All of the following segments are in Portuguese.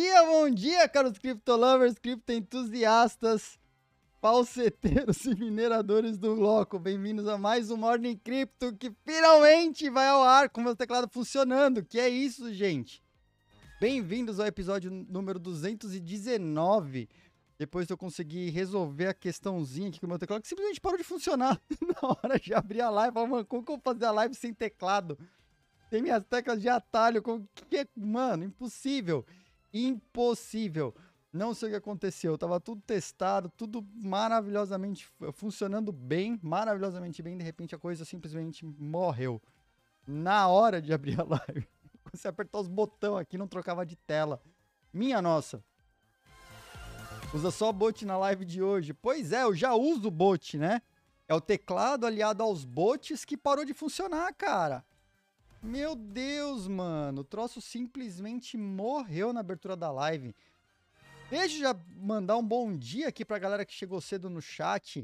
bom dia, caros criptolovers, criptoentusiastas, falseteiros e mineradores do bloco. Bem-vindos a mais um Morning Crypto que finalmente vai ao ar com o meu teclado funcionando. Que é isso, gente? Bem-vindos ao episódio número 219. Depois de eu conseguir resolver a questãozinha aqui com o meu teclado, que simplesmente parou de funcionar na hora de abrir a live. Mano, como que eu vou fazer a live sem teclado? Tem minhas teclas de atalho. Mano, impossível. Impossível. Não sei o que aconteceu. Tava tudo testado, tudo maravilhosamente funcionando bem, maravilhosamente bem. De repente a coisa simplesmente morreu. Na hora de abrir a live. Você apertar os botões aqui, não trocava de tela. Minha nossa. Usa só bot na live de hoje. Pois é, eu já uso bot, né? É o teclado aliado aos bots que parou de funcionar, cara. Meu Deus, mano. O troço simplesmente morreu na abertura da live. Deixa eu já mandar um bom dia aqui pra galera que chegou cedo no chat.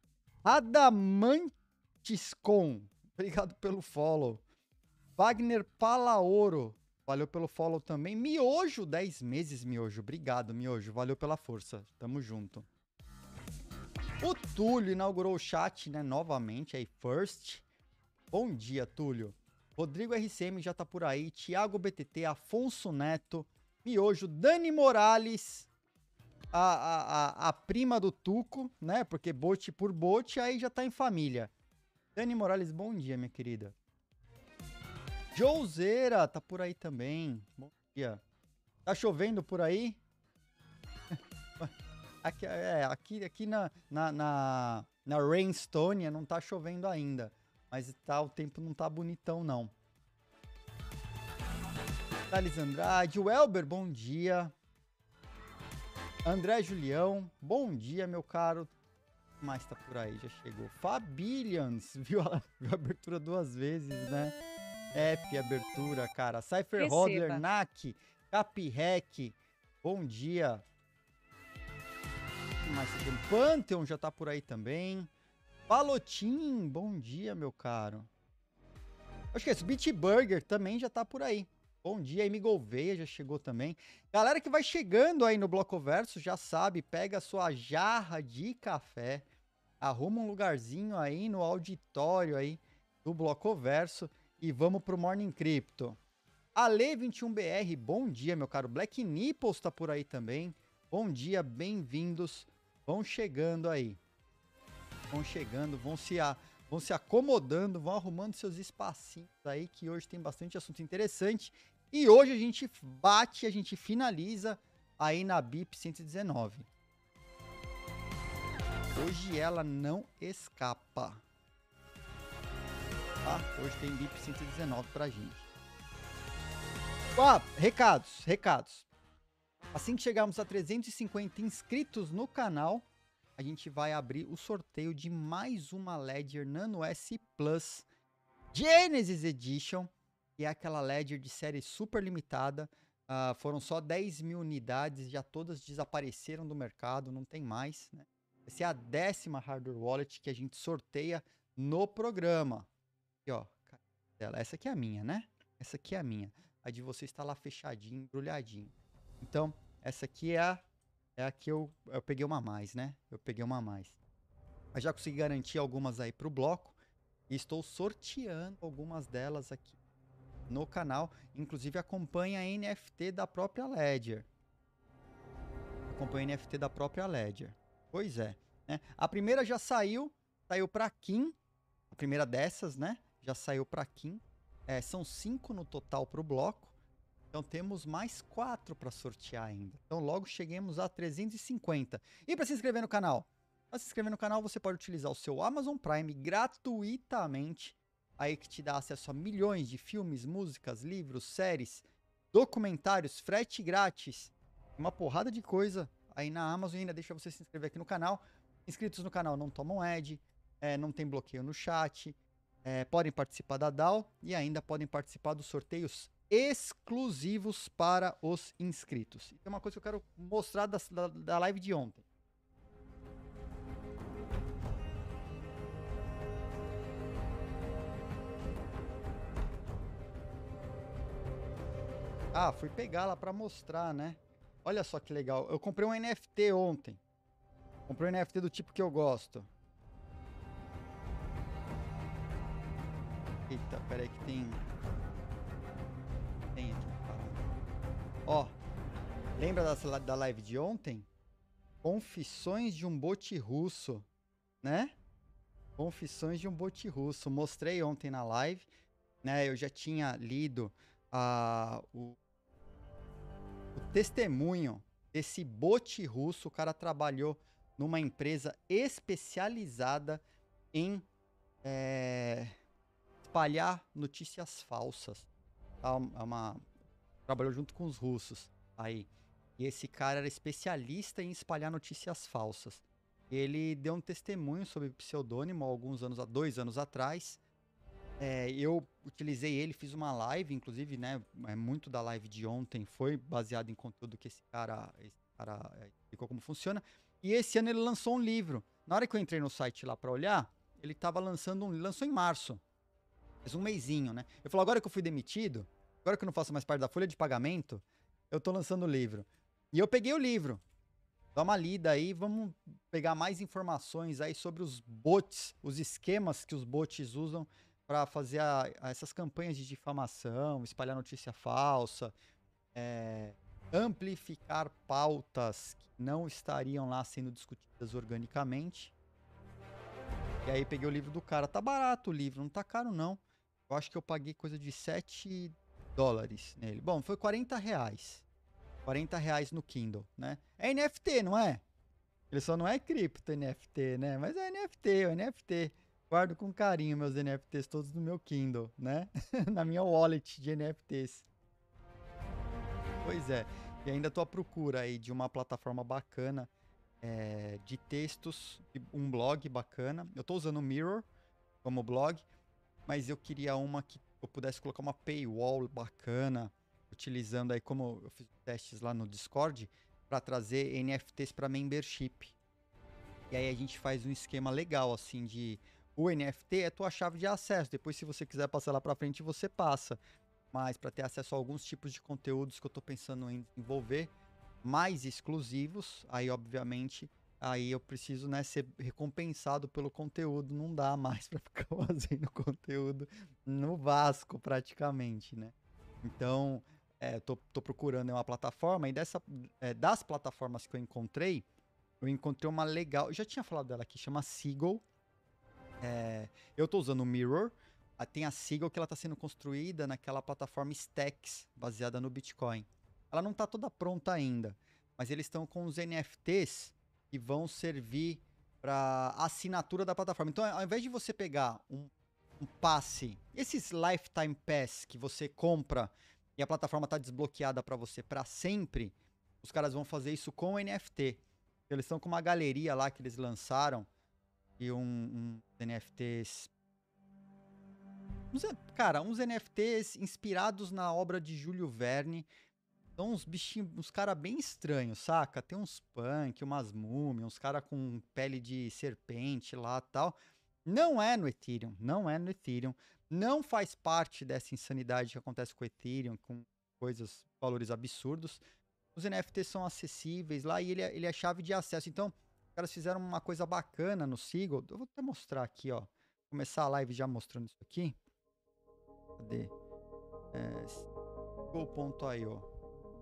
Adamantiscon. Obrigado pelo follow. Wagner Palaoro. Valeu pelo follow também. Miojo, 10 meses, Miojo. Obrigado, Miojo. Valeu pela força. Tamo junto. O Túlio inaugurou o chat, né? Novamente, aí, first. Bom dia, Túlio. Rodrigo RCM já tá por aí. Thiago BTT, Afonso Neto, Miojo, Dani Morales, a prima do Tuco, né? Porque bot por bot, aí já tá em família. Dani Morales, bom dia, minha querida. Jouzeira tá por aí também. Bom dia. Tá chovendo por aí? Aqui na Rainstone não tá chovendo ainda. Mas o tempo não tá bonitão, não. Thales Andrade, o Elber, bom dia. André Julião, bom dia, meu caro. Mas tá por aí, já chegou. Fabillions, viu a abertura 2 vezes, né? Epic abertura, cara. Cypher Hodler, Nak, Capirec, bom dia. O que mais tem? Pantheon já tá por aí também. Palotim, bom dia, meu caro. Acho que é esse Beat Burger também já tá por aí. Bom dia, Amy Gouveia já chegou também. Galera que vai chegando aí no Blocoverso já sabe, pega a sua jarra de café, arruma um lugarzinho aí no auditório aí do Blocoverso e vamos pro Morning Crypto. Ale21BR, bom dia, meu caro. Black Nipples tá por aí também. Bom dia, bem-vindos. Vão chegando aí. Vão chegando, vão se acomodando, vão arrumando seus espacinhos aí, que hoje tem bastante assunto interessante. E hoje a gente bate, a gente finaliza aí na BIP 119. Hoje ela não escapa. Tá? Hoje tem BIP 119 pra gente. Recados. Assim que chegarmos a 350 inscritos no canal, a gente vai abrir o sorteio de mais uma Ledger Nano S Plus Genesis Edition, que é aquela Ledger de série super limitada. Foram só 10 mil unidades, já todas desapareceram do mercado, não tem mais, né? Essa é a 10ª hardware wallet que a gente sorteia no programa. Aqui, ó. Essa aqui é a minha, né? Essa aqui é a minha. A de vocês está lá fechadinho, embrulhadinho. Então, essa aqui é a que eu peguei uma a mais, né? Eu peguei uma a mais. Eu já consegui garantir algumas aí pro bloco. E estou sorteando algumas delas aqui no canal. Inclusive, acompanha a NFT da própria Ledger. Pois é. Né? A primeira já saiu pra Kim. A primeira dessas, né? Já saiu pra Kim. São 5 no total pro bloco. Então temos mais 4 para sortear ainda. Então logo cheguemos a 350. E para se inscrever no canal? Para se inscrever no canal você pode utilizar o seu Amazon Prime gratuitamente. Aí que te dá acesso a milhões de filmes, músicas, livros, séries, documentários, frete grátis. Uma porrada de coisa aí na Amazon. E ainda deixa você se inscrever aqui no canal. Inscritos no canal não tomam ad. Não tem bloqueio no chat. Podem participar da DAO. E ainda podem participar dos sorteios exclusivos para os inscritos. Tem uma coisa que eu quero mostrar da live de ontem. Fui pegar lá para mostrar, né? Olha só que legal. Eu comprei um NFT ontem. Comprei um NFT do tipo que eu gosto. Eita, peraí que tem... Tem aqui. Ó, lembra da live de ontem? Confissões de um bote russo, né? Confissões de um bote russo. Mostrei ontem na live, né? Eu já tinha lido o testemunho desse bote russo. O cara trabalhou numa empresa especializada em espalhar notícias falsas. Trabalhou junto com os russos aí. E esse cara era especialista em espalhar notícias falsas. Ele deu um testemunho sob pseudônimo há 2 anos atrás. Eu utilizei ele, fiz uma live, inclusive, né? Muito da live de ontem foi baseado em conteúdo que esse cara explicou como funciona. E esse ano ele lançou um livro. Na hora que eu entrei no site lá para olhar, ele estava lançando lançou em março. Faz um mesinho, né? Eu falo, agora que eu fui demitido, agora que eu não faço mais parte da folha de pagamento, eu tô lançando o livro. E eu peguei o livro. Dá uma lida aí, vamos pegar mais informações aí sobre os bots, os esquemas que os bots usam para fazer essas campanhas de difamação, espalhar notícia falsa, amplificar pautas que não estariam lá sendo discutidas organicamente. E aí peguei o livro do cara. Tá barato o livro, não tá caro não. Eu acho que eu paguei coisa de $7 nele. Bom, foi R$40. R$40 no Kindle, né? É NFT, não é? Ele só não é cripto NFT, né? Mas é NFT. Guardo com carinho meus NFTs todos no meu Kindle, né? Na minha wallet de NFTs. Pois é. E ainda tô à procura aí de uma plataforma bacana de textos, um blog bacana. Eu tô usando o Mirror como blog, mas eu queria uma que eu pudesse colocar uma paywall bacana, utilizando aí, como eu fiz testes lá no Discord, para trazer NFTs para membership. E aí a gente faz um esquema legal, assim, de... O NFT é tua chave de acesso. Depois, se você quiser passar lá para frente, você passa. Mas para ter acesso a alguns tipos de conteúdos que eu tô pensando em desenvolver, mais exclusivos, aí, obviamente, aí eu preciso, né, ser recompensado pelo conteúdo. Não dá mais para ficar fazendo conteúdo no Vasco, praticamente, né? Então, tô procurando uma plataforma, e das plataformas que eu encontrei uma legal. Eu já tinha falado dela aqui, chama Seagull. Eu tô usando o Mirror. Tem a Seagull, que ela tá sendo construída naquela plataforma Stacks, baseada no Bitcoin. Ela não tá toda pronta ainda, mas eles estão com os NFTs que vão servir para assinatura da plataforma. Então, ao invés de você pegar um passe, esses Lifetime Pass que você compra e a plataforma tá desbloqueada para você para sempre, os caras vão fazer isso com o NFT. Eles estão com uma galeria lá que eles lançaram e uns NFTs... uns NFTs inspirados na obra de Júlio Verne. São uns bichinhos, uns caras bem estranhos, saca? Tem uns punk, umas múmias, uns caras com pele de serpente lá e tal. Não é no Ethereum, não faz parte dessa insanidade que acontece com o Ethereum, com coisas, valores absurdos. Os NFTs são acessíveis lá e ele é chave de acesso. Então, os caras fizeram uma coisa bacana no Seagull. Eu vou até mostrar aqui, ó. Começar a live já mostrando isso aqui. Cadê? Seagull.io.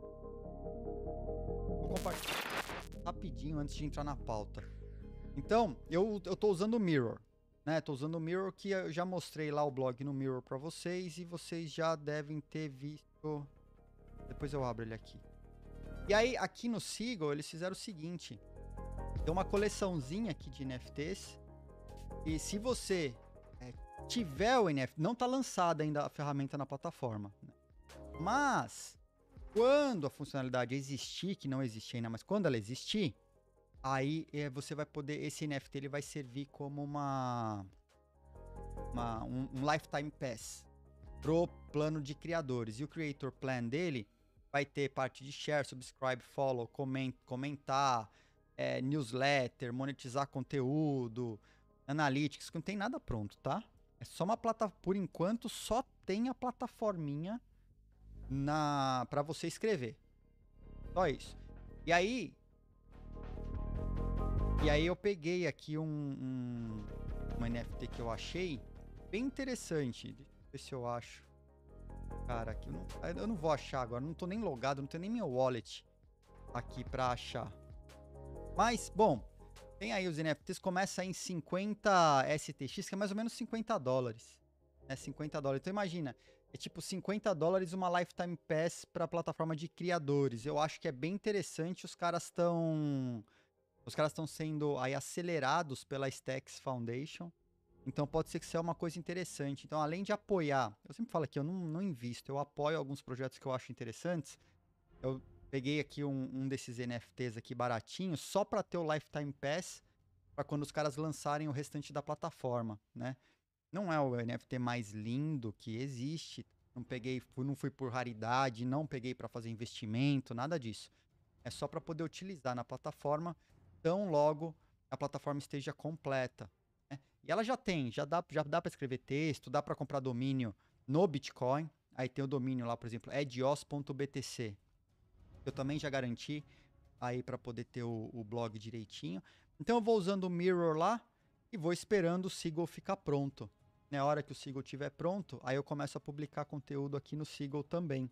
Vou compartilhar rapidinho antes de entrar na pauta. Então, eu tô usando o Mirror, né? Tô usando o Mirror, que eu já mostrei lá o blog no Mirror para vocês e vocês já devem ter visto. Depois eu abro ele aqui. E aí, aqui no Seagull, eles fizeram o seguinte. Tem uma coleçãozinha aqui de NFTs. E se você tiver o NFT... Não tá lançada ainda a ferramenta na plataforma, né? Mas, quando a funcionalidade existir, que não existe ainda, mas quando ela existir, aí você vai poder... Esse NFT ele vai servir como um Lifetime Pass pro plano de criadores. E o Creator Plan dele vai ter parte de share, subscribe, follow, comentar, newsletter, monetizar conteúdo, analytics, que não tem nada pronto, tá? É só uma plataforma, por enquanto, só tem a plataforminha para você escrever. Só isso. E aí eu peguei aqui um NFT que eu achei bem interessante. Deixa eu ver se eu acho. Cara, aqui eu não vou achar agora, não tô nem logado, não tenho nem meu wallet aqui pra achar. Mas, bom, tem aí os NFTs, começa em 50 STX, que é mais ou menos $50. É $50. Então imagina, é tipo $50 uma Lifetime Pass pra plataforma de criadores. Eu acho que é bem interessante, os caras estão sendo aí acelerados pela Stacks Foundation. Então pode ser que seja uma coisa interessante. Então, além de apoiar, eu sempre falo aqui, eu não invisto, eu apoio alguns projetos que eu acho interessantes. Eu peguei aqui um desses NFTs aqui baratinho, só para ter o Lifetime Pass, para quando os caras lançarem o restante da plataforma, né? Não é o NFT mais lindo que existe. Não fui por raridade, não peguei para fazer investimento, nada disso. É só para poder utilizar na plataforma, tão logo a plataforma esteja completa. E ela já dá para escrever texto, dá para comprar domínio no Bitcoin. Aí tem o domínio lá, por exemplo, edios.btc. Eu também já garanti aí para poder ter o blog direitinho. Então eu vou usando o Mirror lá e vou esperando o Seagull ficar pronto. Na hora que o Seagull estiver pronto, aí eu começo a publicar conteúdo aqui no Seagull também.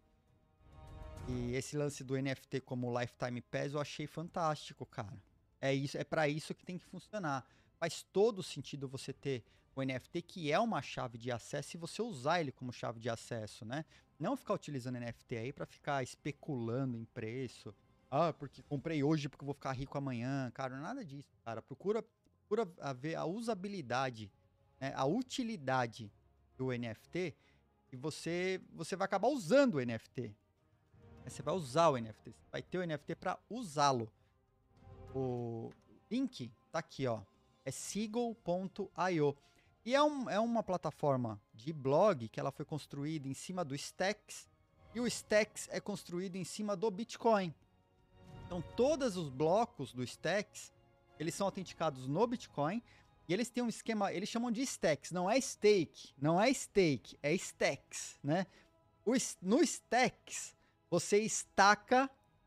E esse lance do NFT como Lifetime Pass eu achei fantástico, cara. É para isso que tem que funcionar. Faz todo sentido você ter o NFT, que é uma chave de acesso, e você usar ele como chave de acesso, né? Não ficar utilizando NFT aí para ficar especulando em preço. Ah, porque comprei hoje porque eu vou ficar rico amanhã. Cara, nada disso, cara. Procura ver a usabilidade, né? A utilidade do NFT, e você vai acabar usando o NFT. Você vai usar o NFT, você vai ter o NFT para usá-lo. O link tá aqui, ó. É Seagull.io. E é uma plataforma de blog que ela foi construída em cima do Stacks. E o Stacks é construído em cima do Bitcoin. Então, todos os blocos do Stacks, eles são autenticados no Bitcoin. E eles têm um esquema, eles chamam de Stacks. Não é stake, é Stacks, né? No Stacks, você estaca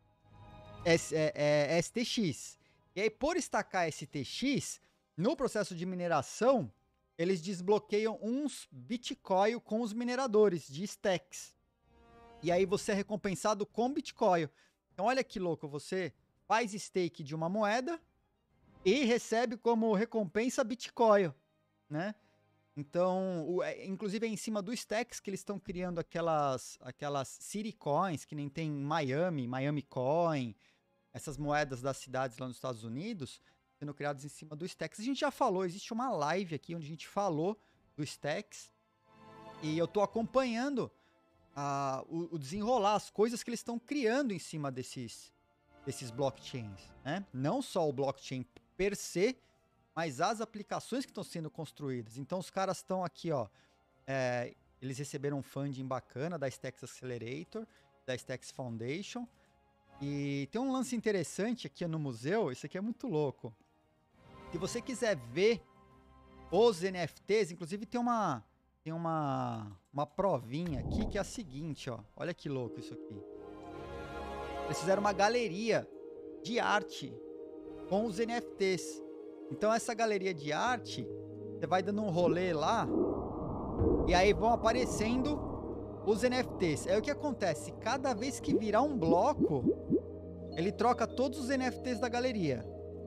STX. E aí, por estacar STX, no processo de mineração, eles desbloqueiam uns Bitcoin com os mineradores de Stacks. E aí você é recompensado com Bitcoin. Então olha que louco, você faz stake de uma moeda e recebe como recompensa Bitcoin, né? Então, inclusive é em cima do Stacks que eles estão criando aquelas City Coins, que nem tem Miami Coin, essas moedas das cidades lá nos Estados Unidos, sendo criadas em cima do Stacks. A gente já falou, existe uma live aqui onde a gente falou do Stacks, e eu tô acompanhando o desenrolar, as coisas que eles estão criando em cima desses blockchains, né? Não só o blockchain per se, mas as aplicações que estão sendo construídas. Então os caras estão aqui, ó, eles receberam um funding bacana da Stacks Accelerator, da Stacks Foundation, e tem um lance interessante aqui no museu, isso aqui é muito louco. Se você quiser ver os NFTs, inclusive tem uma provinha aqui que é a seguinte, ó. Olha que louco isso aqui. Eles fizeram uma galeria de arte com os NFTs. Então essa galeria de arte, você vai dando um rolê lá e aí vão aparecendo os NFTs. Aí o que acontece? Cada vez que virar um bloco, ele troca todos os NFTs da galeria.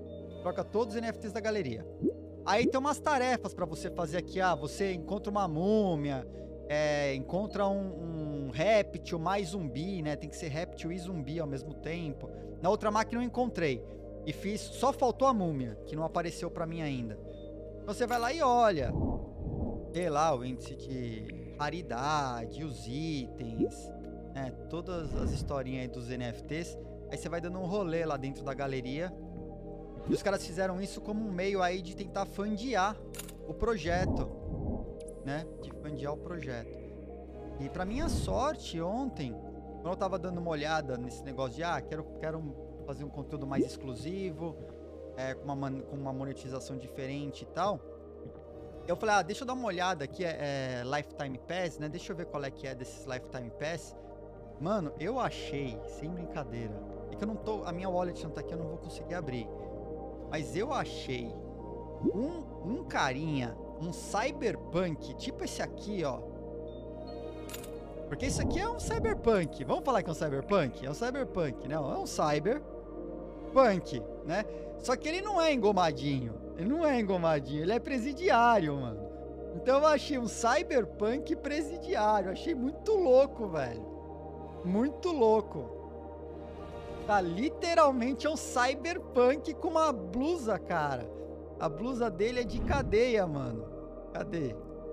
Aí tem umas tarefas pra você fazer aqui. Você encontra uma múmia, encontra um réptil mais zumbi, né? Tem que ser réptil e zumbi ao mesmo tempo. Na outra máquina eu encontrei. E fiz, só faltou a múmia, que não apareceu pra mim ainda. Então você vai lá e olha. Sei lá, o índice de raridade, os itens, né? Todas as historinhas aí dos NFTs. Aí você vai dando um rolê lá dentro da galeria. E os caras fizeram isso como um meio aí de tentar fundear o projeto, né? De fundear o projeto. E pra minha sorte, ontem, quando eu tava dando uma olhada nesse negócio de, quero fazer um conteúdo mais exclusivo, com uma monetização diferente e tal, eu falei, deixa eu dar uma olhada aqui, Lifetime Pass, né? Deixa eu ver qual é que é desses Lifetime Pass. Mano, eu achei, sem brincadeira, É que eu não tô... A minha wallet não tá aqui, eu não vou conseguir abrir. Mas eu achei um carinha, um cyberpunk, tipo esse aqui, ó. Porque isso aqui é um cyberpunk. Vamos falar que é um cyberpunk? É um cyberpunk, né? É um cyberpunk, né? Só que ele não é engomadinho. Ele não é engomadinho, ele é presidiário, mano. Então eu achei um cyberpunk presidiário. Achei muito louco, velho. Muito louco. Tá, literalmente é um cyberpunk com uma blusa, cara. A blusa dele é de cadeia, mano. Cadê?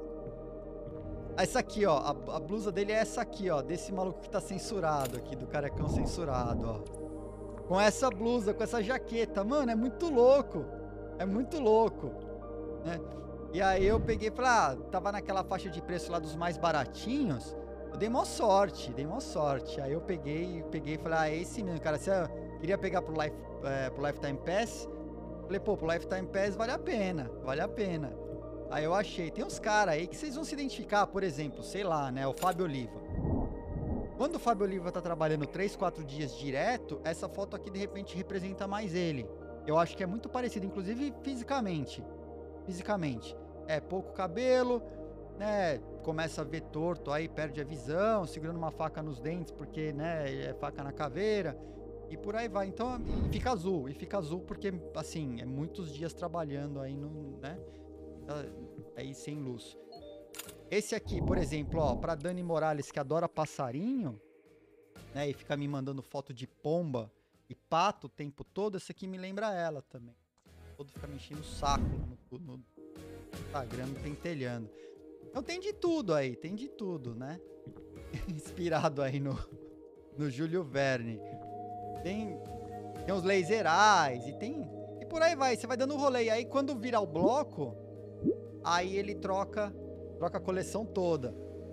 Essa aqui, ó. A blusa dele é essa aqui, ó. Desse maluco que tá censurado aqui, do carecão censurado, ó. Com essa blusa, com essa jaqueta. Mano, é muito louco. É muito louco, né? E aí eu peguei e falei, ah, tava naquela faixa de preço lá dos mais baratinhos. Eu dei mó sorte, dei mó sorte. Aí eu peguei e falei, ah, é esse mesmo, cara. Você queria pegar pro Lifetime Pass? Falei, pô, pro Lifetime Pass vale a pena, vale a pena. Aí eu achei. Tem uns caras aí que vocês vão se identificar, por exemplo, sei lá, né, o Fábio Oliva. Quando o Fábio Oliva tá trabalhando 3, 4 dias direto, essa foto aqui de repente representa mais ele. Eu acho que é muito parecido, inclusive fisicamente. Fisicamente. É, pouco cabelo, né, começa a ver torto aí, perde a visão, segurando uma faca nos dentes, porque, né, é faca na caveira, e por aí vai. Então, e fica azul porque, assim, é muitos dias trabalhando aí, no, né, aí sem luz. Esse aqui, por exemplo, ó, pra Dani Morales, que adora passarinho, né, e fica me mandando foto de pomba e pato o tempo todo, esse aqui me lembra ela também. Todo fica me enchendo o saco no Instagram, me pentelhando. Então tem de tudo aí, tem de tudo, né? Inspirado aí no Júlio Verne. Tem uns laser eyes e por aí vai, você vai dando um rolê. E aí quando virar o bloco, aí ele troca a coleção toda.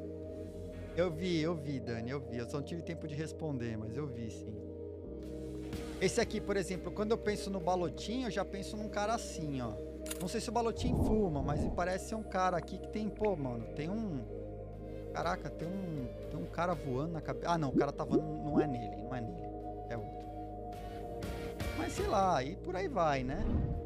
Eu vi, Dani, eu vi. Eu só não tive tempo de responder, mas eu vi, sim. Esse aqui, por exemplo, quando eu penso no Balotinho, eu já penso num cara assim, ó. Não sei se o Balotinho fuma, mas me parece ser um cara aqui que tem, pô, mano, tem um... Caraca, tem um cara voando na cabeça... Ah, não, o cara tá voando, não é nele, é outro. Mas sei lá, e por aí vai, né?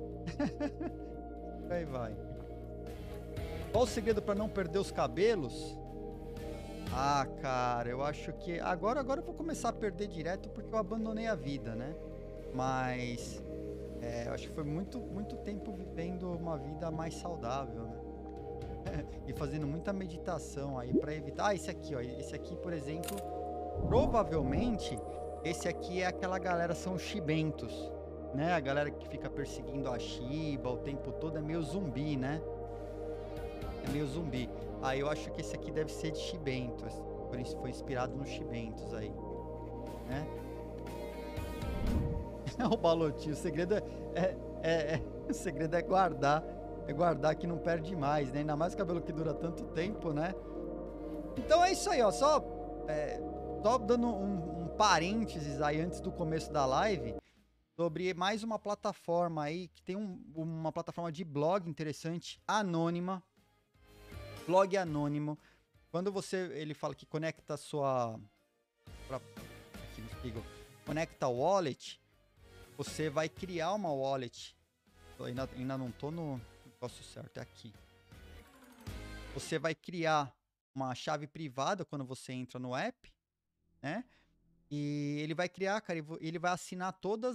Por aí vai. Qual o segredo pra não perder os cabelos? Ah, cara, eu acho que... Agora eu vou começar a perder direto porque eu abandonei a vida, né? Mas... eu acho que foi muito tempo vivendo uma vida mais saudável, né? E fazendo muita meditação aí pra evitar... Ah, esse aqui, ó. Esse aqui, por exemplo, provavelmente, esse aqui é aquela galera, são os shibentos, né? A galera que fica perseguindo a Shiba o tempo todo, é meio zumbi, né? É meio zumbi. Aí eu acho que esse aqui deve ser de shibentos. Foi inspirado nos shibentos aí, né? O Balotinho, o segredo o segredo é guardar que não perde mais, né? Ainda mais cabelo que dura tanto tempo, né? Então é isso aí, ó, só dando um parênteses aí antes do começo da live, sobre mais uma plataforma aí, que tem uma plataforma de blog interessante, anônima, blog anônimo. Quando ele fala que conecta a sua... Aqui no Spiegel, conecta o wallet, você vai criar uma wallet. Eu ainda não tô no negócio certo, é aqui. Você vai criar uma chave privada quando você entra no app, né? E ele vai criar, cara, ele vai assinar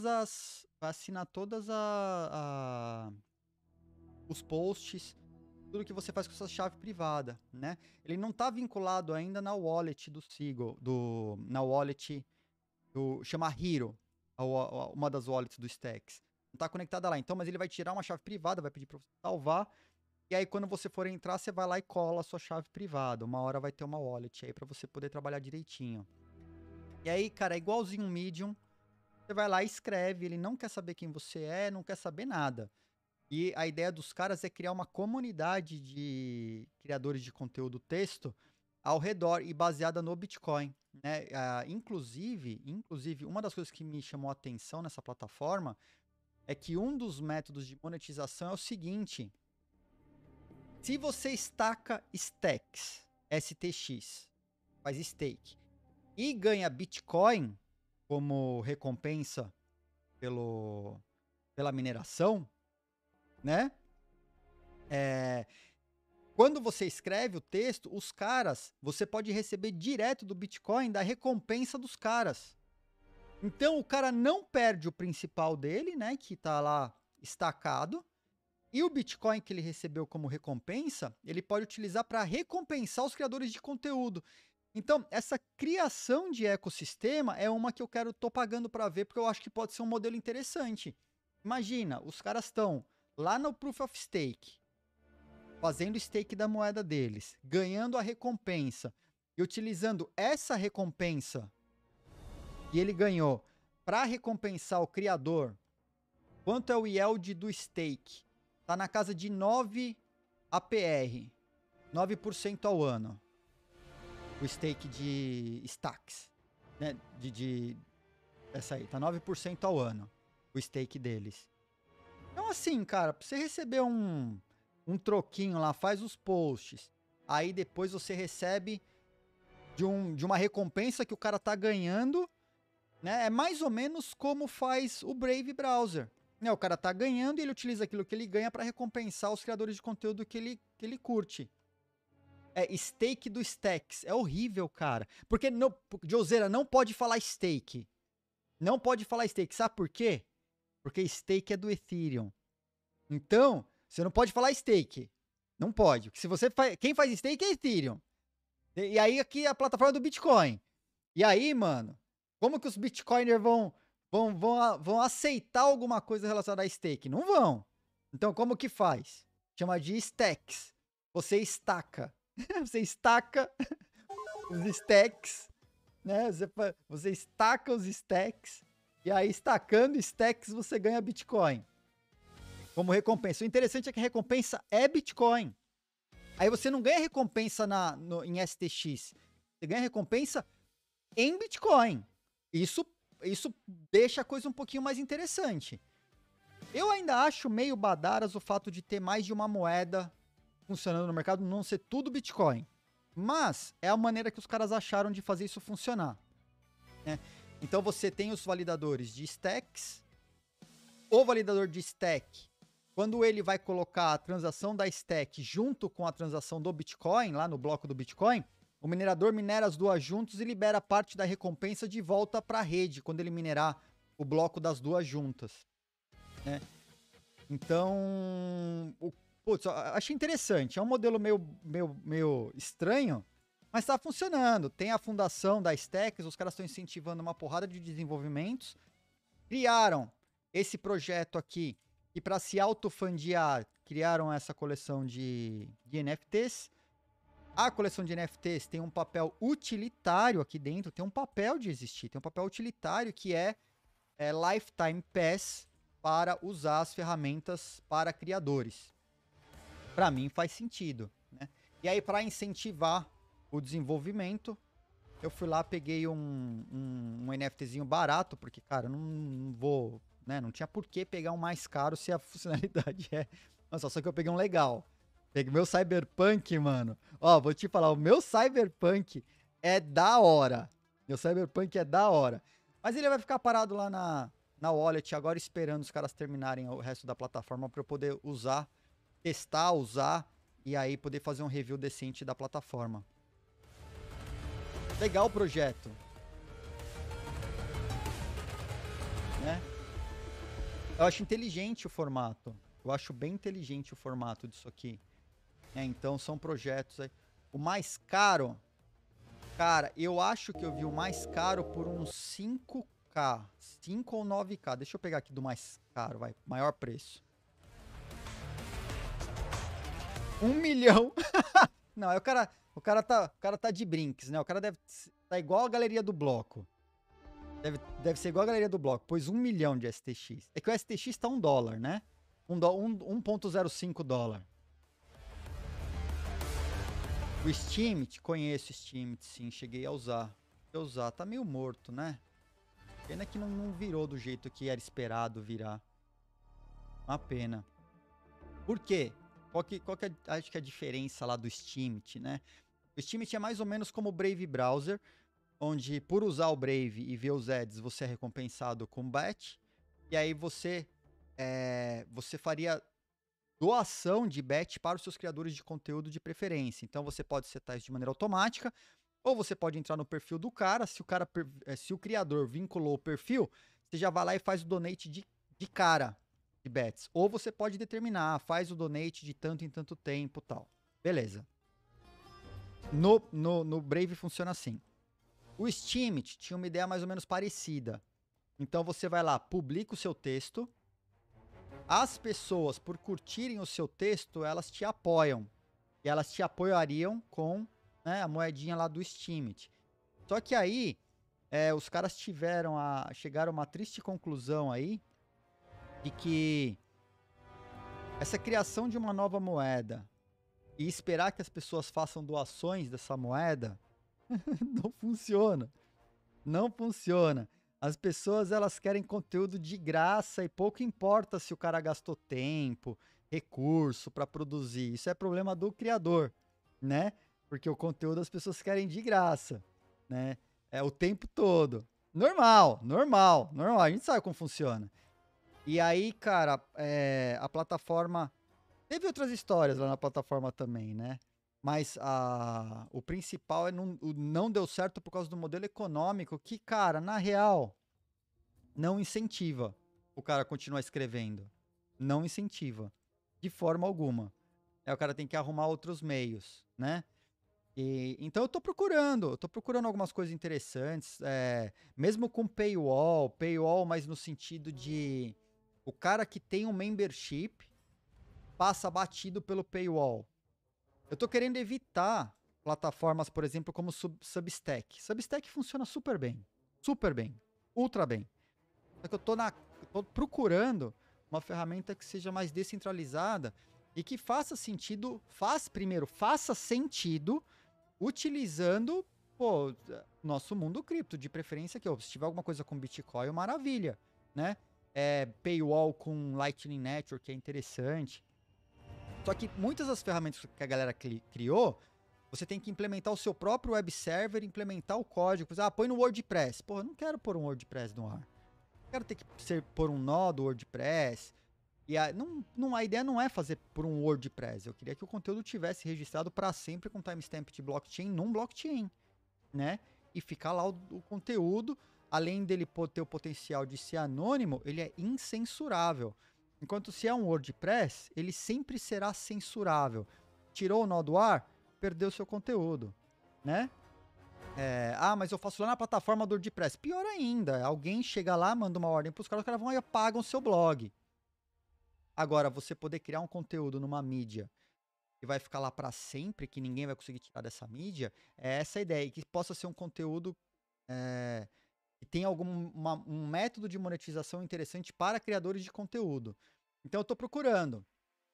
os posts, tudo que você faz com sua chave privada, né? Ele não tá vinculado ainda na wallet do Seagull, na wallet chama Hero, uma das wallets do Stacks. Não tá conectada lá, então, mas ele vai tirar uma chave privada, vai pedir para você salvar, e aí quando você for entrar, você vai lá e cola a sua chave privada. Uma hora vai ter uma wallet aí para você poder trabalhar direitinho. E aí, cara, é igualzinho um Medium, você vai lá e escreve, ele não quer saber quem você é, não quer saber nada. E a ideia dos caras é criar uma comunidade de criadores de conteúdo texto ao redor e baseada no Bitcoin, né? Inclusive, uma das coisas que me chamou a atenção nessa plataforma é que um dos métodos de monetização é o seguinte: se você estaca stacks, STX, faz stake, e ganha Bitcoin como recompensa pela mineração, né? Quando você escreve o texto, os caras, você pode receber direto do Bitcoin da recompensa dos caras. Então, o cara não perde o principal dele, né? Que tá lá estacado. E o Bitcoin que ele recebeu como recompensa, ele pode utilizar para recompensar os criadores de conteúdo. Então, essa criação de ecossistema é uma que tô pagando para ver, porque eu acho que pode ser um modelo interessante. Imagina, os caras estão lá no Proof of Stake, fazendo stake da moeda deles, ganhando a recompensa e utilizando essa recompensa que ele ganhou para recompensar o criador. Quanto é o yield do stake? Tá na casa de 9 APR, 9% ao ano. O stake de stacks, né? Essa aí, tá 9% ao ano, o stake deles. Então assim, cara, pra você receber um troquinho lá, faz os posts, aí depois você recebe de uma recompensa que o cara tá ganhando, né? É mais ou menos como faz o Brave Browser. Né? O cara tá ganhando e ele utiliza aquilo que ele ganha para recompensar os criadores de conteúdo que ele curte. É stake do Stacks. É horrível, cara. Porque Joseira não pode falar stake. Não pode falar stake. Sabe por quê? Porque stake é do Ethereum. Então, você não pode falar stake. Não pode. Porque se você quem faz stake é Ethereum. E aí aqui é a plataforma do Bitcoin. E aí, mano, como que os Bitcoiners vão aceitar alguma coisa relacionada a stake? Não vão. Então, como que faz? Chama de stacks. Você estaca. Você estaca os stacks, né? Você estaca os stacks. E aí, estacando stacks, você ganha Bitcoin. Como recompensa. O interessante é que a recompensa é Bitcoin. Aí você não ganha recompensa em STX. Você ganha recompensa em Bitcoin. Isso deixa a coisa um pouquinho mais interessante. Eu ainda acho meio badaras o fato de ter mais de uma moeda funcionando no mercado, não ser tudo Bitcoin. Mas é a maneira que os caras acharam de fazer isso funcionar. Né? Então você tem os validadores de stacks. O validador de stack, quando ele vai colocar a transação da stack junto com a transação do Bitcoin, lá no bloco do Bitcoin, o minerador minera as duas juntos e libera parte da recompensa de volta para a rede, quando ele minerar o bloco das duas juntas. Né? Então, putz, achei interessante. É um modelo meio estranho, mas está funcionando. Tem a fundação da Stacks, os caras estão incentivando uma porrada de desenvolvimentos. Criaram esse projeto aqui e para se autofundiar, criaram essa coleção de NFTs. A coleção de NFTs tem um papel utilitário aqui dentro, tem um papel de existir, tem um papel utilitário que é Lifetime Pass para usar as ferramentas para criadores. Para mim faz sentido, né? E aí para incentivar o desenvolvimento, eu fui lá, peguei um NFTzinho barato, porque, cara, eu não vou, né? Não tinha por que pegar um mais caro se a funcionalidade é... Nossa, só que eu peguei um legal. Peguei meu Cyberpunk, mano. Ó, vou te falar, o meu Cyberpunk é da hora. Meu Cyberpunk é da hora. Mas ele vai ficar parado lá na wallet agora, esperando os caras terminarem o resto da plataforma para eu poder usar, testar, usar e aí poder fazer um review decente da plataforma. Legal o projeto. Né? Eu acho inteligente o formato. Eu acho bem inteligente o formato disso aqui. Então são projetos aí. O mais caro, cara, eu acho que eu vi o mais caro por uns 5K. 5 ou 9K. Deixa eu pegar aqui do mais caro, vai. Maior preço. 1 milhão. Não, aí o cara tá de brinks, né? O cara deve tá igual a galeria do bloco. Deve ser igual a galeria do bloco. Pois 1 milhão de STX. É que o STX tá $1, né? 1,05 dólar. O Steemit, conheço o Steemit, sim, cheguei a usar. Tá meio morto, né? Pena que não virou do jeito que era esperado virar. Uma pena. Por quê? Qual que é, acho que a diferença lá do Steemit, né? O Steemit é mais ou menos como o Brave Browser, onde por usar o Brave e ver os ads, você é recompensado com bet, e aí você faria doação de bet para os seus criadores de conteúdo de preferência. Então você pode setar isso de maneira automática, ou você pode entrar no perfil do cara, se o criador vinculou o perfil, você já vai lá e faz o donate de cara de bets. Ou você pode determinar, faz o donate de tanto em tanto tempo, tal. Beleza. No Brave funciona assim. O Steemit tinha uma ideia mais ou menos parecida. Então você vai lá, publica o seu texto. As pessoas, por curtirem o seu texto, elas te apoiam. E elas te apoiariam com, né, a moedinha lá do Steemit. Só que aí, os caras chegaram a uma triste conclusão aí, de que essa criação de uma nova moeda e esperar que as pessoas façam doações dessa moeda não funciona. Não funciona. As pessoas, elas querem conteúdo de graça e pouco importa se o cara gastou tempo, recurso para produzir. Isso é problema do criador, né? Porque o conteúdo as pessoas querem de graça, né? É o tempo todo. Normal. A gente sabe como funciona. E aí, cara, a plataforma... Teve outras histórias lá na plataforma também, né? Mas o principal não deu certo por causa do modelo econômico que, cara, na real, não incentiva o cara a continuar escrevendo. Não incentiva. De forma alguma. O cara tem que arrumar outros meios, né? Então eu tô procurando algumas coisas interessantes. Mesmo com paywall, mas no sentido de o cara que tem um membership passa batido pelo paywall. Eu tô querendo evitar plataformas, por exemplo, como Substack. Substack funciona super bem, ultra bem. Só que eu tô procurando uma ferramenta que seja mais descentralizada e que faça sentido, faça sentido utilizando, nosso mundo cripto, de preferência que, se tiver alguma coisa com Bitcoin, maravilha, né? Paywall com Lightning Network é interessante. Só que muitas das ferramentas que a galera criou, você tem que implementar o seu próprio web server, implementar o código. Põe no WordPress. Eu não quero pôr um WordPress no ar. Quero ter que pôr um nó do WordPress. E a ideia não é fazer por um WordPress. Eu queria que o conteúdo tivesse registrado para sempre com timestamp de blockchain num blockchain, né? E ficar lá o conteúdo, além dele ter o potencial de ser anônimo, ele é incensurável. Enquanto se é um WordPress, ele sempre será censurável. Tirou o nó do ar, perdeu seu conteúdo, né? Mas eu faço lá na plataforma do WordPress. Pior ainda, alguém chega lá, manda uma ordem para os caras vão e apagam o seu blog. Agora, você poder criar um conteúdo numa mídia que vai ficar lá para sempre, que ninguém vai conseguir tirar dessa mídia, é essa a ideia. E que possa ser um conteúdo que tenha um método de monetização interessante para criadores de conteúdo. Então eu tô procurando.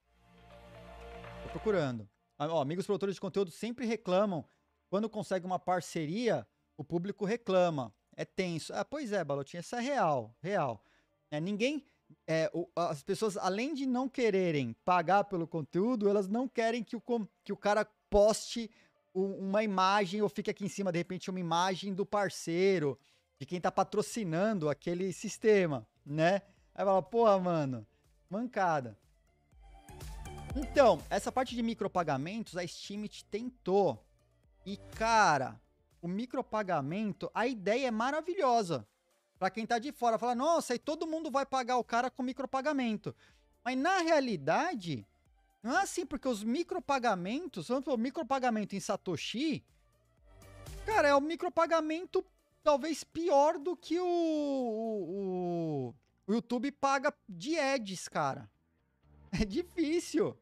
Amigos produtores de conteúdo sempre reclamam. Quando consegue uma parceria, o público reclama. É tenso. Pois é, Balotinha, isso é real. As pessoas, além de não quererem pagar pelo conteúdo, elas não querem que o cara poste uma imagem ou fique aqui em cima, de repente, uma imagem do parceiro, de quem tá patrocinando aquele sistema, né? Aí fala, mano, mancada. Então, essa parte de micropagamentos, a Steemit tentou. E, cara, o micropagamento, a ideia é maravilhosa. Pra quem tá de fora, fala, nossa, aí todo mundo vai pagar o cara com micropagamento. Mas, na realidade, não é assim, porque os micropagamentos, vamos falar, o micropagamento em Satoshi, cara, é o micropagamento talvez pior do que o YouTube paga de ads, cara. É difícil,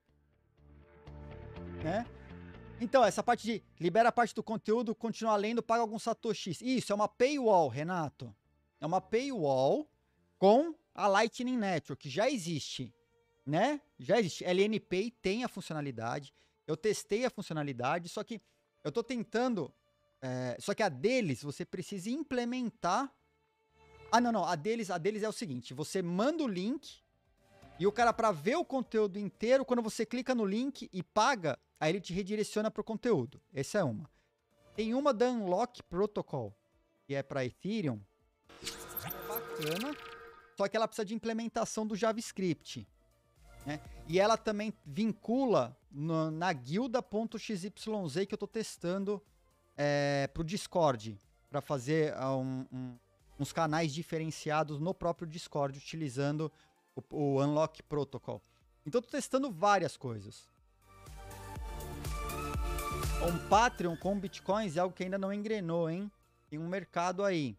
né? Então, essa parte de libera a parte do conteúdo, continua lendo, paga alguns satoshis. Isso, é uma paywall, Renato. É uma paywall com a Lightning Network. Já existe, né? Já existe. LNPay tem a funcionalidade. Eu testei a funcionalidade, só que eu tô tentando... só que a deles, você precisa implementar... não. A deles é o seguinte. Você manda o link e o cara, para ver o conteúdo inteiro, quando você clica no link e paga, aí ele te redireciona pro conteúdo. Essa é uma. Tem uma da Unlock Protocol, que é para Ethereum, é bacana, só que ela precisa de implementação do JavaScript, né? E ela também vincula na guilda.xyz que eu estou testando para o Discord, para fazer uns canais diferenciados no próprio Discord, utilizando o Unlock Protocol. Então, estou testando várias coisas. Um Patreon com Bitcoins é algo que ainda não engrenou, hein? Tem um mercado aí.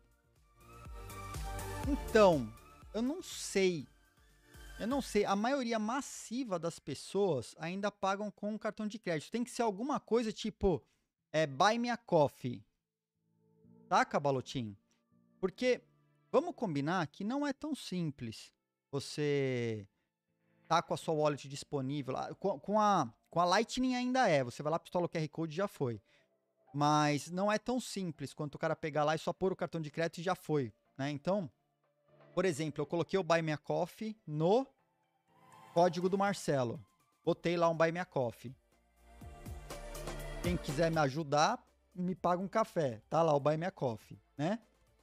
Então, eu não sei. A maioria massiva das pessoas ainda pagam com cartão de crédito. Tem que ser alguma coisa tipo Buy Me a Coffee. Saca, Balotin? Porque vamos combinar que não é tão simples você tá com a sua wallet disponível. Com a Lightning ainda é. Você vai lá, pistola o QR Code e já foi. Mas não é tão simples quanto o cara pegar lá e só pôr o cartão de crédito e já foi, né? Então, por exemplo, eu coloquei o Buy Me a Coffee no código do Marcelo. Botei lá um Buy Me a Coffee. Quem quiser me ajudar, me paga um café. Tá lá o Buy Me a Coffee, né?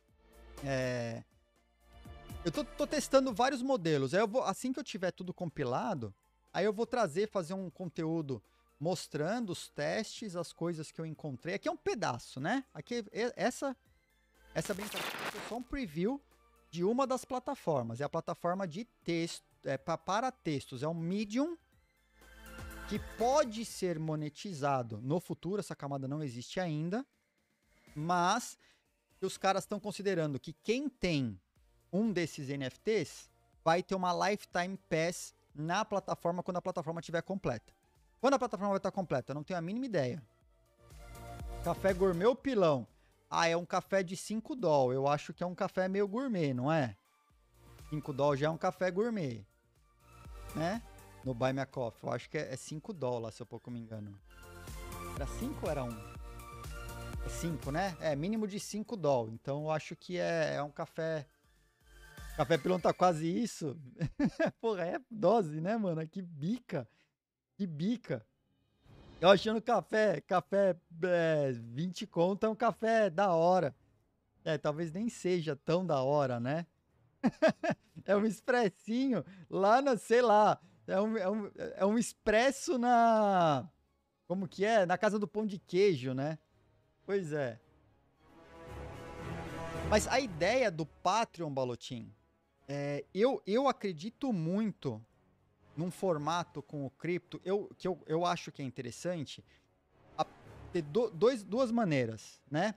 Eu tô testando vários modelos. Aí eu vou, assim que eu tiver tudo compilado, aí eu vou fazer um conteúdo mostrando os testes, as coisas que eu encontrei. Aqui é um pedaço, né? Aqui, essa brincadeira é só um preview de uma das plataformas. É a plataforma de texto, para textos. É um Medium que pode ser monetizado no futuro. Essa camada não existe ainda. Mas os caras estão considerando que quem tem um desses NFTs vai ter uma Lifetime Pass na plataforma quando a plataforma estiver completa. Quando a plataforma vai estar completa? Eu não tenho a mínima ideia. Café gourmet ou pilão? Ah, é um café de $5. Eu acho que é um café meio gourmet, não é? $5 já é um café gourmet, né? No Buy Me a Coffee. Eu acho que é $5, se eu pouco me engano. Era 5 ou era 1? É 5, né? É, mínimo de $5. Então eu acho que é um café... Café pilão tá quase isso. Porra, é dose, né, mano? Que bica. Que bica. Eu achando café 20 conto é um café da hora. Talvez nem seja tão da hora, né? É um expressinho lá na, sei lá, é um expresso na... Como que é? Na casa do pão de queijo, né? Pois é. Mas a ideia do Patreon, Balotin, eu acredito muito num formato com o cripto, que eu acho que é interessante, ter duas maneiras, né?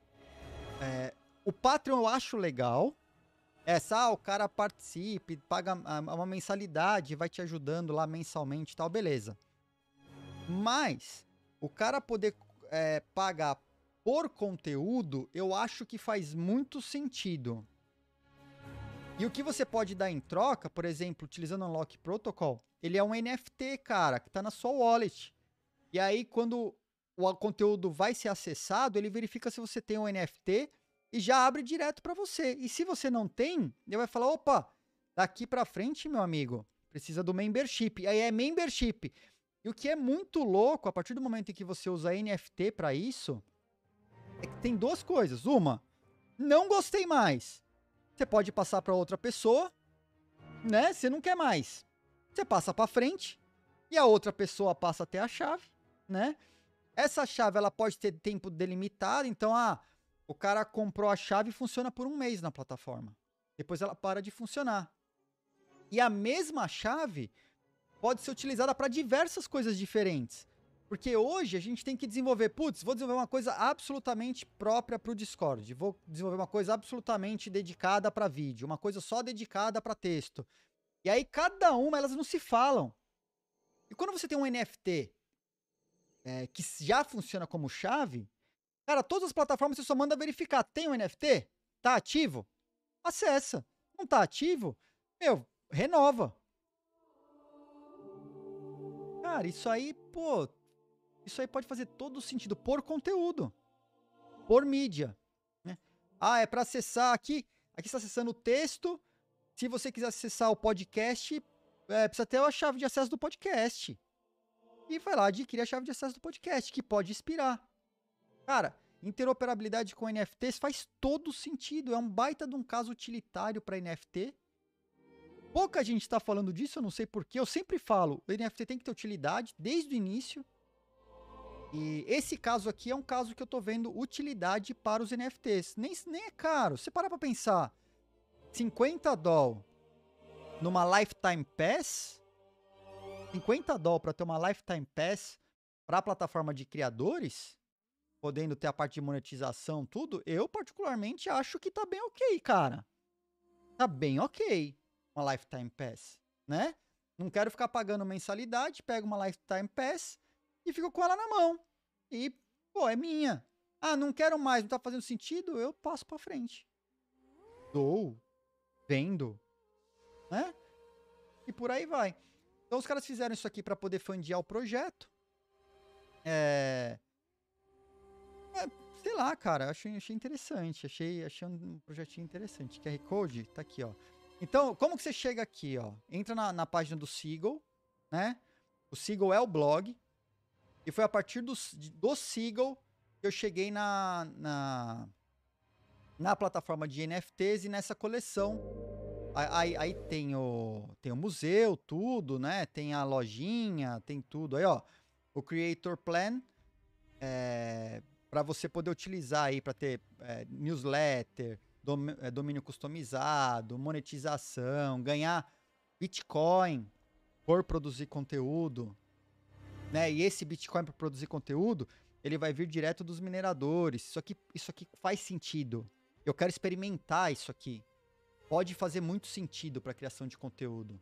O Patreon eu acho legal, o cara participe, paga uma mensalidade, vai te ajudando lá mensalmente e tal, beleza. Mas, o cara poder pagar por conteúdo, eu acho que faz muito sentido. E o que você pode dar em troca, por exemplo, utilizando o Unlock Protocol, ele é um NFT, cara, que tá na sua wallet. E aí, quando o conteúdo vai ser acessado, ele verifica se você tem um NFT e já abre direto para você. E se você não tem, ele vai falar, opa, daqui para frente, meu amigo, precisa do membership. Aí é membership. E o que é muito louco, a partir do momento em que você usa NFT para isso, é que tem duas coisas. Uma, não gostei mais. Você pode passar para outra pessoa, né? Você não quer mais. Você passa para frente e a outra pessoa passa até a chave, né? Essa chave ela pode ter tempo delimitado, então o cara comprou a chave e funciona por 1 mês na plataforma. Depois ela para de funcionar. E a mesma chave pode ser utilizada para diversas coisas diferentes. Porque hoje a gente tem que desenvolver, vou desenvolver uma coisa absolutamente própria para o Discord, vou desenvolver uma coisa absolutamente dedicada para vídeo, uma coisa só dedicada para texto. E aí cada uma, elas não se falam. E quando você tem um NFT que já funciona como chave, cara, todas as plataformas você só manda verificar, tem um NFT? Tá ativo? Acessa. Não tá ativo? Renova. Cara, isso aí pode fazer todo sentido por conteúdo, por mídia, né? É para acessar aqui está acessando o texto. Se você quiser acessar o podcast, precisa ter a chave de acesso do podcast. E vai lá adquirir a chave de acesso do podcast, que pode expirar. Cara, interoperabilidade com NFTs faz todo sentido. É um baita de um caso utilitário para NFT. Pouca gente está falando disso, eu não sei porquê. Eu sempre falo, o NFT tem que ter utilidade desde o início. E esse caso aqui é um caso que eu tô vendo utilidade para os NFTs. Nem é caro. Você para pra pensar, $50 numa Lifetime Pass, $50 para ter uma Lifetime Pass para a plataforma de criadores, podendo ter a parte de monetização, tudo, eu particularmente acho que tá bem ok, cara. Tá bem ok uma Lifetime Pass, né? Não quero ficar pagando mensalidade, pego uma Lifetime Pass e fico com ela na mão. E, pô, é minha. Ah, não quero mais, não tá fazendo sentido, eu passo pra frente. Dou, vendo, né? E por aí vai. Então os caras fizeram isso aqui pra poder fundear o projeto. Sei lá, cara, achei interessante. Achei um projetinho interessante. QR Code, tá aqui, ó. Então, como que você chega aqui, ó? Entra na página do Seagull, né? O Seagull é o blog. E foi a partir do Seagull que eu cheguei na plataforma de NFTs e nessa coleção. Aí tem o museu, tudo, né? Tem a lojinha, tem tudo. Aí, ó, o Creator Plan, para você poder utilizar aí para ter newsletter, domínio customizado, monetização, ganhar Bitcoin por produzir conteúdo, né? E esse Bitcoin por produzir conteúdo, ele vai vir direto dos mineradores. Isso aqui faz sentido. Eu quero experimentar isso aqui. Pode fazer muito sentido para a criação de conteúdo,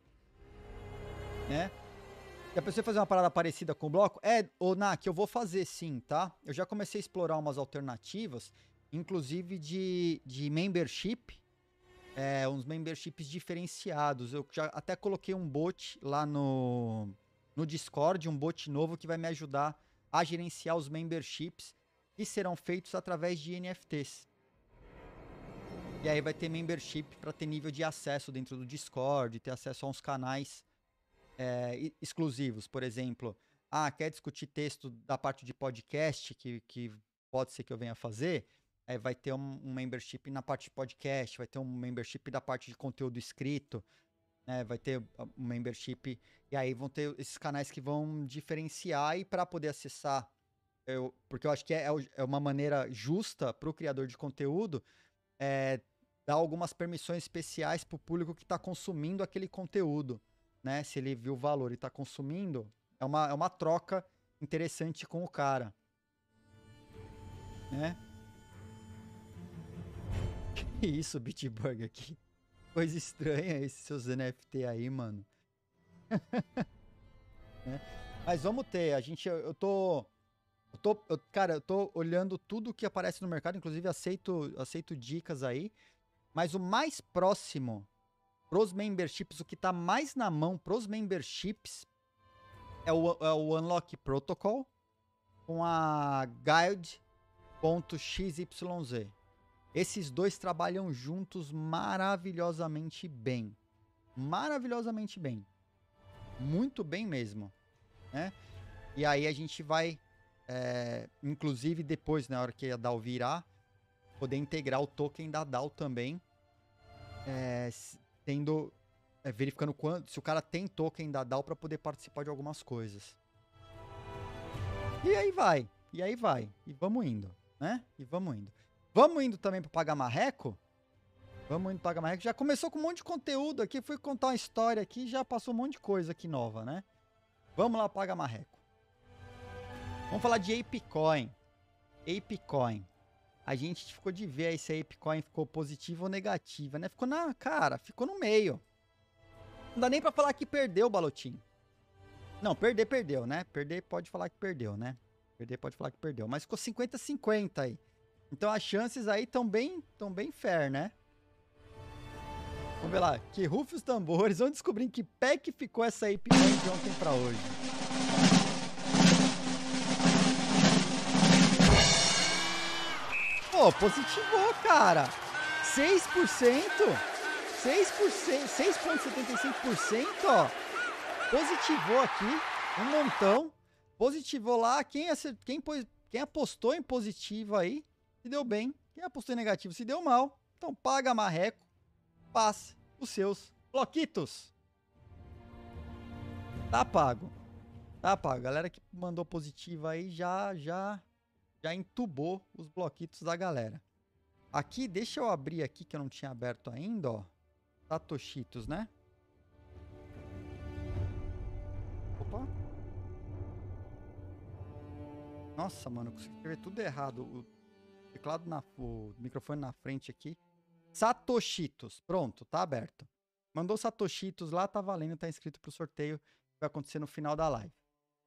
né? E a pessoa fazer uma parada parecida com o bloco? Que eu vou fazer sim, tá? Eu já comecei a explorar umas alternativas, inclusive de membership, uns memberships diferenciados. Eu já até coloquei um bot lá no Discord, um bot novo que vai me ajudar a gerenciar os memberships que serão feitos através de NFTs. E aí vai ter membership para ter nível de acesso dentro do Discord, ter acesso a uns canais exclusivos. Por exemplo, quer discutir texto da parte de podcast, que pode ser que eu venha fazer, vai ter um membership na parte de podcast, vai ter um membership da parte de conteúdo escrito, né? Vai ter um membership, e aí vão ter esses canais que vão diferenciar, e para poder acessar, porque eu acho que é uma maneira justa para o criador de conteúdo, dar algumas permissões especiais para o público que está consumindo aquele conteúdo, né? Se ele viu o valor e está consumindo, é uma troca interessante com o cara, né? Que isso, Bitburger aqui? Coisa estranha esses seus NFT aí, mano. Né? Mas vamos ter, cara, eu tô olhando tudo que aparece no mercado, inclusive aceito dicas aí, mas o mais próximo pros memberships, o que tá mais na mão pros memberships é o Unlock Protocol com a Guild.xyz. Esses dois trabalham juntos maravilhosamente bem. Maravilhosamente bem. Muito bem mesmo, né? E aí a gente vai, inclusive depois, na hora que a DAO virar, poder integrar o token da DAO também, verificando se o cara tem token da DAO para poder participar de algumas coisas. E aí vai. E vamos indo, né? Vamos indo também para pagar marreco? Vamos indo pagar marreco. Já começou com um monte de conteúdo aqui. Fui contar uma história aqui, já passou um monte de coisa aqui nova, né? Vamos lá pagar marreco. Vamos falar de ApeCoin. ApeCoin. A gente ficou de ver aí se a ApeCoin ficou positiva ou negativa, né? Ficou no meio. Não dá nem pra falar que perdeu o Balotinho. Não, perdeu, né? Pode falar que perdeu, né? Mas ficou 50-50 aí. Então as chances aí estão bem fair, né? Vamos ver lá. Que rufe os tambores. Vamos descobrir em que pé que ficou essa ApeCoin de ontem pra hoje. Pô, positivou, cara. 6,75%, ó. Positivou aqui, um montão. Positivou lá. Quem Quem apostou em positivo aí, se deu bem. Quem apostou em negativo, se deu mal. Então paga marreco, passe os seus bloquitos. Tá pago. Tá pago. Galera que mandou positivo aí já entubou os bloquitos da galera. Aqui, deixa eu abrir aqui que eu não tinha aberto ainda, ó. Satoshitos, né? Opa. Nossa, mano, eu consegui escrever tudo errado. O teclado o microfone na frente aqui. Satoshitos. Pronto, tá aberto. Mandou Satoshitos lá, tá valendo, tá inscrito pro sorteio. Vai acontecer no final da live.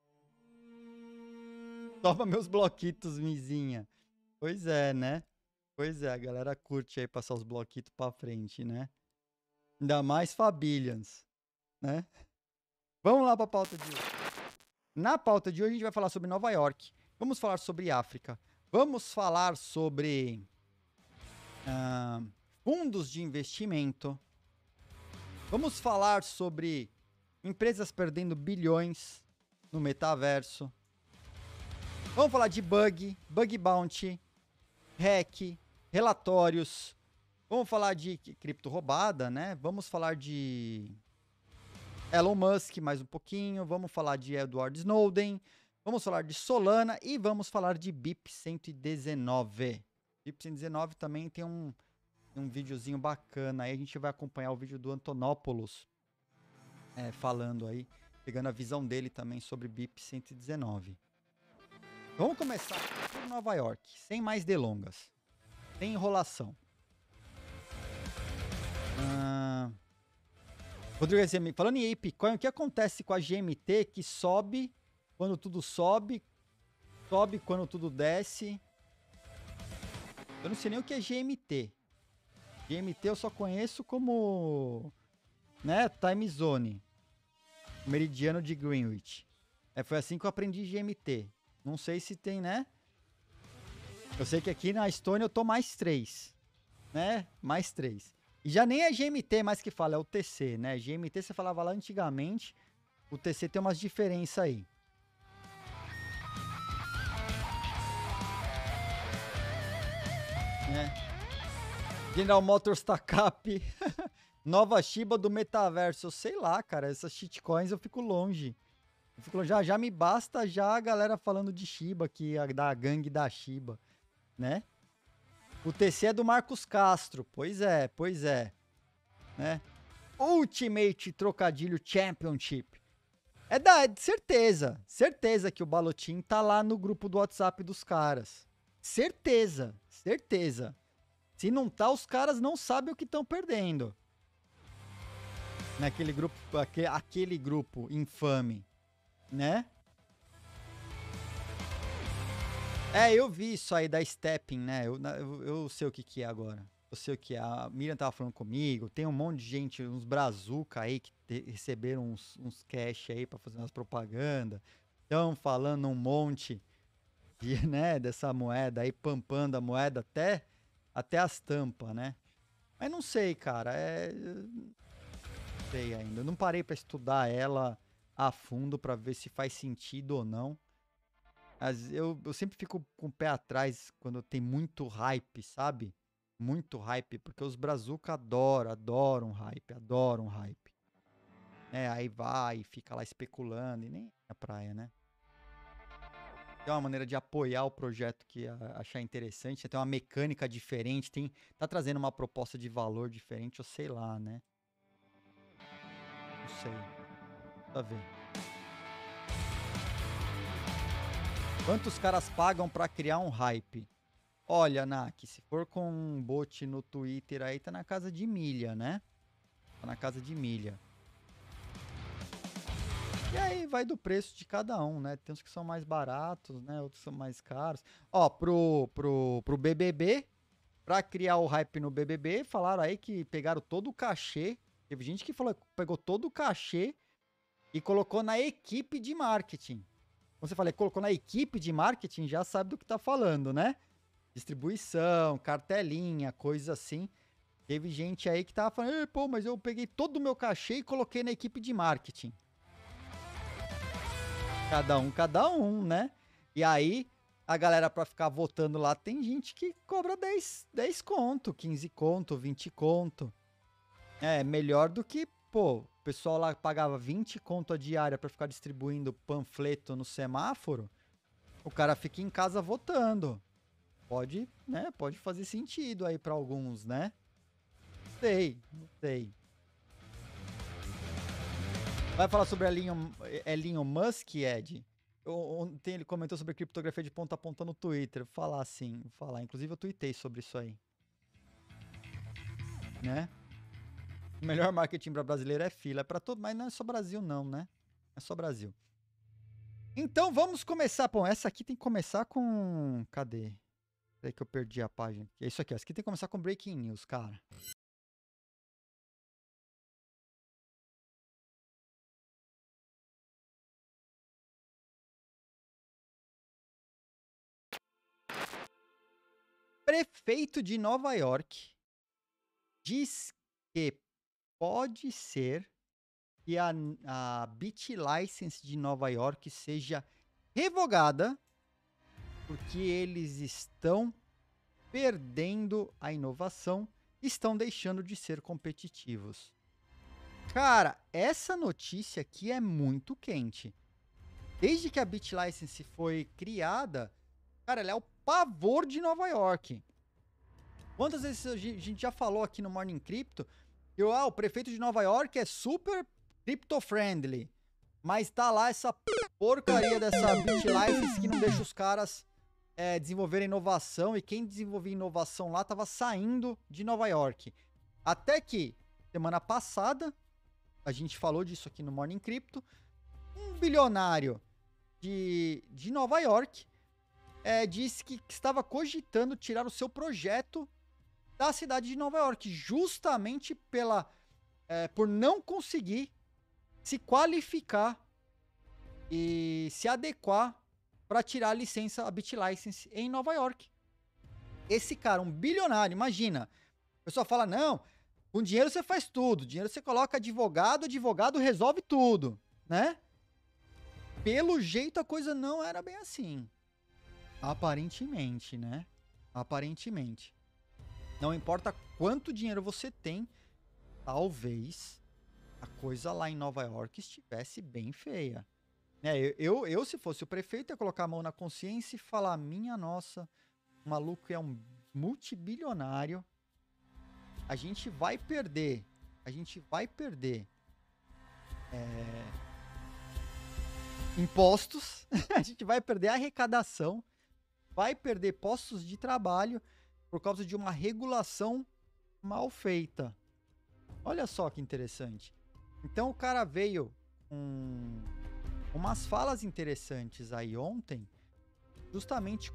Toma meus bloquitos, mizinha. Pois é, né? Pois é, a galera curte aí passar os bloquitos pra frente, né? Ainda mais Fabillions, né? Vamos lá pra pauta de hoje. Na pauta de hoje a gente vai falar sobre Nova York. Vamos falar sobre África. Vamos falar sobre fundos de investimento. Vamos falar sobre empresas perdendo bilhões no metaverso. Vamos falar de bug bounty, hack, relatórios. Vamos falar de cripto roubada, né? Vamos falar de Elon Musk mais um pouquinho. Vamos falar de Edward Snowden. Vamos falar de Solana e vamos falar de BIP 119. BIP 119 também tem um videozinho bacana. Aí a gente vai acompanhar o vídeo do Antonopoulos falando aí, pegando a visão dele também sobre BIP 119. Vamos começar por Nova York, sem mais delongas, sem enrolação. Rodrigo SM, falando em ApeCoin, o que acontece com a GMT que sobe quando tudo sobe quando tudo desce? Eu não sei nem o que é GMT. GMT eu só conheço como, né, time zone, meridiano de Greenwich. Foi assim que eu aprendi GMT. Não sei se tem, né? Eu sei que aqui na Estônia eu tô mais 3, né? Mais 3. E já nem é GMT mais que fala, é o TC, né? GMT você falava lá antigamente, o TC tem umas diferenças aí. General Motors Takap, nova Shiba do metaverso. Eu sei lá, cara, essas shitcoins eu fico longe. Já me basta já a galera falando de Shiba aqui, da gangue da Shiba, né? O TC é do Marcos Castro, pois é, né? Ultimate Trocadilho Championship. De certeza que o Balotin tá lá no grupo do WhatsApp dos caras. Certeza. Se não tá, os caras não sabem o que estão perdendo. Naquele grupo, aquele grupo infame, né? Eu vi isso aí da Stepping, né? Eu sei o que é agora. Eu sei o que é. A Miriam tava falando comigo. Tem um monte de gente, uns brazuca aí que receberam uns cash aí pra fazer umas propagandas. Estão falando um monte de, né, dessa moeda aí, pampando a moeda até as tampas, né? Mas não sei, cara. Não sei ainda. Eu não parei pra estudar ela a fundo pra ver se faz sentido ou não. Eu sempre fico com o pé atrás quando tem muito hype, sabe? Muito hype, porque os brazuca adoram hype. Aí vai e fica lá especulando, e nem é a praia, né? Tem uma maneira de apoiar o projeto que achar interessante, tem uma mecânica diferente, tá trazendo uma proposta de valor diferente, eu sei lá, né? Não sei. Pra ver. Quantos caras pagam pra criar um hype? Olha, Nak, se for com um bot no Twitter aí, tá na casa de milha, né? Tá na casa de milha. E aí vai do preço de cada um, né? Tem uns que são mais baratos, né? Outros são mais caros. Ó, pro BBB, pra criar o hype no BBB, falaram aí que pegaram todo o cachê. Teve gente que falou que pegou todo o cachê e colocou na equipe de marketing. Como você falou, colocou na equipe de marketing, já sabe do que tá falando, né? Distribuição, cartelinha, coisa assim. Teve gente aí que tava falando, pô, mas eu peguei todo o meu cachê e coloquei na equipe de marketing. Cada um, né? E aí, a galera pra ficar votando lá, tem gente que cobra 10 conto, 15 conto, 20 conto. É, melhor do que, pô, o pessoal lá pagava 20 conto a diária pra ficar distribuindo panfleto no semáforo. O cara fica em casa votando. Pode, né? Pode fazer sentido aí pra alguns, né? Não sei. Vai falar sobre Elon Musk, Ed? Ontem ele comentou sobre criptografia de ponta a ponta no Twitter. Falar sim, falar. Inclusive eu tuitei sobre isso aí. Né? O melhor marketing para brasileiro é fila. É para todo, mas não é só Brasil não, né? É só Brasil. Então vamos começar. Bom, essa aqui tem que começar com... Cadê? Peraí que eu perdi a página. É isso aqui, ó. Essa aqui tem que começar com Breaking News, cara. Prefeito de Nova York diz que pode ser que a BitLicense de Nova York seja revogada porque eles estão perdendo a inovação, estão deixando de ser competitivos. Cara, essa notícia aqui é muito quente. Desde que a BitLicense foi criada, cara, ela é o pavor de Nova York. Quantas vezes a gente já falou aqui no Morning Crypto que o prefeito de Nova York é super crypto-friendly, mas tá lá essa porcaria dessa BitLicense que não deixa os caras desenvolverem inovação, e quem desenvolvia inovação lá tava saindo de Nova York. Até que, semana passada, a gente falou disso aqui no Morning Crypto, um bilionário de Nova York disse que estava cogitando tirar o seu projeto da cidade de Nova York, justamente por não conseguir se qualificar e se adequar para tirar a licença, a BitLicense em Nova York. Esse cara, um bilionário, imagina. O pessoal fala, não, com dinheiro você faz tudo, dinheiro você coloca advogado resolve tudo, né? Pelo jeito a coisa não era bem assim. Aparentemente, né? Aparentemente. Não importa quanto dinheiro você tem, talvez a coisa lá em Nova York estivesse bem feia. Eu, se fosse o prefeito, ia colocar a mão na consciência e falar, minha nossa, o maluco é um multibilionário, a gente vai perder impostos, a gente vai perder arrecadação, vai perder postos de trabalho por causa de uma regulação mal feita. Olha só que interessante. Então o cara veio com umas falas interessantes aí ontem, justamente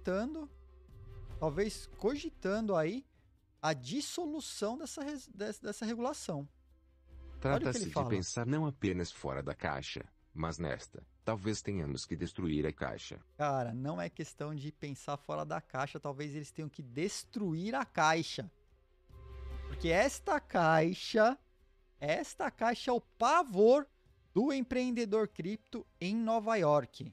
talvez cogitando aí a dissolução dessa regulação. Trata-se de pensar não apenas fora da caixa, mas nesta. Talvez tenhamos que destruir a caixa. Cara, não é questão de pensar fora da caixa, talvez eles tenham que destruir a caixa. Porque esta caixa é o pavor do empreendedor cripto em Nova York.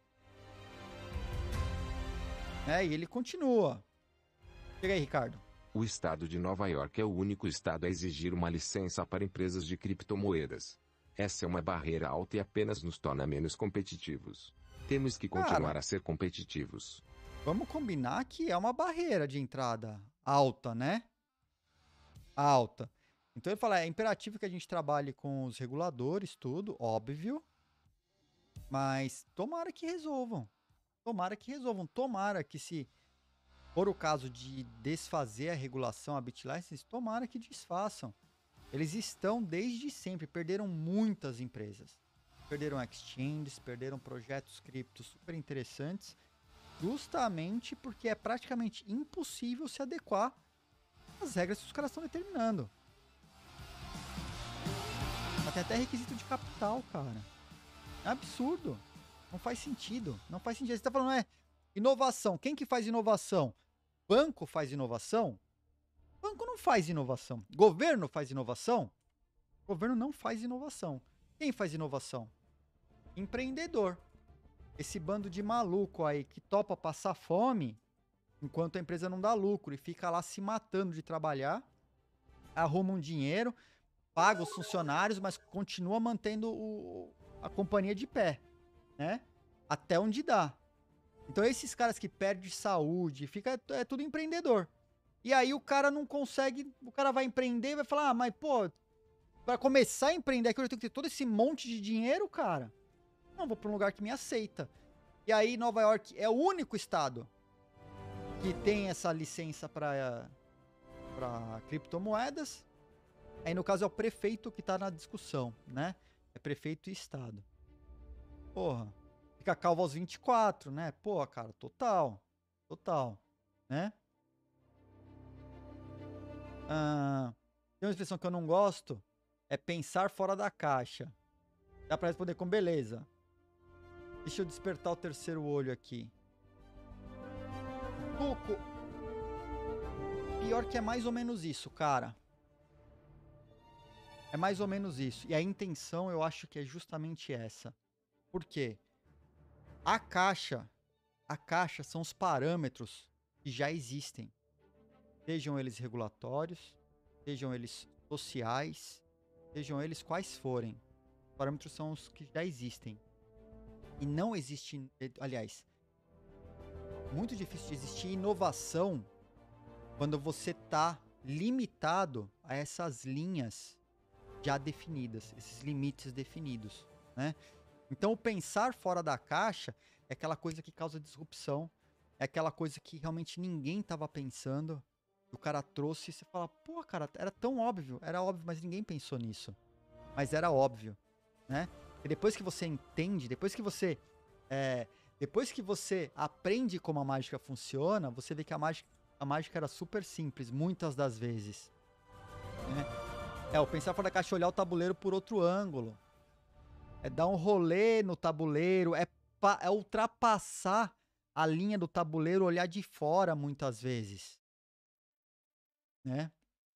E ele continua. Chega aí, Ricardo. O estado de Nova York é o único estado a exigir uma licença para empresas de criptomoedas. Essa é uma barreira alta e apenas nos torna menos competitivos. Temos que continuar a ser competitivos. Vamos combinar que é uma barreira de entrada alta, né? Alta. Então ele fala, é imperativo que a gente trabalhe com os reguladores, tudo, óbvio. Mas tomara que resolvam. Tomara que, se for o caso de desfazer a regulação, a BitLicense, tomara que desfaçam. Eles estão desde sempre, perderam muitas empresas. Perderam exchanges, perderam projetos criptos super interessantes, justamente porque é praticamente impossível se adequar às regras que os caras estão determinando. Tem até requisito de capital, cara. É absurdo. Não faz sentido. Não faz sentido. Você tá falando, inovação. Quem que faz inovação? Banco faz inovação? Banco não faz inovação. Governo faz inovação? Governo não faz inovação. Quem faz inovação? Empreendedor. esse bando de maluco aí que topa passar fome enquanto a empresa não dá lucro e fica lá se matando de trabalhar, arruma um dinheiro, paga os funcionários, mas continua mantendo a companhia de pé, né? Até onde dá. Então esses caras que perdem saúde, é tudo empreendedor. E aí o cara não consegue, o cara vai empreender e vai falar, mas pô, para começar a empreender aqui eu tenho que ter todo esse monte de dinheiro, cara. Não, vou para um lugar que me aceita. E aí Nova York é o único estado que tem essa licença para criptomoedas. Aí no caso é o prefeito que tá na discussão, né? É prefeito e estado. Porra, fica calvo aos 24, né? Porra, cara, total, né? Tem uma expressão que eu não gosto, é pensar fora da caixa. Dá pra responder com beleza. Deixa eu despertar o terceiro olho aqui. Tuco. Pior que é mais ou menos isso, cara. É mais ou menos isso. E a intenção eu acho que é justamente essa. Por quê? A caixa são os parâmetros que já existem. Sejam eles regulatórios, sejam eles sociais, sejam eles quais forem. Os parâmetros são os que já existem. E não existe, aliás, muito difícil de existir inovação quando você está limitado a essas linhas já definidas, esses limites definidos, né? Então, o pensar fora da caixa é aquela coisa que causa disrupção, é aquela coisa que realmente ninguém estava pensando, o cara trouxe e você fala, pô, cara, era tão óbvio, era óbvio, mas ninguém pensou nisso. Mas era óbvio, né? E depois que você entende, depois que você aprende como a mágica funciona, você vê que a mágica era super simples, muitas das vezes, né? O pensar fora da caixa é olhar o tabuleiro por outro ângulo. É dar um rolê no tabuleiro, é ultrapassar a linha do tabuleiro, olhar de fora muitas vezes, né?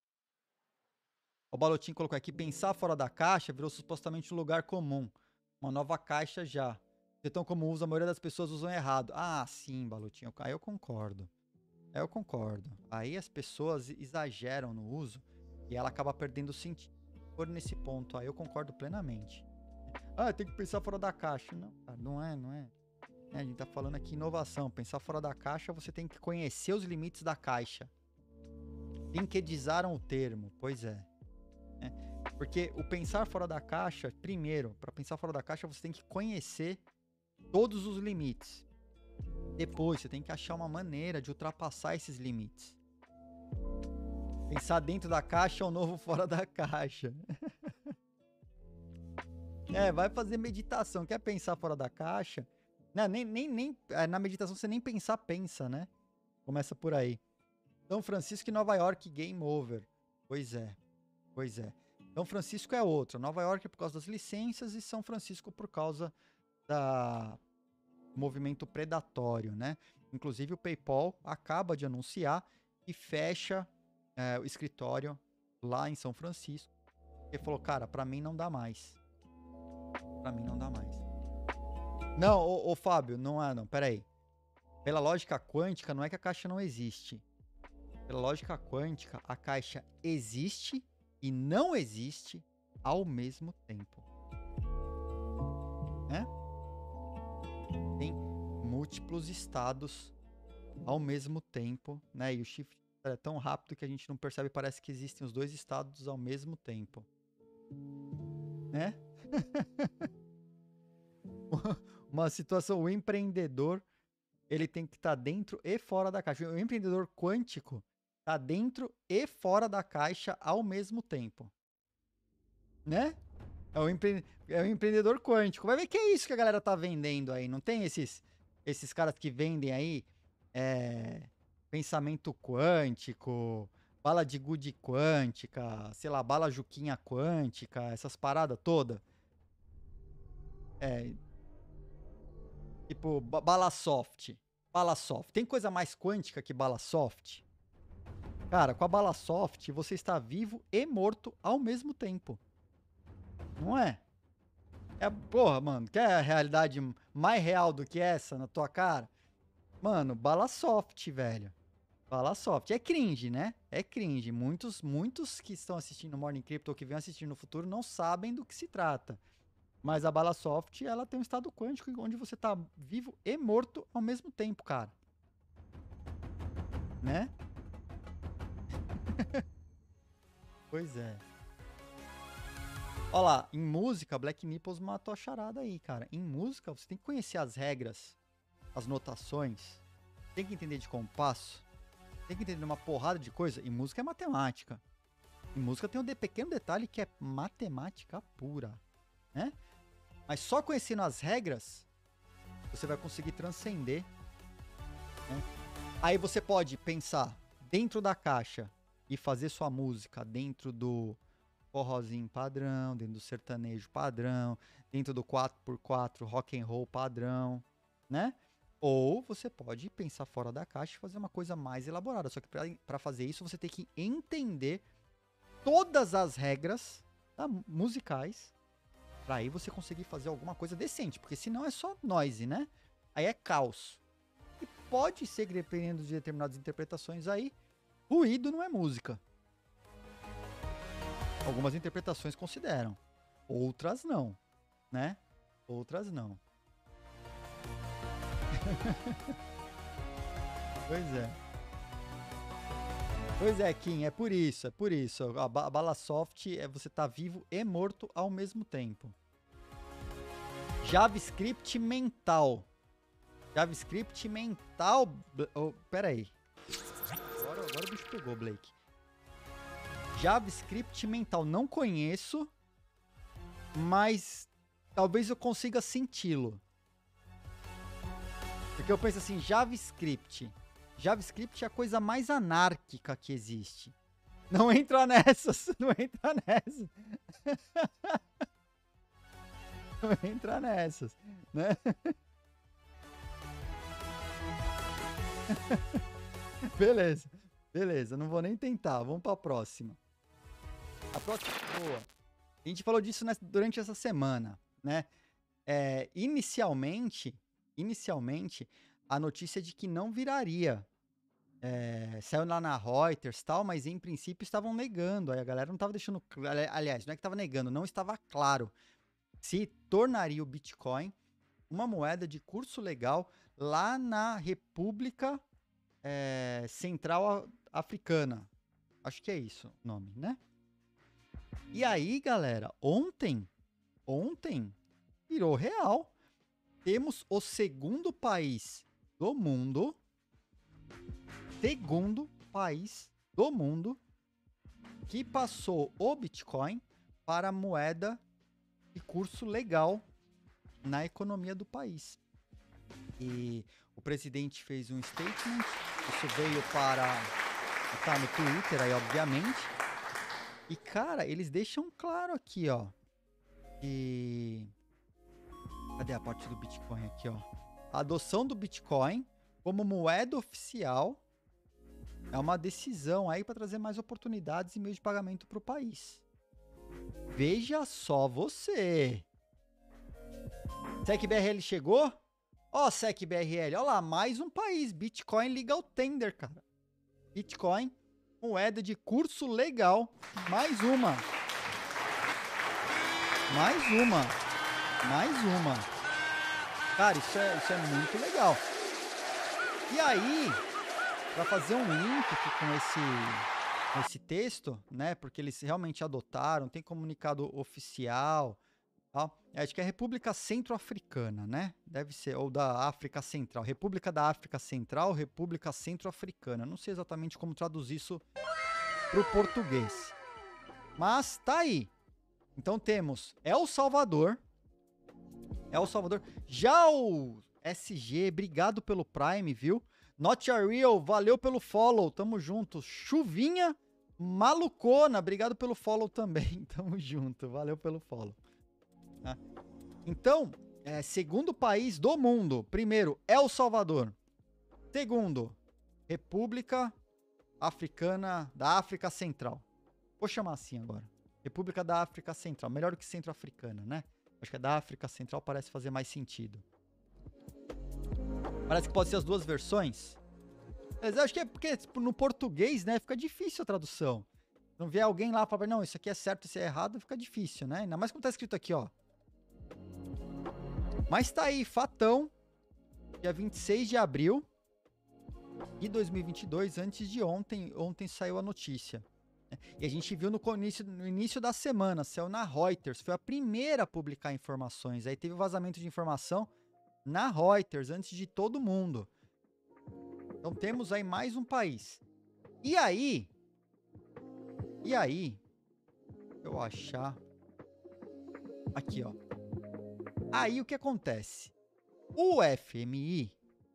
O Balotinho colocou aqui, pensar fora da caixa virou supostamente um lugar comum. Uma nova caixa já. De tão como usa, a maioria das pessoas usam errado. Ah, sim, Balotinho. Aí eu concordo. Aí as pessoas exageram no uso e ela acaba perdendo o sentido. Por nesse ponto, aí eu concordo plenamente. Ah, tem que pensar fora da caixa. Não, cara, não é. A gente tá falando aqui inovação. Pensar fora da caixa, você tem que conhecer os limites da caixa. Linkedizaram o termo, pois é. Porque o pensar fora da caixa, primeiro, para pensar fora da caixa, você tem que conhecer todos os limites. Depois, você tem que achar uma maneira de ultrapassar esses limites. Pensar dentro da caixa é o novo fora da caixa. Vai fazer meditação. Quer pensar fora da caixa? Não, nem na meditação você nem pensa, né? Começa por aí. São Francisco e Nova York, game over. Pois é. São Francisco é outra. Nova York é por causa das licenças e São Francisco por causa do movimento predatório, né? Inclusive o PayPal acaba de anunciar que fecha o escritório lá em São Francisco. Ele falou, cara, pra mim não dá mais. Não, ô Fábio, não, peraí. Pela lógica quântica, não é que a caixa não existe. Pela lógica quântica, a caixa existe e não existe ao mesmo tempo. Né? Tem múltiplos estados ao mesmo tempo, né? E o shift é tão rápido que a gente não percebe, parece que existem os dois estados ao mesmo tempo. Né? Uma situação, o empreendedor, ele tem que estar dentro e fora da caixa. O empreendedor quântico tá dentro e fora da caixa ao mesmo tempo. Né? É o empreendedor quântico. Vai ver que é isso que a galera tá vendendo aí. Não tem esses caras que vendem aí pensamento quântico, bala de gude quântica, sei lá, bala juquinha quântica, essas paradas todas. Tipo, bala soft. Tem coisa mais quântica que bala soft? Cara, com a bala soft, você está vivo e morto ao mesmo tempo. Não é? Porra, mano, quer a realidade mais real do que essa na tua cara? Mano, bala soft, velho. Bala soft. É cringe, né? É cringe. Muitos que estão assistindo Morning Crypto ou que vêm assistir no futuro não sabem do que se trata. Mas a bala soft, ela tem um estado quântico onde você tá vivo e morto ao mesmo tempo, cara. Né? Pois é. Olha lá, em música, Black Nipples matou a charada aí, cara. Em música, você tem que conhecer as regras, as notações, tem que entender de compasso, tem que entender uma porrada de coisa. Em música é matemática. Em música tem um pequeno detalhe que é matemática pura, né? Mas só conhecendo as regras, você vai conseguir transcender, né? Aí você pode pensar dentro da caixa e fazer sua música dentro do forrozinho padrão, dentro do sertanejo padrão, dentro do 4x4 rock and roll padrão, né? Ou você pode pensar fora da caixa e fazer uma coisa mais elaborada. Só que para fazer isso, você tem que entender todas as regras, tá, musicais, para aí você conseguir fazer alguma coisa decente, porque senão é só noise, né? Aí é caos. E pode ser que, dependendo de determinadas interpretações aí, ruído não é música. Algumas interpretações consideram, outras não, né? Outras não. Pois é. Pois é, Kim, é por isso, é por isso. A bala soft é você tá vivo e morto ao mesmo tempo. JavaScript mental. JavaScript mental... Oh, pera aí. Agora o bicho pegou, Blake. JavaScript mental, não conheço, mas talvez eu consiga senti-lo. Porque eu penso assim, JavaScript é a coisa mais anárquica que existe. Não entra nessas, não entra nessas. Não entra nessas, né? Beleza, não vou nem tentar, vamos pra próxima. A próxima boa. A gente falou disso durante essa semana, né? Inicialmente, a notícia é de que não viraria. Saiu lá na Reuters e tal, mas em princípio estavam negando. Aí a galera não estava deixando... Aliás, não é que estava negando, não estava claro se tornaria o Bitcoin uma moeda de curso legal lá na República Central Africana. Acho que é isso o nome, né? E aí, galera, ontem virou real. Temos o segundo país do mundo que passou o Bitcoin para moeda de curso legal na economia do país. E o presidente fez um statement, isso veio para... tá no Twitter aí, obviamente. E, cara, eles deixam claro aqui, ó, que... Cadê a parte do Bitcoin aqui, ó? A adoção do Bitcoin como moeda oficial é uma decisão aí para trazer mais oportunidades e meios de pagamento para o país. Veja só você. SecBRL chegou? Ó, SecBRL, ó lá, mais um país. Bitcoin Legal Tender, cara. Bitcoin, moeda de curso legal. Mais uma. Cara, isso é muito legal. E aí, para fazer um link aqui com esse texto, né? Porque eles realmente adotaram, tem comunicado oficial, tá? Acho que é a República Centro-Africana, né? Deve ser, ou da África Central. República da África Central, República Centro-Africana. Não sei exatamente como traduzir isso pro português. Mas tá aí. Então temos El Salvador. Já o SG, obrigado pelo Prime, viu? Not a Real, valeu pelo follow, tamo junto. Chuvinha malucona, obrigado pelo follow também, tamo junto, valeu pelo follow. Tá? Então, segundo país do mundo, primeiro, El Salvador. Segundo, República Africana da África Central. Vou chamar assim agora. República da África Central, melhor do que Centro-Africana, né? Acho que a da África Central parece fazer mais sentido. Parece que pode ser as duas versões. Mas eu acho que é porque tipo, no português, né, fica difícil a tradução. Não vier alguém lá e falar, não, isso aqui é certo, isso é errado, fica difícil, né? Ainda mais como tá escrito aqui, ó. Mas tá aí, fatão, dia 26 de abril de 2022, antes de ontem. Ontem saiu a notícia. E a gente viu no início da semana, saiu na Reuters, foi a primeira a publicar informações. Aí teve o vazamento de informação na Reuters, antes de todo mundo. Então temos aí mais um país. E aí, eu achar aqui, ó. Aí o que acontece? O FMI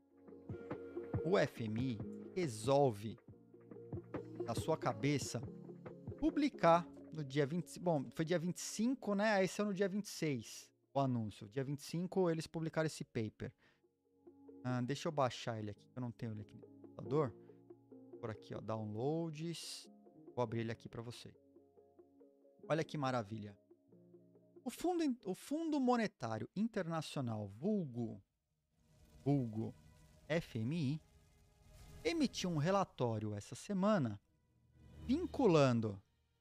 resolve na sua cabeça publicar no dia 20, bom, foi dia 25, né? Aí saiu no dia 26 o anúncio. Dia 25 eles publicaram esse paper. Deixa eu baixar ele aqui, eu não tenho ele aqui no computador. Por aqui, ó, downloads. Vou abrir ele aqui para você. Olha que maravilha. O Fundo Monetário Internacional, vulgo FMI, emitiu um relatório essa semana vinculando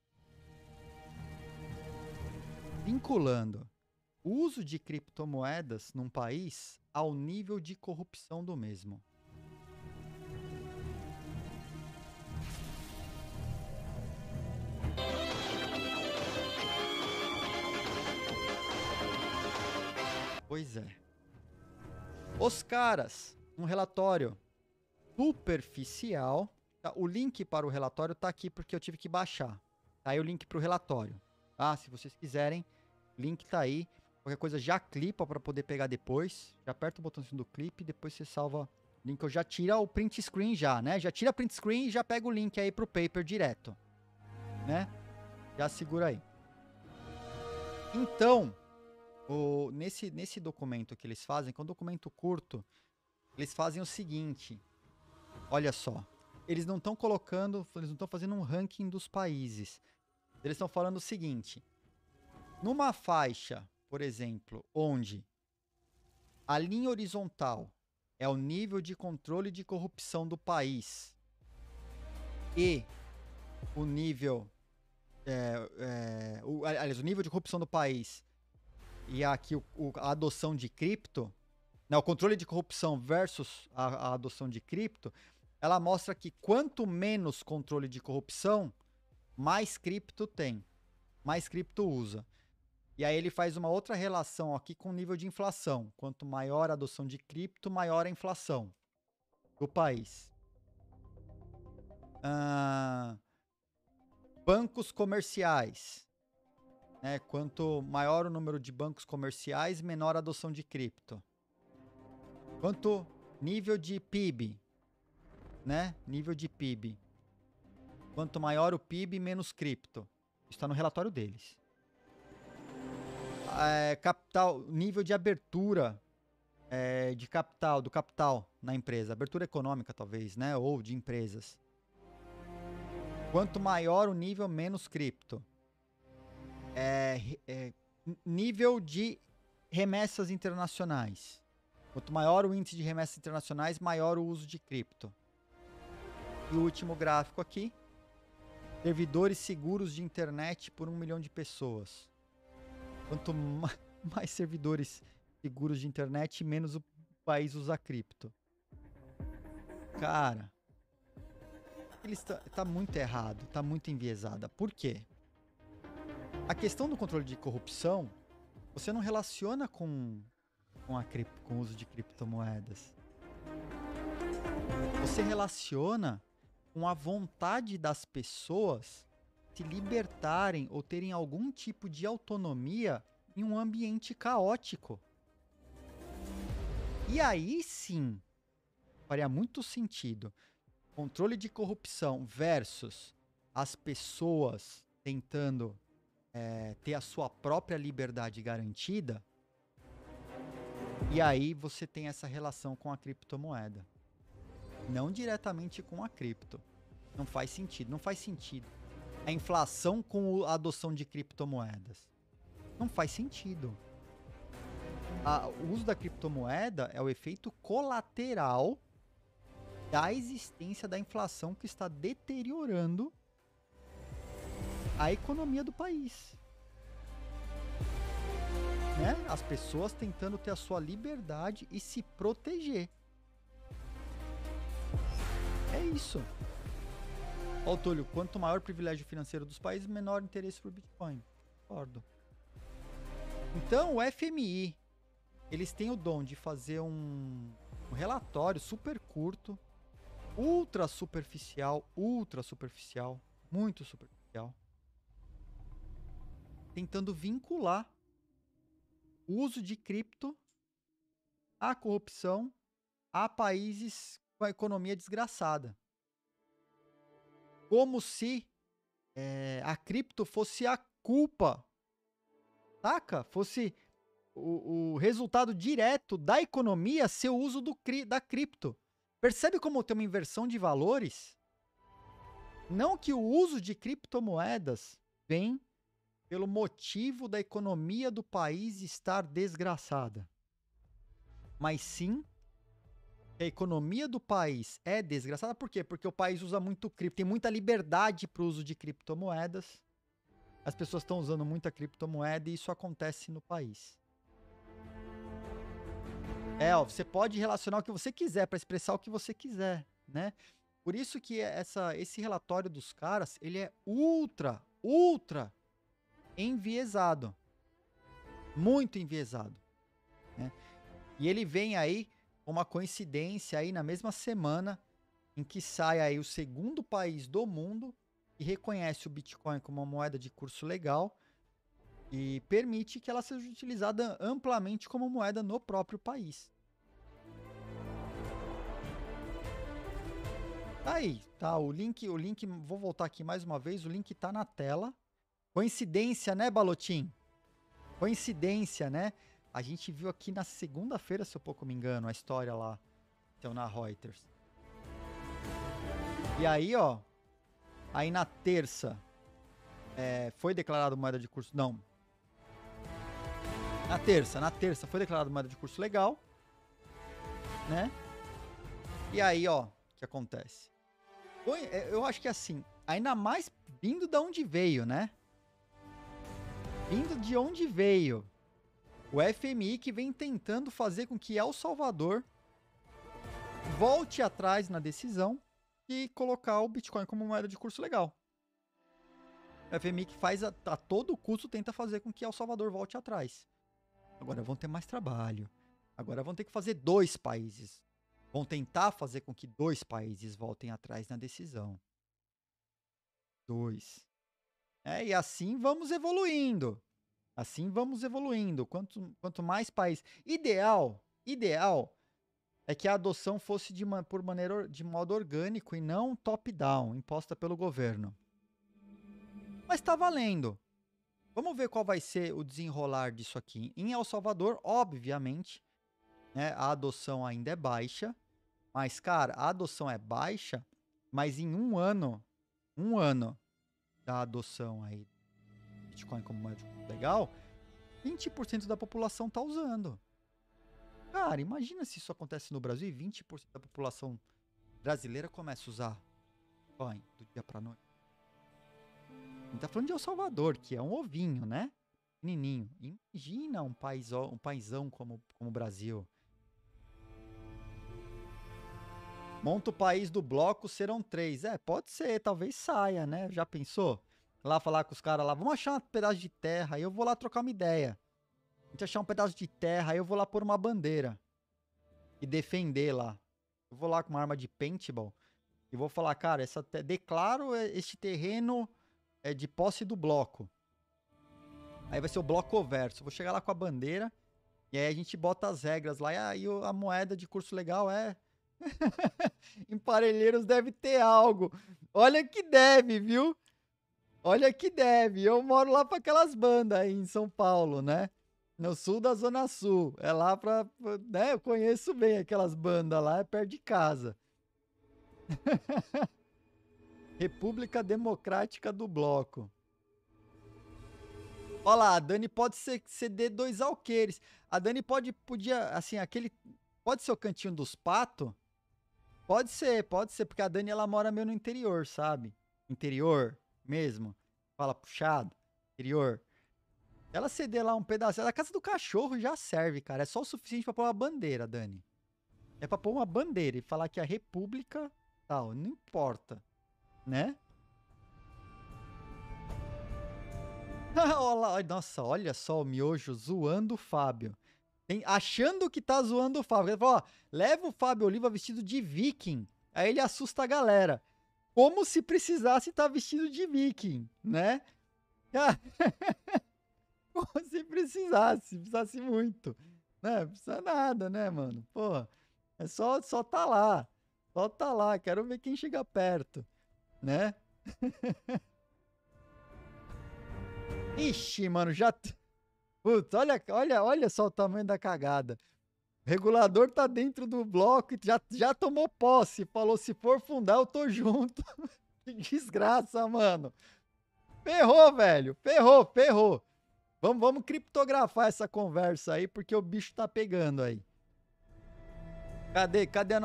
o uso de criptomoedas num país ao nível de corrupção do mesmo. Pois é. Os caras, um relatório superficial. Tá? O link para o relatório tá aqui porque eu tive que baixar. Tá aí o link para o relatório. Tá? Se vocês quiserem, o link tá aí. Qualquer coisa já clipa para poder pegar depois. Já aperta o botãozinho do clipe e depois você salva o link. Eu já tira o print screen já, né? Já tira print screen e já pega o link aí pro paper direto. Né? Já segura aí. Então, nesse documento que eles fazem, que é um documento curto, eles fazem o seguinte. Olha só. Eles não estão fazendo um ranking dos países. Eles estão falando o seguinte. Numa faixa, por exemplo, onde a linha horizontal é o nível de controle de corrupção do país e o nível o nível de corrupção do país e aqui a adoção de cripto, né, o controle de corrupção versus a adoção de cripto, ela mostra que quanto menos controle de corrupção, mais cripto tem, mais cripto usa. E aí ele faz uma outra relação aqui com o nível de inflação. Quanto maior a adoção de cripto, maior a inflação do país. Bancos comerciais. Né? Quanto maior o número de bancos comerciais, menor a adoção de cripto. Quanto nível de PIB. Né? Nível de PIB. Quanto maior o PIB, menos cripto. Isso está no relatório deles. Capital, nível de abertura de capital, do capital na empresa. Abertura econômica, talvez, né? Ou de empresas. Quanto maior o nível, menos cripto. Nível de remessas internacionais. Quanto maior o índice de remessas internacionais, maior o uso de cripto. E o último gráfico aqui. Servidores seguros de internet por 1 milhão de pessoas. Quanto mais servidores seguros de internet, menos o país usa cripto. Cara, tá muito errado, tá muito enviesada. Por quê? A questão do controle de corrupção, você não relaciona com o uso de criptomoedas. Você relaciona com a vontade das pessoas se libertarem ou terem algum tipo de autonomia em um ambiente caótico. E aí sim, faria muito sentido. Controle de corrupção versus as pessoas tentando ter a sua própria liberdade garantida. E aí você tem essa relação com a criptomoeda. Não diretamente com a cripto. Não faz sentido. Não faz sentido. A inflação com a adoção de criptomoedas. Não faz sentido. o uso da criptomoeda é o efeito colateral da existência da inflação que está deteriorando a economia do país. Né? As pessoas tentando ter a sua liberdade e se proteger. É isso. Ó, Túlio, quanto maior o privilégio financeiro dos países, menor o interesse por Bitcoin. Concordo. Então, o FMI, eles têm o dom de fazer um relatório super curto, ultra superficial, muito superficial, tentando vincular o uso de cripto à corrupção, a países com a economia desgraçada. Como se a cripto fosse a culpa, saca? Fosse o resultado direto da economia ser o uso da cripto. Percebe como tem uma inversão de valores? Não que o uso de criptomoedas vem pelo motivo da economia do país estar desgraçada, mas sim a economia do país é desgraçada. Por quê? Porque o país usa muito cripto, tem muita liberdade para o uso de criptomoedas. As pessoas estão usando muita criptomoeda e isso acontece no país. Você pode relacionar o que você quiser para expressar o que você quiser, né? Por isso que esse relatório dos caras, ele é ultra enviesado. Muito enviesado, né? E ele vem aí uma coincidência aí na mesma semana em que sai aí o segundo país do mundo que reconhece o Bitcoin como uma moeda de curso legal e permite que ela seja utilizada amplamente como moeda no próprio país. Aí, tá, o link, vou voltar aqui mais uma vez, o link tá na tela. Coincidência, né, Balotin? Coincidência, né? A gente viu aqui na segunda-feira, se eu pouco me engano, a história lá, então na Reuters. E aí, ó, aí na terça, foi declarado moeda de curso, não. Na terça foi declarado moeda de curso legal, né? E aí, ó, o que acontece? Eu acho que assim, ainda mais vindo de onde veio, né? Vindo de onde veio. O FMI que vem tentando fazer com que El Salvador volte atrás na decisão e colocar o Bitcoin como moeda de curso legal. O FMI que faz a todo custo tenta fazer com que El Salvador volte atrás. Agora vão ter mais trabalho. Agora vão ter que fazer 2 países. Vão tentar fazer com que 2 países voltem atrás na decisão. 2. E assim vamos evoluindo. Assim vamos evoluindo. Quanto mais países... Ideal é que a adoção fosse de modo orgânico e não top-down, imposta pelo governo. Mas tá valendo. Vamos ver qual vai ser o desenrolar disso aqui. Em El Salvador, obviamente, né, a adoção ainda é baixa. Mas, cara, a adoção é baixa, mas em um ano da adoção aí do Bitcoin como moeda legal, 20% da população tá usando. Cara, imagina se isso acontece no Brasil e 20% da população brasileira começa a usar Bitcoin do dia pra noite. A gente tá falando de El Salvador, que é um ovinho, né? Pequenininho. Imagina um paizão como o Brasil. Monta o país do bloco, serão 3. Pode ser, talvez saia, né? Já pensou? Lá falar com os caras lá, vamos achar um pedaço de terra, aí eu vou lá trocar uma ideia. A gente achar um pedaço de terra, aí eu vou lá pôr uma bandeira. E defender lá. Eu vou lá com uma arma de paintball e vou falar, cara, declaro este terreno de posse do bloco. Aí vai ser o bloco verso. Vou chegar lá com a bandeira e aí a gente bota as regras lá. E aí a moeda de curso legal é... Em Parelheiros deve ter algo. Olha que deve, viu? Olha que deve. Eu moro lá para aquelas bandas aí em São Paulo, né? No sul da Zona Sul. É lá pra... né? Eu conheço bem aquelas bandas lá, é perto de casa. República Democrática do Bloco. Olha lá, a Dani pode ceder 2 alqueires. A Dani podia, assim, aquele... Pode ser o cantinho dos patos? Pode ser, porque a Dani, ela mora meio no interior, sabe? Interior mesmo. Fala puxado, interior. Ela ceder lá um pedaço, a casa do cachorro já serve, cara. É só o suficiente pra pôr uma bandeira, Dani. É pra pôr uma bandeira e falar que a república, tal, não importa, né? Nossa, olha só o Miojo zoando o Fábio. Achando que tá zoando o Fábio. Ele falou, ó, leva o Fábio Oliva vestido de viking. Aí ele assusta a galera. Como se precisasse estar vestido de viking, né? Como se precisasse muito. Né? Não precisa nada, né, mano? Porra, é só tá lá. Só tá lá, quero ver quem chega perto, né? Ixi, mano, já... Putz, olha só o tamanho da cagada. O regulador tá dentro do bloco e já tomou posse. Falou, se for fundar, eu tô junto. Que desgraça, mano. Ferrou, velho. Ferrou. Vamos criptografar essa conversa aí, porque o bicho tá pegando aí. Cadê a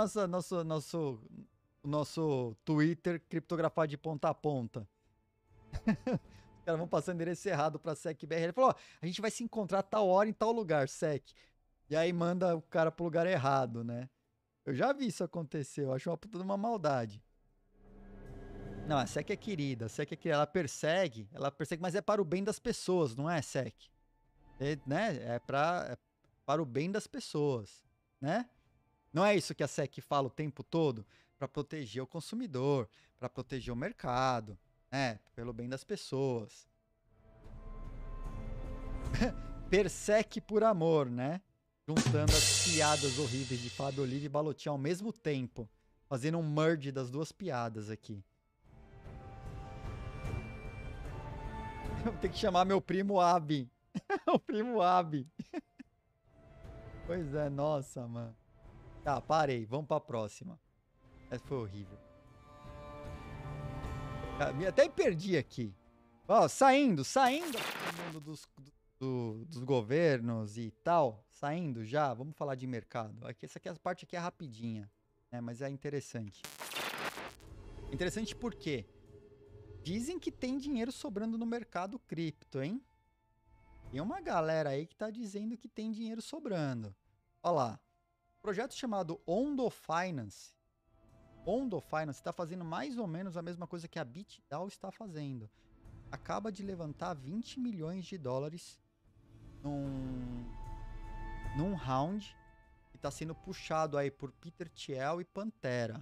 nosso Twitter criptografado de ponta a ponta? Os caras vão passando endereço errado pra SecBR. Ele falou, ó, a gente vai se encontrar tal hora em tal lugar, Sec. E aí manda o cara pro lugar errado, né? Eu já vi isso acontecer, eu acho uma puta de uma maldade. Não, a Sec é querida, ela persegue, mas é para o bem das pessoas, não é, Sec? Né? É para o bem das pessoas, né? Não é isso que a Sec fala o tempo todo? Para proteger o consumidor, para proteger o mercado, né? Pelo bem das pessoas. Persec por amor, né? Juntando as piadas horríveis de Fábio Oliva e Balotinha ao mesmo tempo. Fazendo um merge das duas piadas aqui. Eu vou ter que chamar meu primo Abi. O primo Abi. Pois é, nossa, mano. Tá, parei. Vamos pra próxima. Essa foi horrível. Até me perdi aqui. Ó, saindo do mundo dos governos e tal. Saindo já, vamos falar de mercado. Essa parte aqui é rapidinha, né? Mas é interessante. Interessante por quê? Dizem que tem dinheiro sobrando no mercado cripto, hein? Tem uma galera aí que tá dizendo que tem dinheiro sobrando. Olha lá. Projeto chamado Ondo Finance. Ondo Finance está fazendo mais ou menos a mesma coisa que a BitDAO está fazendo. Acaba de levantar 20 milhões de dólares num round que está sendo puxado aí por Peter Thiel e Pantera.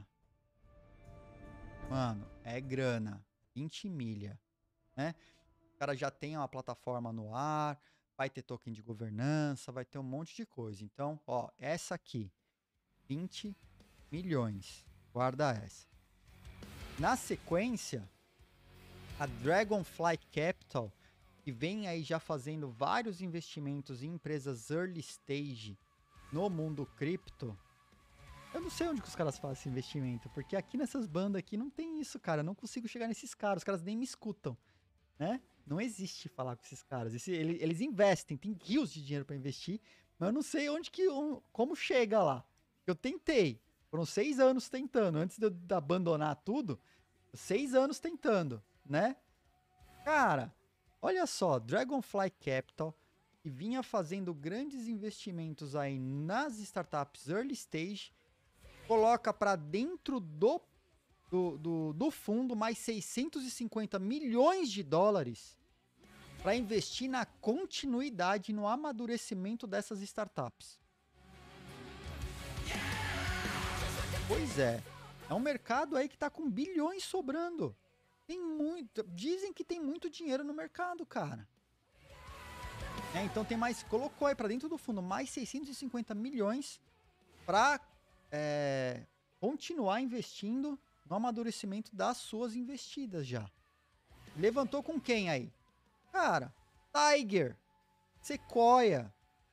Mano, é grana. 20 milha, né? O cara já tem uma plataforma no ar, vai ter token de governança, vai ter um monte de coisa. Então, ó, essa aqui, 20 milhões. Guarda essa. Na sequência, a Dragonfly Capital, que vem aí já fazendo vários investimentos em empresas early stage no mundo cripto. Eu não sei onde que os caras fazem esse investimento, porque aqui nessas bandas aqui não tem isso, cara. Eu não consigo chegar nesses caras, os caras nem me escutam, né? Não existe falar com esses caras. Eles investem, tem rios de dinheiro para investir, mas eu não sei como chega lá. Eu tentei, foram 6 anos tentando, antes de eu abandonar tudo, 6 anos tentando, né? Cara, olha só, Dragonfly Capital, que vinha fazendo grandes investimentos aí nas startups early stage, coloca para dentro do fundo mais 650 milhões de dólares para investir na continuidade, no amadurecimento dessas startups. Pois é, é um mercado aí que tá com bilhões sobrando. Dizem que tem muito dinheiro no mercado, cara. Então tem mais, colocou aí para dentro do fundo mais 650 milhões para continuar investindo no amadurecimento das suas investidas já. Levantou com quem aí? Cara, Tiger, Sequoia.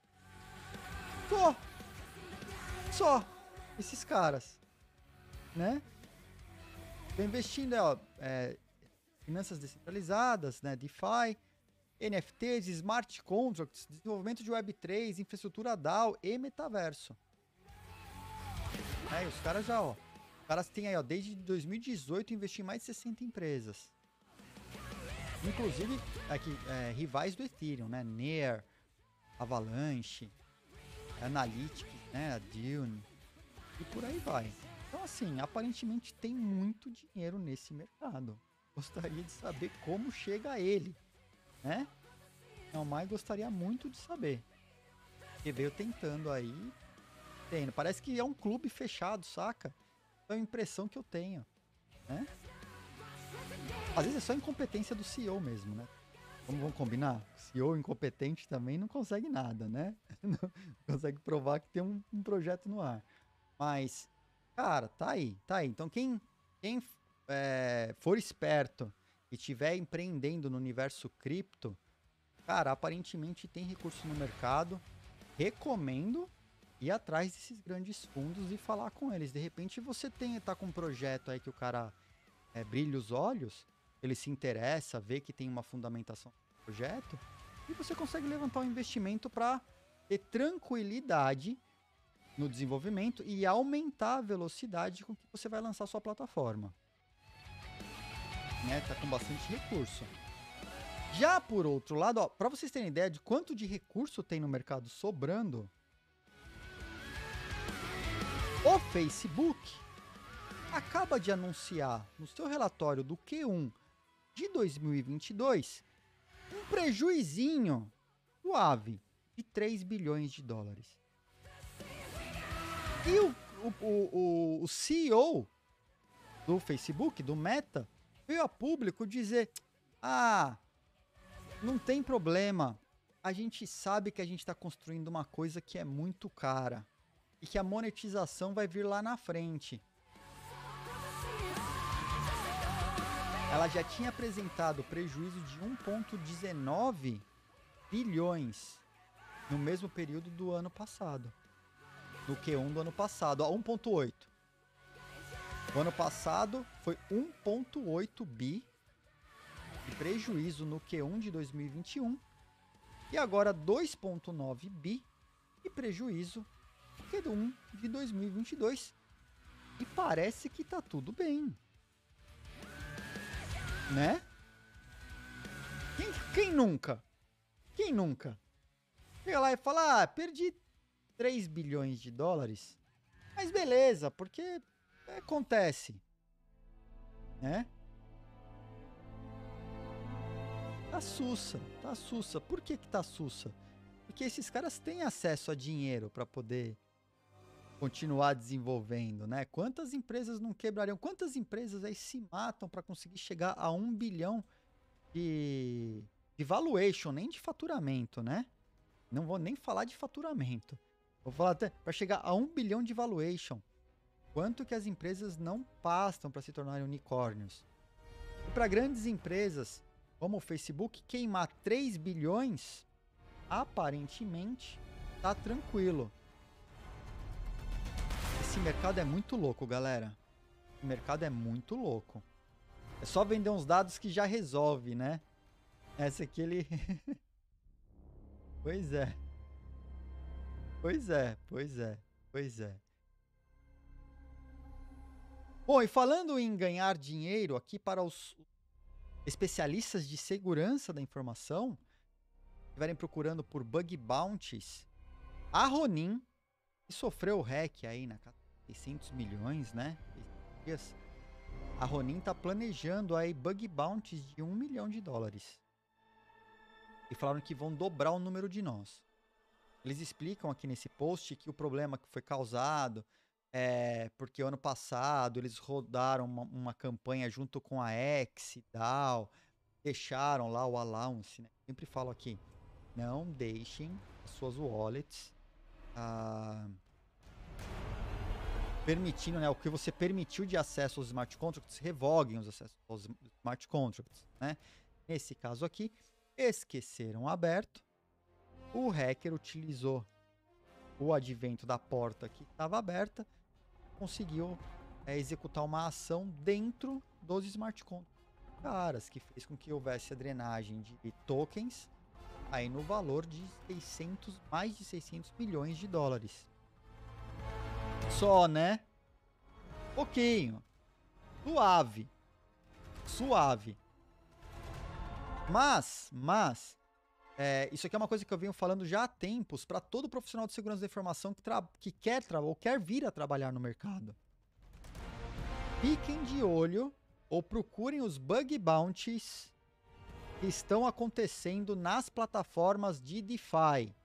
Só esses caras, né? Tô investindo, finanças descentralizadas, né? DeFi. NFTs, smart contracts, desenvolvimento de Web3, infraestrutura DAO e metaverso. Os caras já, os caras têm aí, desde 2018 investido em mais de 60 empresas. Inclusive, aqui, rivais do Ethereum, né? Near, Avalanche, Analytics, né? A Dune, e por aí vai. Então, assim, aparentemente tem muito dinheiro nesse mercado. Gostaria de saber como chega a ele, né? Não, mas gostaria muito de saber. Porque veio tentando aí, tendo. Parece que é um clube fechado, saca? É a impressão que eu tenho, né? Às vezes é só incompetência do CEO mesmo, né? Vamos combinar? O CEO incompetente também não consegue nada, né? Não consegue provar que tem um projeto no ar. Mas, cara, tá aí. Então, quem for esperto e estiver empreendendo no universo cripto, cara, aparentemente tem recurso no mercado. Recomendo ir atrás desses grandes fundos e falar com eles. De repente você tá com um projeto aí que o cara brilha os olhos, ele se interessa, vê que tem uma fundamentação no projeto, e você consegue levantar um investimento para ter tranquilidade no desenvolvimento e aumentar a velocidade com que você vai lançar sua plataforma. Tá com bastante recurso. Já por outro lado, para vocês terem ideia de quanto de recurso tem no mercado sobrando, o Facebook acaba de anunciar no seu relatório do Q1 de 2022 um prejuizinho suave de 3 bilhões de dólares. E o CEO do Facebook, do Meta, veio a público dizer: não tem problema, a gente sabe que a gente está construindo uma coisa que é muito cara e que a monetização vai vir lá na frente. Ela já tinha apresentado prejuízo de 1,19 bilhões no mesmo período do ano passado. No Q1 do ano passado, 1,8. O ano passado foi 1,8 bi de prejuízo no Q1 de 2021 e agora 2,9 bi de prejuízo no Q1 de 2022. E parece que tá tudo bem, né? Quem nunca? Quem nunca? Chega lá e fala: perdi 3 bilhões de dólares, mas beleza, porque acontece, né? Tá sussa. Por que tá sussa? Porque esses caras têm acesso a dinheiro para poder continuar desenvolvendo, né? Quantas empresas não quebrariam? Quantas empresas aí se matam para conseguir chegar a 1 bilhão de valuation, nem de faturamento, né? Não vou nem falar de faturamento. Vou falar até para chegar a 1 bilhão de valuation. Quanto que as empresas não passam para se tornarem unicórnios? E para grandes empresas como o Facebook, queimar 3 bilhões, aparentemente, tá tranquilo. Esse mercado é muito louco, galera. O mercado é muito louco. É só vender uns dados que já resolve, né? Essa aqui ele... Pois é. Bom, e falando em ganhar dinheiro aqui para os especialistas de segurança da informação, estiverem procurando por bug bounties, a Ronin, que sofreu hack aí na 600 milhões, né? A Ronin tá planejando aí bug bounties de 1 milhão de dólares. E falaram que vão dobrar o número de nós. Eles explicam aqui nesse post que o problema que foi causado é porque ano passado eles rodaram uma campanha junto com a DAO, deixaram lá o allowance, né? Sempre falo aqui, não deixem as suas wallets permitindo, né, o que você permitiu de acesso aos smart contracts, revoguem os acessos aos smart contracts, né? Nesse caso aqui, esqueceram aberto, o hacker utilizou o advento da porta que estava aberta, conseguiu executar uma ação dentro dos smart contracts caras, que fez com que houvesse a drenagem de tokens aí no valor de mais de 600 milhões de dólares. Só, né? Pouquinho. Suave. Suave. Mas, isso aqui é uma coisa que eu venho falando já há tempos para todo profissional de segurança da informação que quer vir a trabalhar no mercado. Fiquem de olho ou procurem os bug bounties que estão acontecendo nas plataformas de DeFi.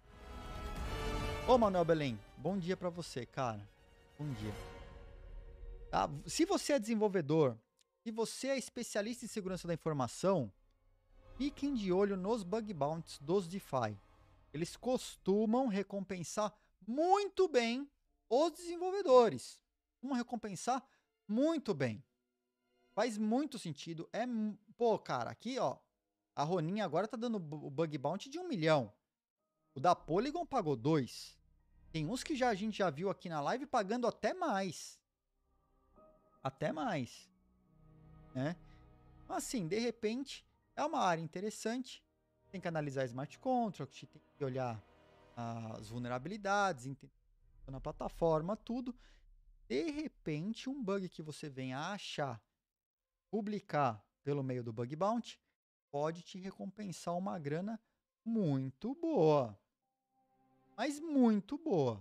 Ô, Manuel Belém, bom dia para você, cara. Bom dia. Tá? Se você é desenvolvedor, se você é especialista em segurança da informação, fiquem de olho nos bug bounties dos DeFi. Eles costumam recompensar muito bem os desenvolvedores. Costumam recompensar muito bem. Faz muito sentido. Pô, cara, aqui, ó. A Ronin agora tá dando o bug bounty de 1 milhão. O da Polygon pagou 2. Tem uns que a gente já viu aqui na live pagando até mais. Até mais. Né? Assim, de repente, é uma área interessante. Tem que analisar smart contract, tem que olhar as vulnerabilidades, entender na plataforma, tudo. De repente, um bug que você venha a achar, publicar pelo meio do bug bounty, pode te recompensar uma grana muito boa. Mas muito boa.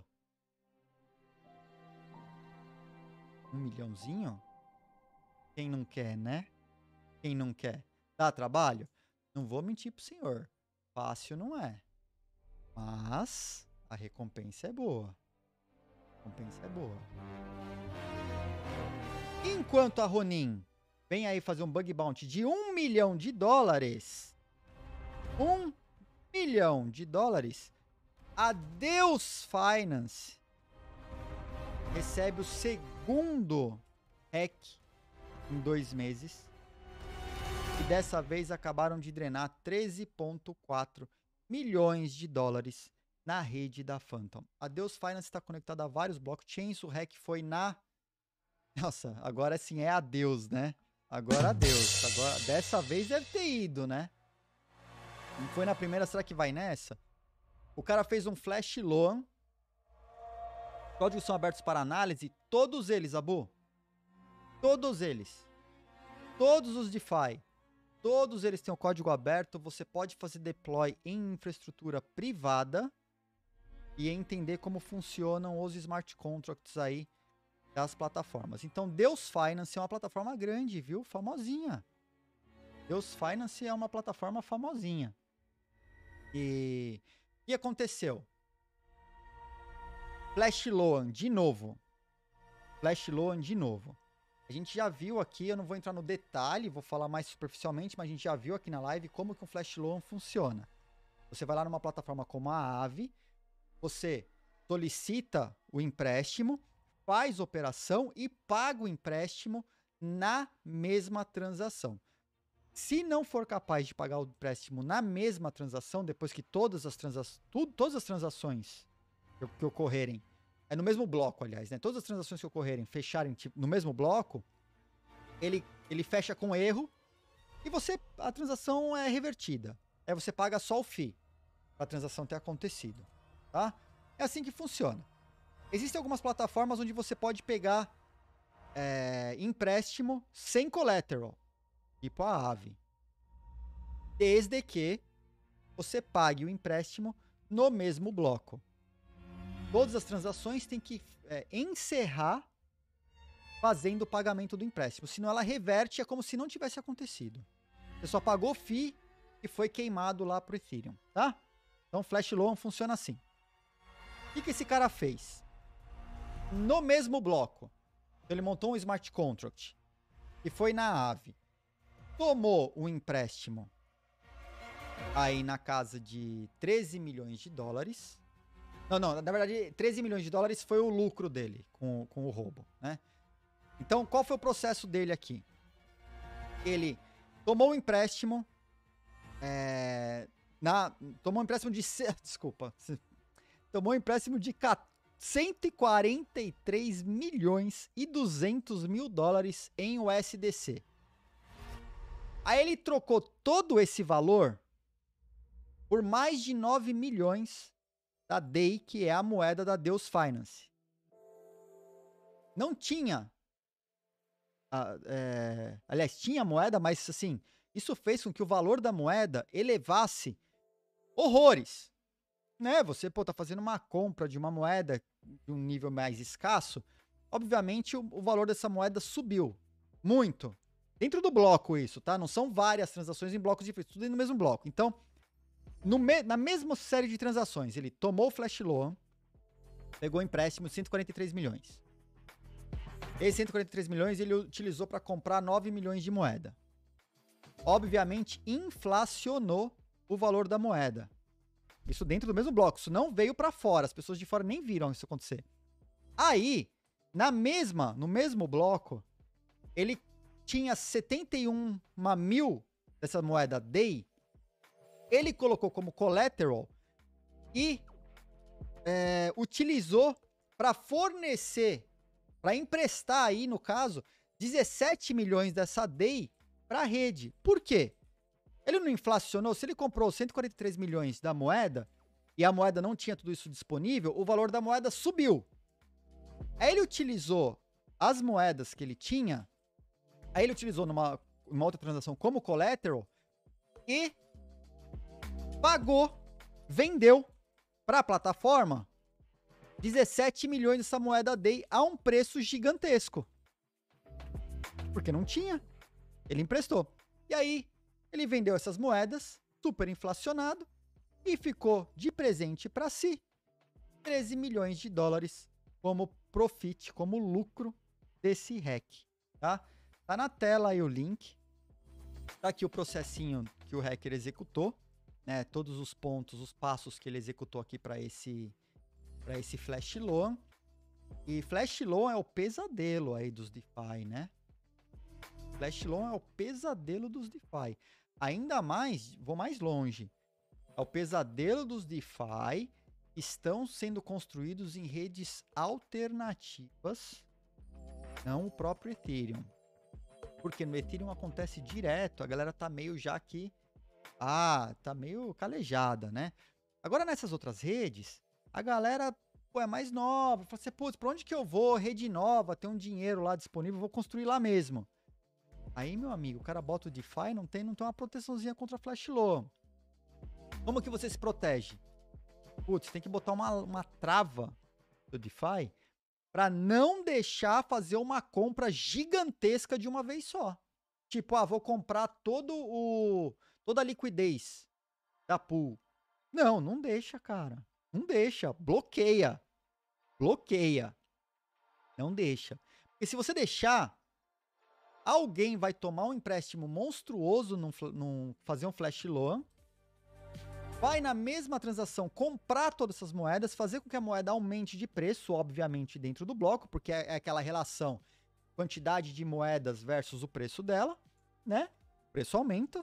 1 milhãozinho? Quem não quer, né? Quem não quer? Dá trabalho? Não vou mentir pro senhor. Fácil não é. Mas a recompensa é boa. A recompensa é boa. Enquanto a Ronin vem aí fazer um bug bounty de 1 milhão de dólares. 1 milhão de dólares. A Deus Finance recebe o segundo hack em 2 meses. E dessa vez acabaram de drenar 13,4 milhões de dólares na rede da Phantom. A Deus Finance está conectada a vários blockchains. O hack foi na... Nossa, agora sim é a Deus, né? Agora a Deus. Agora, dessa vez deve ter ido, né? Não foi na primeira, será que vai nessa? O cara fez um flash loan. Códigos são abertos para análise. Todos eles, Abu. Todos eles. Todos os DeFi. Todos eles têm o código aberto. Você pode fazer deploy em infraestrutura privada. E entender como funcionam os smart contracts aí das plataformas. Então, Deus Finance é uma plataforma grande, viu? Famosinha. Deus Finance é uma plataforma famosinha. E o que aconteceu? Flash Loan, de novo. Flash Loan, de novo. A gente já viu aqui, eu não vou entrar no detalhe, vou falar mais superficialmente, mas a gente já viu aqui na live como que um Flash Loan funciona. Você vai lá numa plataforma como a Aave, você solicita o empréstimo, faz operação e paga o empréstimo na mesma transação. Se não for capaz de pagar o empréstimo na mesma transação, depois que todas as transações que ocorrerem, é no mesmo bloco, aliás, né? Todas as transações que ocorrerem, fecharem no mesmo bloco, ele fecha com erro e a transação é revertida. Aí você paga só o FII para a transação ter acontecido, tá? É assim que funciona. Existem algumas plataformas onde você pode pegar empréstimo sem collateral, tipo a Aave. Desde que você pague o empréstimo no mesmo bloco. Todas as transações têm que encerrar fazendo o pagamento do empréstimo. Senão ela reverte, é como se não tivesse acontecido. Você só pagou o FII e foi queimado lá pro Ethereum, tá? Então Flash Loan funciona assim. O que esse cara fez? No mesmo bloco, ele montou um smart contract que foi na Aave. Tomou um empréstimo aí na casa de 13 milhões de dólares. Não, na verdade, 13 milhões de dólares foi o lucro dele com o roubo, né? Então, qual foi o processo dele aqui? Ele tomou um empréstimo, tomou um empréstimo de... Desculpa. Tomou um empréstimo de 143 milhões e 200 mil dólares em USDC. Aí ele trocou todo esse valor por mais de 9 milhões da DEI, que é a moeda da Deus Finance. Não tinha, aliás, tinha moeda, mas assim, isso fez com que o valor da moeda elevasse horrores, né? Você, tá fazendo uma compra de uma moeda de um nível mais escasso, obviamente o valor dessa moeda subiu muito. Dentro do bloco isso, tá? Não são várias transações em blocos diferentes, tudo no mesmo bloco. Então, na mesma série de transações, ele tomou o flash loan, pegou empréstimo de 143 milhões. Esses 143 milhões ele utilizou para comprar 9 milhões de moeda. Obviamente, inflacionou o valor da moeda. Isso dentro do mesmo bloco. Isso não veio para fora. As pessoas de fora nem viram isso acontecer. Aí, no mesmo bloco, ele tinha 71 mil dessa moeda DEI. Ele colocou como collateral e utilizou para fornecer, para emprestar aí, no caso, 17 milhões dessa DEI para a rede. Por quê? Ele não inflacionou? Se ele comprou 143 milhões da moeda e a moeda não tinha tudo isso disponível, o valor da moeda subiu. Aí ele utilizou as moedas que ele tinha, aí ele utilizou numa outra transação como collateral e pagou, vendeu para a plataforma 17 milhões dessa moeda DEI a um preço gigantesco. Porque não tinha. Ele emprestou. E aí, ele vendeu essas moedas, super inflacionado, e ficou de presente para si 13 milhões de dólares como profit, como lucro desse hack, tá? Tá na tela aí o link. Tá aqui o processinho que o hacker executou, né? Todos os pontos, os passos que ele executou aqui para esse flash loan. E flash loan é o pesadelo aí dos DeFi, né? Flash loan é o pesadelo dos DeFi. Ainda mais, vou mais longe. É o pesadelo dos DeFi. Estão sendo construídos em redes alternativas, não o próprio Ethereum. Porque no Ethereum acontece direto, a galera tá meio já aqui, tá meio calejada, né? Agora nessas outras redes, a galera é mais nova, fala assim, putz, pra onde que eu vou? Rede nova, tem um dinheiro lá disponível, vou construir lá mesmo. Aí, meu amigo, o cara bota o DeFi, não tem uma proteçãozinha contra flash loan. Como que você se protege? Putz, tem que botar uma trava do DeFi para não deixar fazer uma compra gigantesca de uma vez só. Tipo, vou comprar toda a liquidez da pool. Não deixa, cara. Não deixa. Bloqueia. Não deixa. Porque se você deixar, alguém vai tomar um empréstimo monstruoso fazer um flash loan, vai na mesma transação comprar todas essas moedas, fazer com que a moeda aumente de preço, obviamente dentro do bloco, porque é aquela relação quantidade de moedas versus o preço dela, né? O preço aumenta.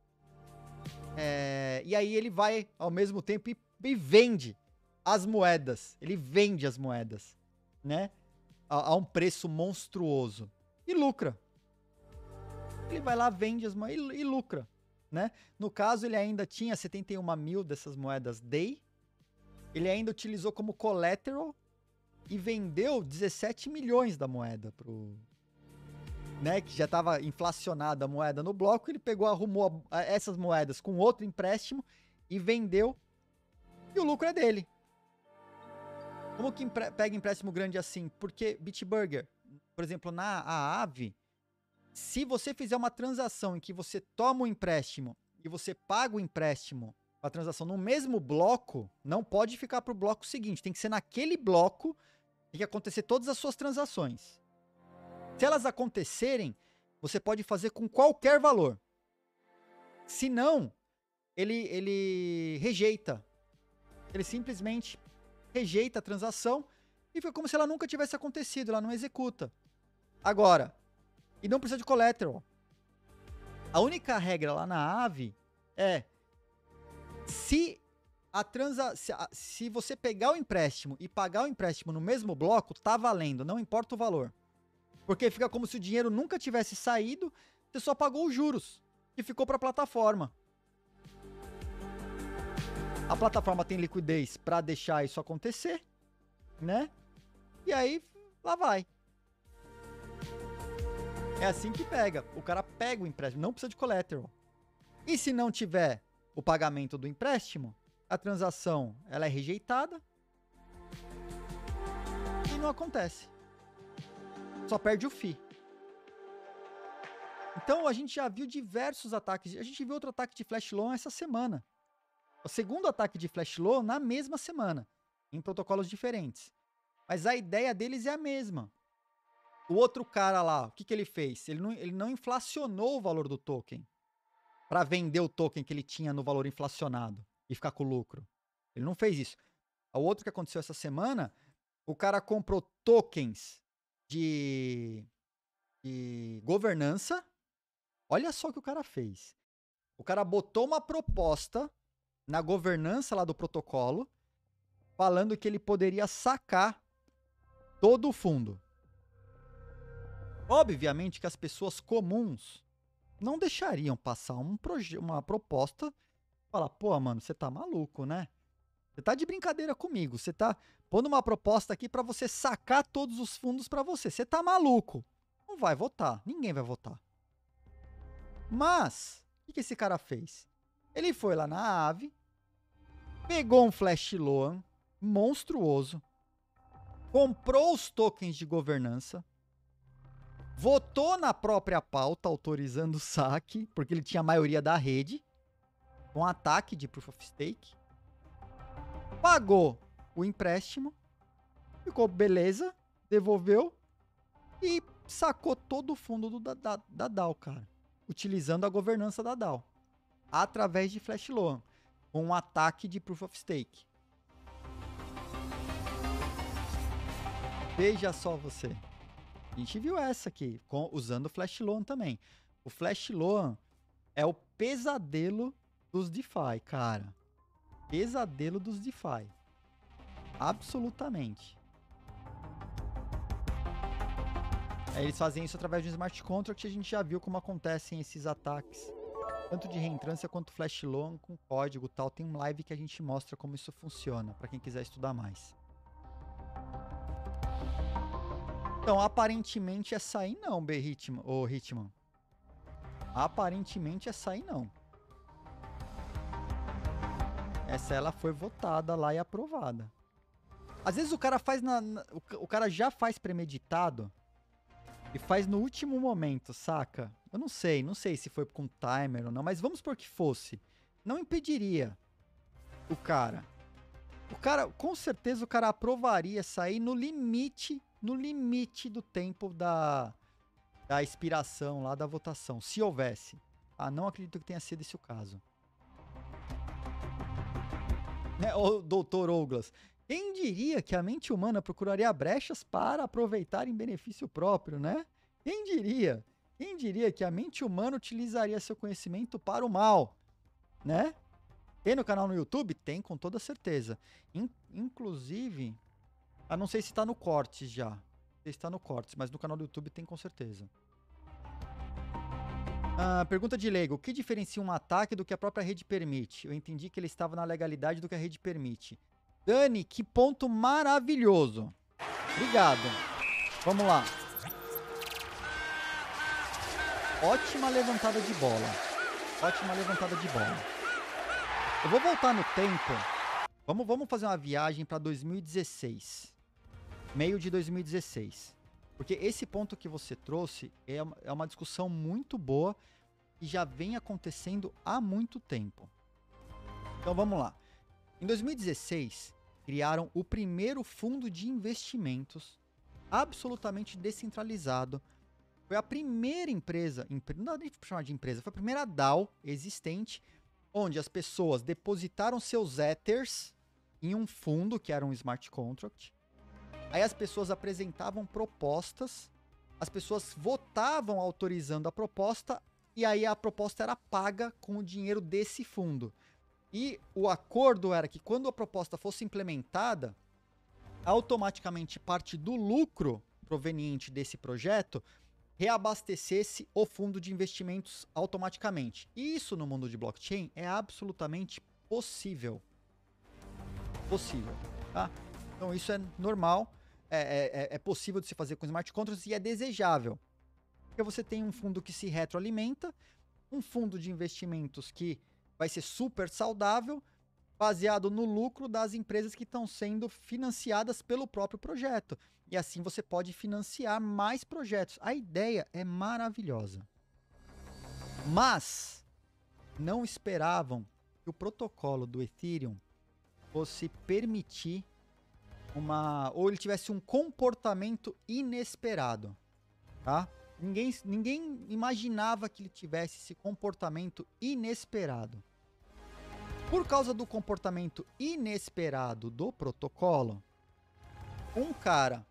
E aí ele vai ao mesmo tempo e vende as moedas. Ele vende as moedas, né? A um preço monstruoso. E lucra. Ele vai lá, vende as moedas e lucra. Né? No caso, ele ainda tinha 71 mil dessas moedas DEI. Ele ainda utilizou como collateral e vendeu 17 milhões da moeda né? Que já estava inflacionada a moeda no bloco. Ele arrumou essas moedas com outro empréstimo e vendeu. E o lucro é dele. Como que pega empréstimo grande assim? Porque Bitburger, por exemplo, na Aave, se você fizer uma transação em que você toma um empréstimo e você paga o empréstimo, a transação no mesmo bloco, não pode ficar para o bloco seguinte. Tem que ser naquele bloco, tem que acontecer todas as suas transações. Se elas acontecerem, você pode fazer com qualquer valor. Se não, ele rejeita. Ele simplesmente rejeita a transação e fica como se ela nunca tivesse acontecido, ela não executa. Agora, e não precisa de collateral. A única regra lá na Aave é se você pegar o empréstimo e pagar o empréstimo no mesmo bloco, tá valendo, não importa o valor. Porque fica como se o dinheiro nunca tivesse saído, você só pagou os juros que ficou para a plataforma. A plataforma tem liquidez para deixar isso acontecer, né? E aí, lá vai. É assim que pega. O cara pega o empréstimo, não precisa de collateral. E se não tiver o pagamento do empréstimo, a transação ela é rejeitada e não acontece. Só perde o FII. Então a gente já viu diversos ataques. A gente viu outro ataque de flash loan essa semana. O segundo ataque de flash loan na mesma semana, em protocolos diferentes. Mas a ideia deles é a mesma. O outro cara lá, o que ele fez? Ele não inflacionou o valor do token para vender o token que ele tinha no valor inflacionado e ficar com lucro. Ele não fez isso. O outro que aconteceu essa semana, o cara comprou tokens de governança. Olha só o que o cara fez. O cara botou uma proposta na governança lá do protocolo, falando que ele poderia sacar todo o fundo. Obviamente que as pessoas comuns não deixariam passar uma proposta, falar, pô, mano, você tá maluco, né? Você tá de brincadeira comigo, você tá pondo uma proposta aqui pra você sacar todos os fundos pra você. Você tá maluco. Não vai votar, ninguém vai votar. Mas, o que esse cara fez? Ele foi lá na Aave, pegou um flash loan monstruoso, comprou os tokens de governança, votou na própria pauta autorizando o saque, porque ele tinha a maioria da rede, com ataque de Proof of Stake, pagou o empréstimo, ficou beleza, devolveu e sacou todo o fundo da DAO, cara, utilizando a governança da DAO, através de flash loan, com um ataque de Proof of Stake. Veja só você. A gente viu essa aqui, usando o flash loan também. O flash loan é o pesadelo dos DeFi, cara. Pesadelo dos DeFi. Absolutamente. Eles fazem isso através de um smart contract e a gente já viu como acontecem esses ataques. Tanto de reentrância quanto flash loan com código e tal. Tem um live que a gente mostra como isso funciona, para quem quiser estudar mais. Então, aparentemente essa aí não, Hitman. Aparentemente essa aí não. Essa ela foi votada lá e aprovada. Às vezes o cara faz o cara já faz premeditado e faz no último momento, saca? Eu não sei se foi com timer ou não, mas vamos supor que fosse. Não impediria o cara. Com certeza o cara aprovaria essa aí no limite do tempo da expiração lá da votação, se houvesse. Não acredito que tenha sido esse o caso. Né, o Dr. Douglas, quem diria que a mente humana procuraria brechas para aproveitar em benefício próprio, né? Quem diria? Quem diria que a mente humana utilizaria seu conhecimento para o mal, né? Tem no canal no YouTube? Tem, com toda certeza. Inclusive, não sei se está no Cortes já. Não sei se está no Cortes, mas no canal do YouTube tem com certeza. Pergunta de leigo. O que diferencia um ataque do que a própria rede permite? Eu entendi que ele estava na legalidade do que a rede permite. Dani, que ponto maravilhoso. Obrigado. Vamos lá. Ótima levantada de bola. Ótima levantada de bola. Eu vou voltar no tempo. Vamos fazer uma viagem para 2016. Meio de 2016. Porque esse ponto que você trouxe é uma discussão muito boa e já vem acontecendo há muito tempo. Então vamos lá. Em 2016, criaram o primeiro fundo de investimentos absolutamente descentralizado. Foi a primeira empresa, não dá nem pra chamar de empresa, foi a primeira DAO existente, onde as pessoas depositaram seus Ethers em um fundo, que era um smart contract. Aí as pessoas apresentavam propostas, as pessoas votavam autorizando a proposta, e aí a proposta era paga com o dinheiro desse fundo. E o acordo era que quando a proposta fosse implementada, automaticamente parte do lucro proveniente desse projeto reabastecesse o fundo de investimentos automaticamente. E isso no mundo de blockchain é absolutamente possível. possível, tá? Então isso é normal, é possível de se fazer com smart contracts e é desejável. Porque você tem um fundo que se retroalimenta, um fundo de investimentos que vai ser super saudável, baseado no lucro das empresas que estão sendo financiadas pelo próprio projeto. E assim você pode financiar mais projetos. A ideia é maravilhosa. Mas não esperavam que o protocolo do Ethereum fosse permitir ou ele tivesse um comportamento inesperado, tá? Ninguém imaginava que ele tivesse esse comportamento inesperado. Por causa do comportamento inesperado do protocolo, um cara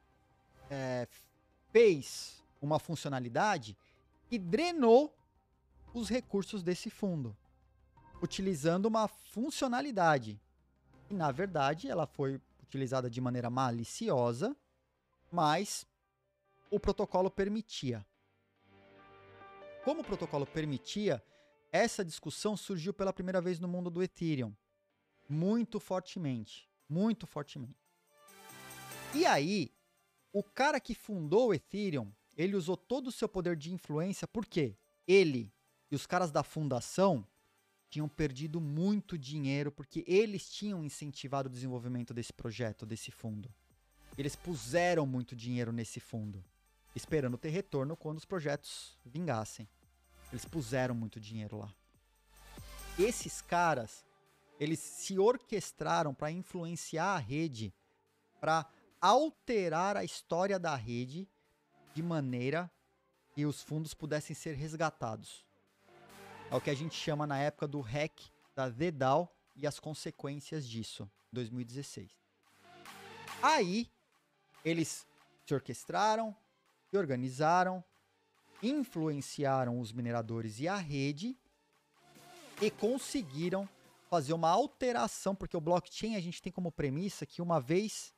fez uma funcionalidade que drenou os recursos desse fundo, utilizando uma funcionalidade. E, na verdade, ela foi utilizada de maneira maliciosa, mas o protocolo permitia. Como o protocolo permitia, essa discussão surgiu pela primeira vez no mundo do Ethereum. Muito fortemente. Muito fortemente. E aí, o cara que fundou o Ethereum, ele usou todo o seu poder de influência, porque ele e os caras da fundação tinham perdido muito dinheiro, porque eles tinham incentivado o desenvolvimento desse projeto, desse fundo. Eles puseram muito dinheiro nesse fundo, esperando ter retorno quando os projetos vingassem. Eles puseram muito dinheiro lá. Esses caras, eles se orquestraram para influenciar a rede, para alterar a história da rede de maneira que os fundos pudessem ser resgatados. É o que a gente chama na época do hack da DDAO e as consequências disso, 2016. Aí, eles se orquestraram, se organizaram, influenciaram os mineradores e a rede e conseguiram fazer uma alteração, porque o blockchain a gente tem como premissa que uma vez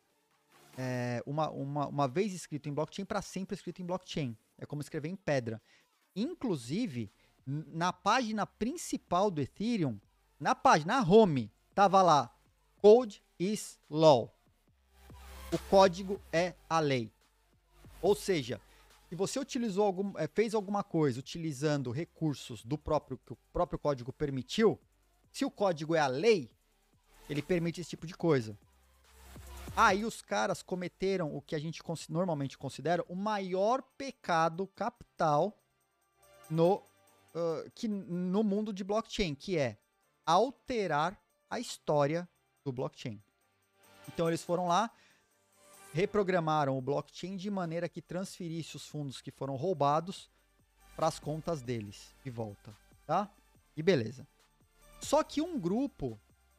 escrito em blockchain, para sempre escrito em blockchain. É como escrever em pedra. Inclusive, na página principal do Ethereum, na home, tava lá, Code is Law. O código é a lei. Ou seja, se você fez alguma coisa utilizando recursos que o próprio código permitiu, se o código é a lei, ele permite esse tipo de coisa. Aí os caras cometeram o que a gente normalmente considera o maior pecado capital no mundo de blockchain, que é alterar a história do blockchain. Então eles foram lá, reprogramaram o blockchain de maneira que transferisse os fundos que foram roubados para as contas deles de volta, tá? E beleza. Só que um grupo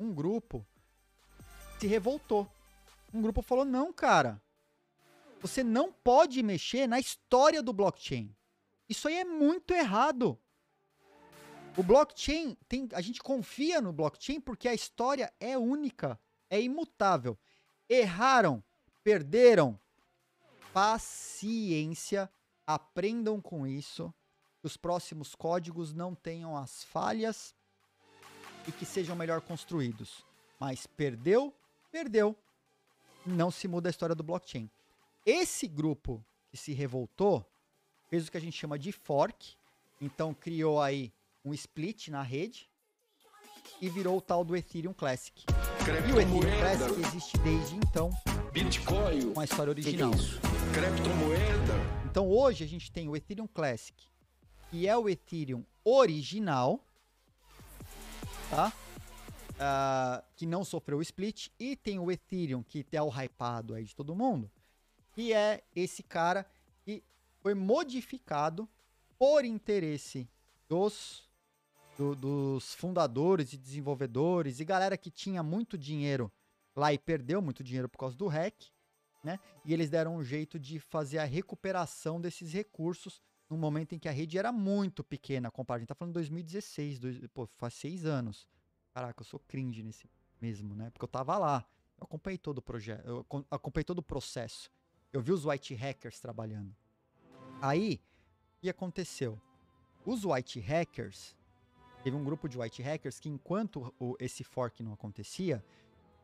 se revoltou. Um grupo falou: não, cara, você não pode mexer na história do blockchain. Isso aí é muito errado. O blockchain, a gente confia no blockchain porque a história é única, é imutável. Erraram, perderam. Paciência, aprendam com isso, que os próximos códigos não tenham as falhas e que sejam melhor construídos. Mas perdeu. Não se muda a história do blockchain. Esse grupo que se revoltou fez o que a gente chama de fork. Então criou aí um split na rede e virou o tal do Ethereum Classic. E o Ethereum Classic existe desde então, Bitcoin, com a história original. Que é isso? Criptomoeda. Então hoje a gente tem o Ethereum Classic, que é o Ethereum original, tá? Que não sofreu o split, e tem o Ethereum, que é o hypado aí de todo mundo, que é esse cara que foi modificado por interesse dos fundadores e desenvolvedores e galera que tinha muito dinheiro lá e perdeu muito dinheiro por causa do hack, né? E eles deram um jeito de fazer a recuperação desses recursos num momento em que a rede era muito pequena comparado. A gente tá falando de 2016, faz 6 anos. Caraca, eu sou cringe nesse mesmo, né? Porque eu tava lá, eu acompanhei todo o projeto, eu acompanhei todo o processo. Eu vi os white hackers trabalhando. Aí, o que aconteceu? Os white hackers, teve um grupo de white hackers que enquanto esse fork não acontecia,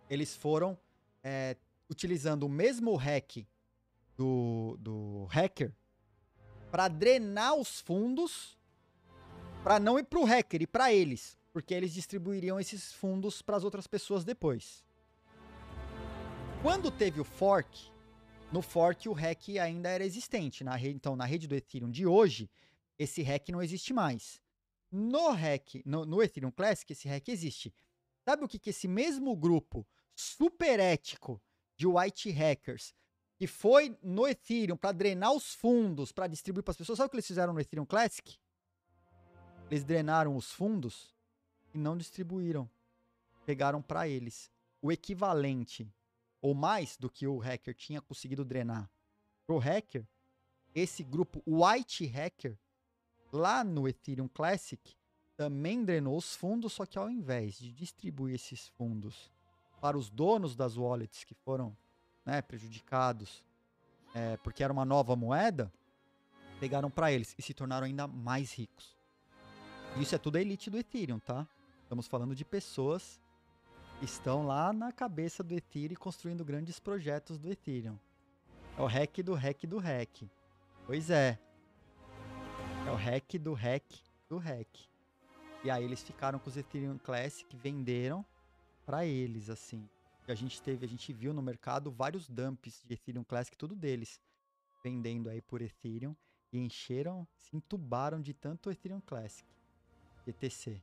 eles foram utilizando o mesmo hack do hacker para drenar os fundos, para não ir pro hacker, e para eles, porque eles distribuiriam esses fundos para as outras pessoas depois. Quando teve o fork, no fork o hack ainda era existente. Então, na rede do Ethereum de hoje, esse hack não existe mais. No Ethereum Classic, esse hack existe. Sabe o que esse mesmo grupo super ético de white hackers, que foi no Ethereum para drenar os fundos, para distribuir para as pessoas, sabe o que eles fizeram no Ethereum Classic? Eles drenaram os fundos e não distribuíram. Pegaram para eles o equivalente, ou mais do que o hacker tinha conseguido drenar. Pro hacker, esse grupo white hacker, lá no Ethereum Classic, também drenou os fundos, só que ao invés de distribuir esses fundos para os donos das wallets que foram, né, prejudicados porque era uma nova moeda, pegaram para eles e se tornaram ainda mais ricos. Isso é tudo a elite do Ethereum, tá? Estamos falando de pessoas que estão lá na cabeça do Ethereum construindo grandes projetos do Ethereum. É o hack do hack do hack. Pois é. É o hack do hack do hack. E aí eles ficaram com os Ethereum Classic, venderam para eles, assim. E a gente viu no mercado vários dumps de Ethereum Classic, tudo deles, vendendo aí por Ethereum, e encheram, se entubaram de tanto Ethereum Classic, ETC.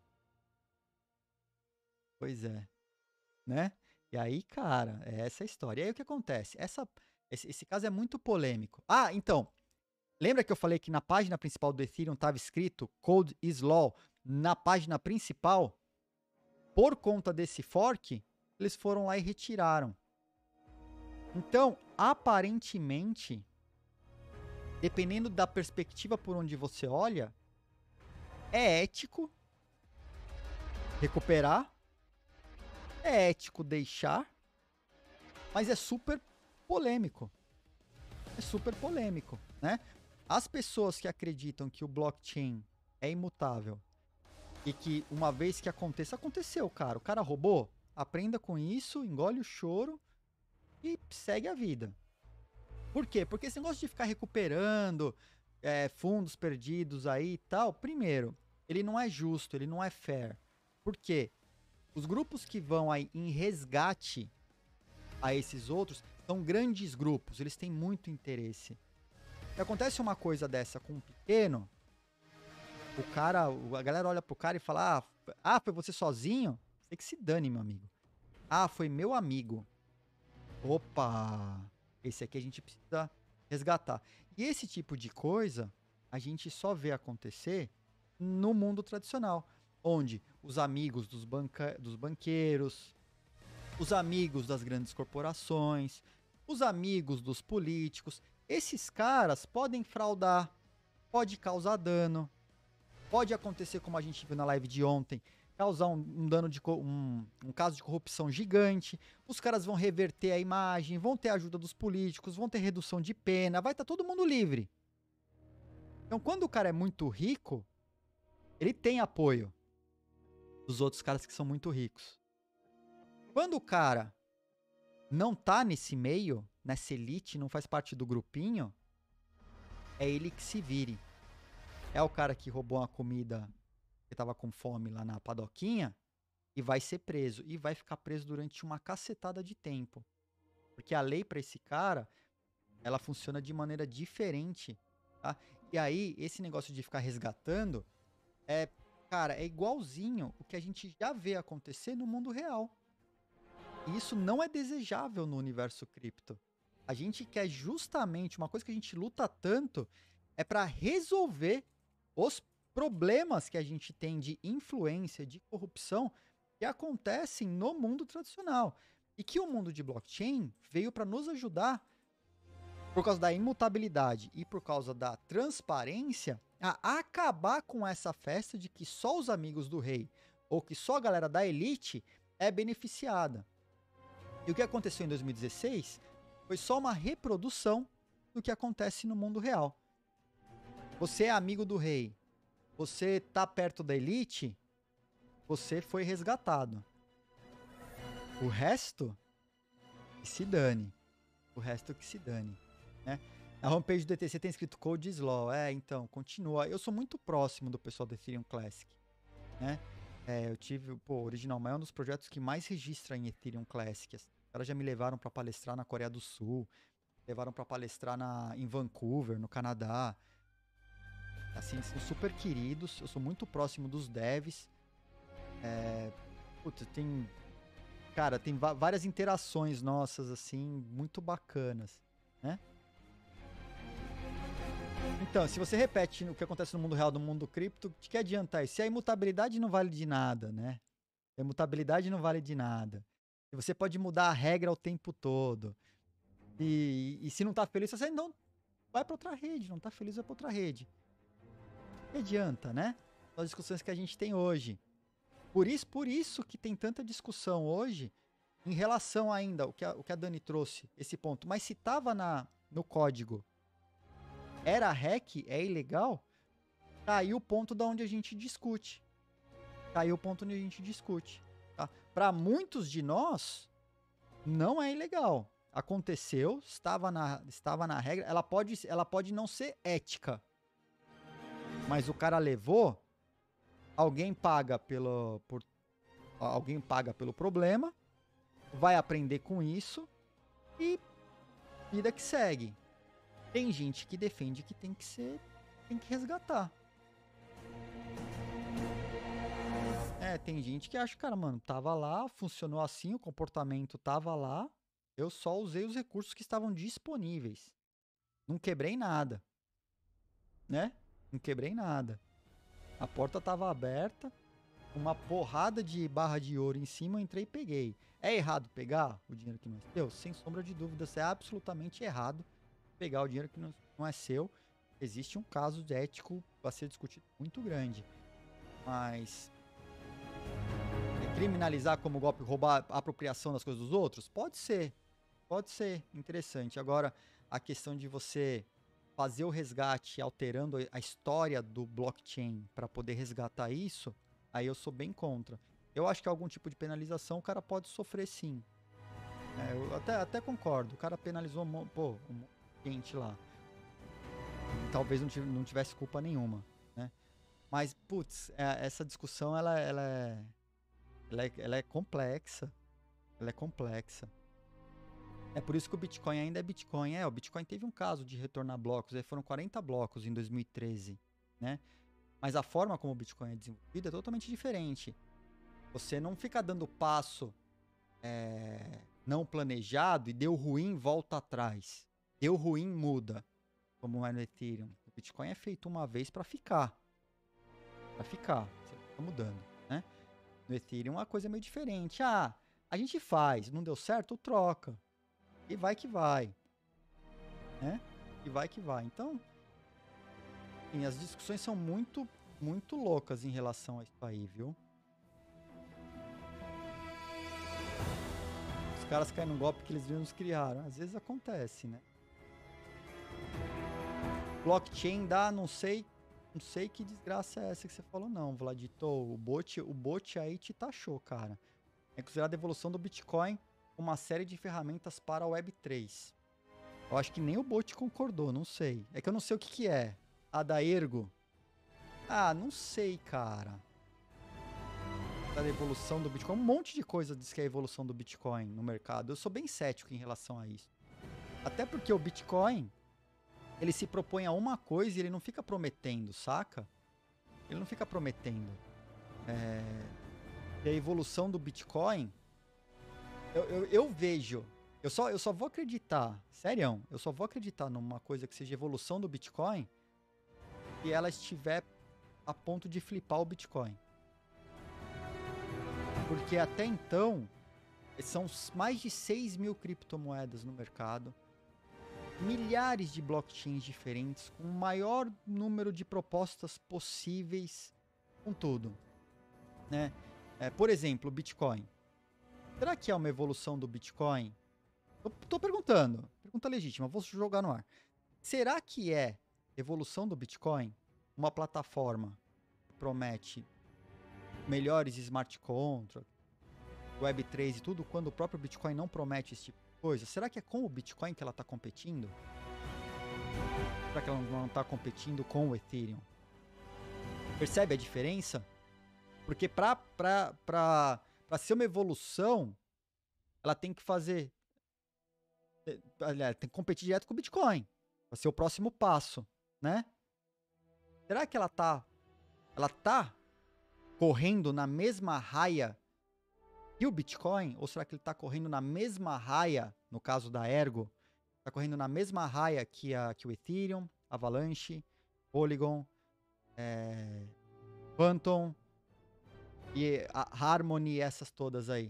Pois é, né? E aí, cara, é essa a história. E aí o que acontece? Esse caso é muito polêmico. Ah, então, lembra que eu falei que na página principal do Ethereum estava escrito Code is Law? Na página principal, por conta desse fork, eles foram lá e retiraram. Então, aparentemente, dependendo da perspectiva por onde você olha, é ético recuperar, é ético deixar, mas é super polêmico. É super polêmico, né? As pessoas que acreditam que o blockchain é imutável e que uma vez que aconteceu, cara. O cara roubou, aprenda com isso, engole o choro e segue a vida. Por quê? Porque esse negócio de ficar recuperando fundos perdidos aí e tal, primeiro, ele não é justo, ele não é fair. Por quê? Os grupos que vão aí em resgate a esses outros são grandes grupos, eles têm muito interesse. Se acontece uma coisa dessa com um pequeno, a galera olha pro cara e fala, foi você sozinho? Você que se dane, meu amigo. Ah, foi meu amigo. Opa, esse aqui a gente precisa resgatar. E esse tipo de coisa, a gente só vê acontecer no mundo tradicional, onde os amigos dos banqueiros, os amigos das grandes corporações, os amigos dos políticos, esses caras podem fraudar, pode causar dano, pode acontecer como a gente viu na live de ontem, causar um dano um caso de corrupção gigante, os caras vão reverter a imagem, vão ter ajuda dos políticos, vão ter redução de pena, vai estar todo mundo livre. Então, quando o cara é muito rico, ele tem apoio dos outros caras que são muito ricos. Quando o cara não tá nesse meio, nessa elite, não faz parte do grupinho, é ele que se vire. É o cara que roubou uma comida que tava com fome lá na padoquinha e vai ser preso. E vai ficar preso durante uma cacetada de tempo. Porque a lei para esse cara, ela funciona de maneira diferente, tá? E aí, esse negócio de ficar resgatando cara, é igualzinho o que a gente já vê acontecer no mundo real. E isso não é desejável no universo cripto. A gente quer justamente, uma coisa que a gente luta tanto é para resolver os problemas que a gente tem de influência, de corrupção, que acontecem no mundo tradicional. E que o mundo de blockchain veio para nos ajudar, por causa da imutabilidade e por causa da transparência, a acabar com essa festa de que só os amigos do rei ou que só a galera da elite é beneficiada. E o que aconteceu em 2016 foi só uma reprodução do que acontece no mundo real. Você é amigo do rei, você tá perto da elite, você foi resgatado. O resto, que se dane. O resto que se dane, né? Na homepage do ETC tem escrito Code is Law. Então, continua. Eu sou muito próximo do pessoal do Ethereum Classic, né? Eu tive, Original Mine é um dos projetos que mais registra em Ethereum Classic. Os caras já me levaram para palestrar na Coreia do Sul, levaram para palestrar em Vancouver, no Canadá. Assim, são super queridos. Eu sou muito próximo dos devs. Cara, tem várias interações nossas, assim, muito bacanas, né? Então, se você repete o que acontece no mundo real, no mundo cripto, de que adianta isso? Se a imutabilidade não vale de nada, né? A imutabilidade não vale de nada. E você pode mudar a regra o tempo todo. E se não tá feliz, você não vai para outra rede. Não tá feliz, vai para outra rede. Que adianta, né? São as discussões que a gente tem hoje. Por isso que tem tanta discussão hoje em relação ainda o que a Dani trouxe, esse ponto. Mas se tava no código, era hack, é ilegal, tá aí o ponto da onde a gente discute. Tá aí o ponto onde a gente discute. Tá? Para muitos de nós, não é ilegal. Aconteceu, estava na regra, ela pode não ser ética. Mas o cara levou, alguém paga pelo problema, vai aprender com isso e vida que segue. Tem gente que defende que tem que resgatar. Tem gente que acha, cara, mano, tava lá, funcionou assim, o comportamento tava lá, eu só usei os recursos que estavam disponíveis. Não quebrei nada, né? Não quebrei nada. A porta tava aberta, uma porrada de barra de ouro em cima, eu entrei e peguei. É errado pegar o dinheiro que não é seu? Sem sombra de dúvida, é absolutamente errado pegar o dinheiro que não é seu. Existe um caso ético a ser discutido muito grande. Mas criminalizar como golpe, roubar a apropriação das coisas dos outros? Pode ser interessante. Agora, a questão de você fazer o resgate alterando a história do blockchain para poder resgatar isso, aí eu sou bem contra. Eu acho que algum tipo de penalização o cara pode sofrer sim. Eu até concordo. O cara penalizou um gente lá. Talvez não tivesse culpa nenhuma, né? Mas, putz, essa discussão ela é complexa. Ela é complexa. É por isso que o Bitcoin ainda é Bitcoin. O Bitcoin teve um caso de retornar blocos. Aí foram 40 blocos em 2013, né? Mas a forma como o Bitcoin é desenvolvido é totalmente diferente. Você não fica dando passo não planejado e deu ruim, volta atrás. Deu ruim, muda. Como é no Ethereum. O Bitcoin é feito uma vez para ficar. Você fica mudando, né? No Ethereum a coisa é meio diferente. A gente faz, não deu certo, troca. E vai que vai. Né? E vai que vai. Então, enfim, as discussões são muito, muito loucas em relação a isso aí, viu? Os caras caem num golpe que eles mesmos criaram. Às vezes acontece, né? Blockchain dá, não sei que desgraça é essa que você falou, não, Vladito. O bot aí te taxou, cara. É considerada a evolução do Bitcoin uma série de ferramentas para a Web3. Eu acho que nem o bot concordou, não sei. É que eu não sei o que é. A da Ergo? Não sei, cara. Da evolução do Bitcoin. Um monte de coisa diz que é a evolução do Bitcoin no mercado. Eu sou bem cético em relação a isso. Até porque o Bitcoin, ele se propõe a uma coisa e ele não fica prometendo, saca? Ele não fica prometendo. E a evolução do Bitcoin, eu vejo, eu só vou acreditar, sério, eu só vou acreditar numa coisa que seja evolução do Bitcoin se ela estiver a ponto de flipar o Bitcoin. Porque até então, são mais de 6 mil criptomoedas no mercado, milhares de blockchains diferentes, com o maior número de propostas possíveis, com tudo, né? Por exemplo, o Bitcoin. Será que é uma evolução do Bitcoin? Tô perguntando. Pergunta legítima, vou jogar no ar. Será que é evolução do Bitcoin uma plataforma que promete melhores smart contracts, Web3 e tudo, quando o próprio Bitcoin não promete esse tipo de coisa? Será que é com o Bitcoin que ela está competindo? Será que ela não está competindo com o Ethereum? Percebe a diferença? Porque para ser uma evolução, ela tem que fazer... Tem que competir direto com o Bitcoin. Vai ser o próximo passo, né? Será que ela tá correndo na mesma raia que o Bitcoin? Ou será que ele tá correndo na mesma raia, no caso da Ergo, tá correndo na mesma raia que o Ethereum, Avalanche, Polygon, Phantom e a Harmony, essas todas aí?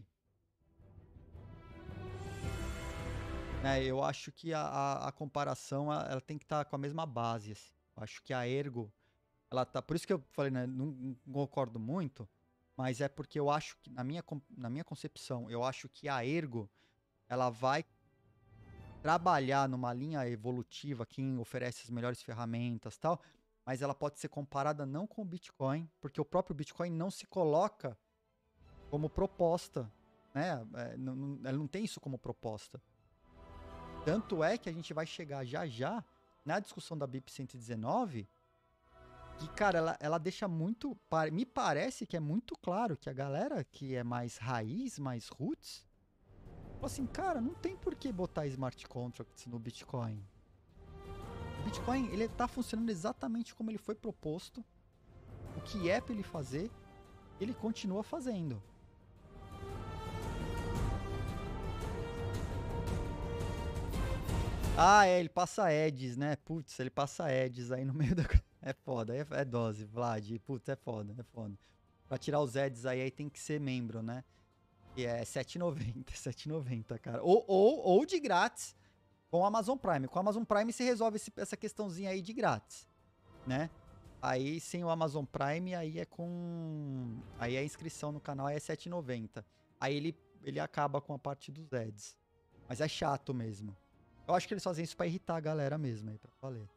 Eu acho que a comparação ela tem que estar com a mesma base. Assim. Eu acho que a Ergo, ela tá. Por isso que eu falei, né, não concordo muito, mas é porque eu acho que, na minha concepção, eu acho que a Ergo ela vai trabalhar numa linha evolutiva, quem oferece as melhores ferramentas e tal, mas ela pode ser comparada não com o Bitcoin, porque o próprio Bitcoin não se coloca como proposta, né? Ela não tem isso como proposta. Tanto é que a gente vai chegar já na discussão da BIP 119, que, cara, ela deixa muito... Me parece que é muito claro que a galera que é mais raiz, mais roots, fala assim, cara, não tem por que botar smart contracts no Bitcoin. O Bitcoin, ele tá funcionando exatamente como ele foi proposto. O que é pra ele fazer, ele continua fazendo. Ele passa ads, né? Putz, ele passa ads aí no meio da... É foda, é dose, Vlad. Putz, é foda. Pra tirar os ads aí tem que ser membro, né? E é R$7,90, cara. Ou de grátis com o Amazon Prime. Com o Amazon Prime você resolve essa questãozinha aí de grátis, né? Aí sem o Amazon Prime, aí a inscrição no canal é R$7,90. Aí ele acaba com a parte dos ads. Mas é chato mesmo. Eu acho que eles fazem isso pra irritar a galera mesmo aí, pra valer.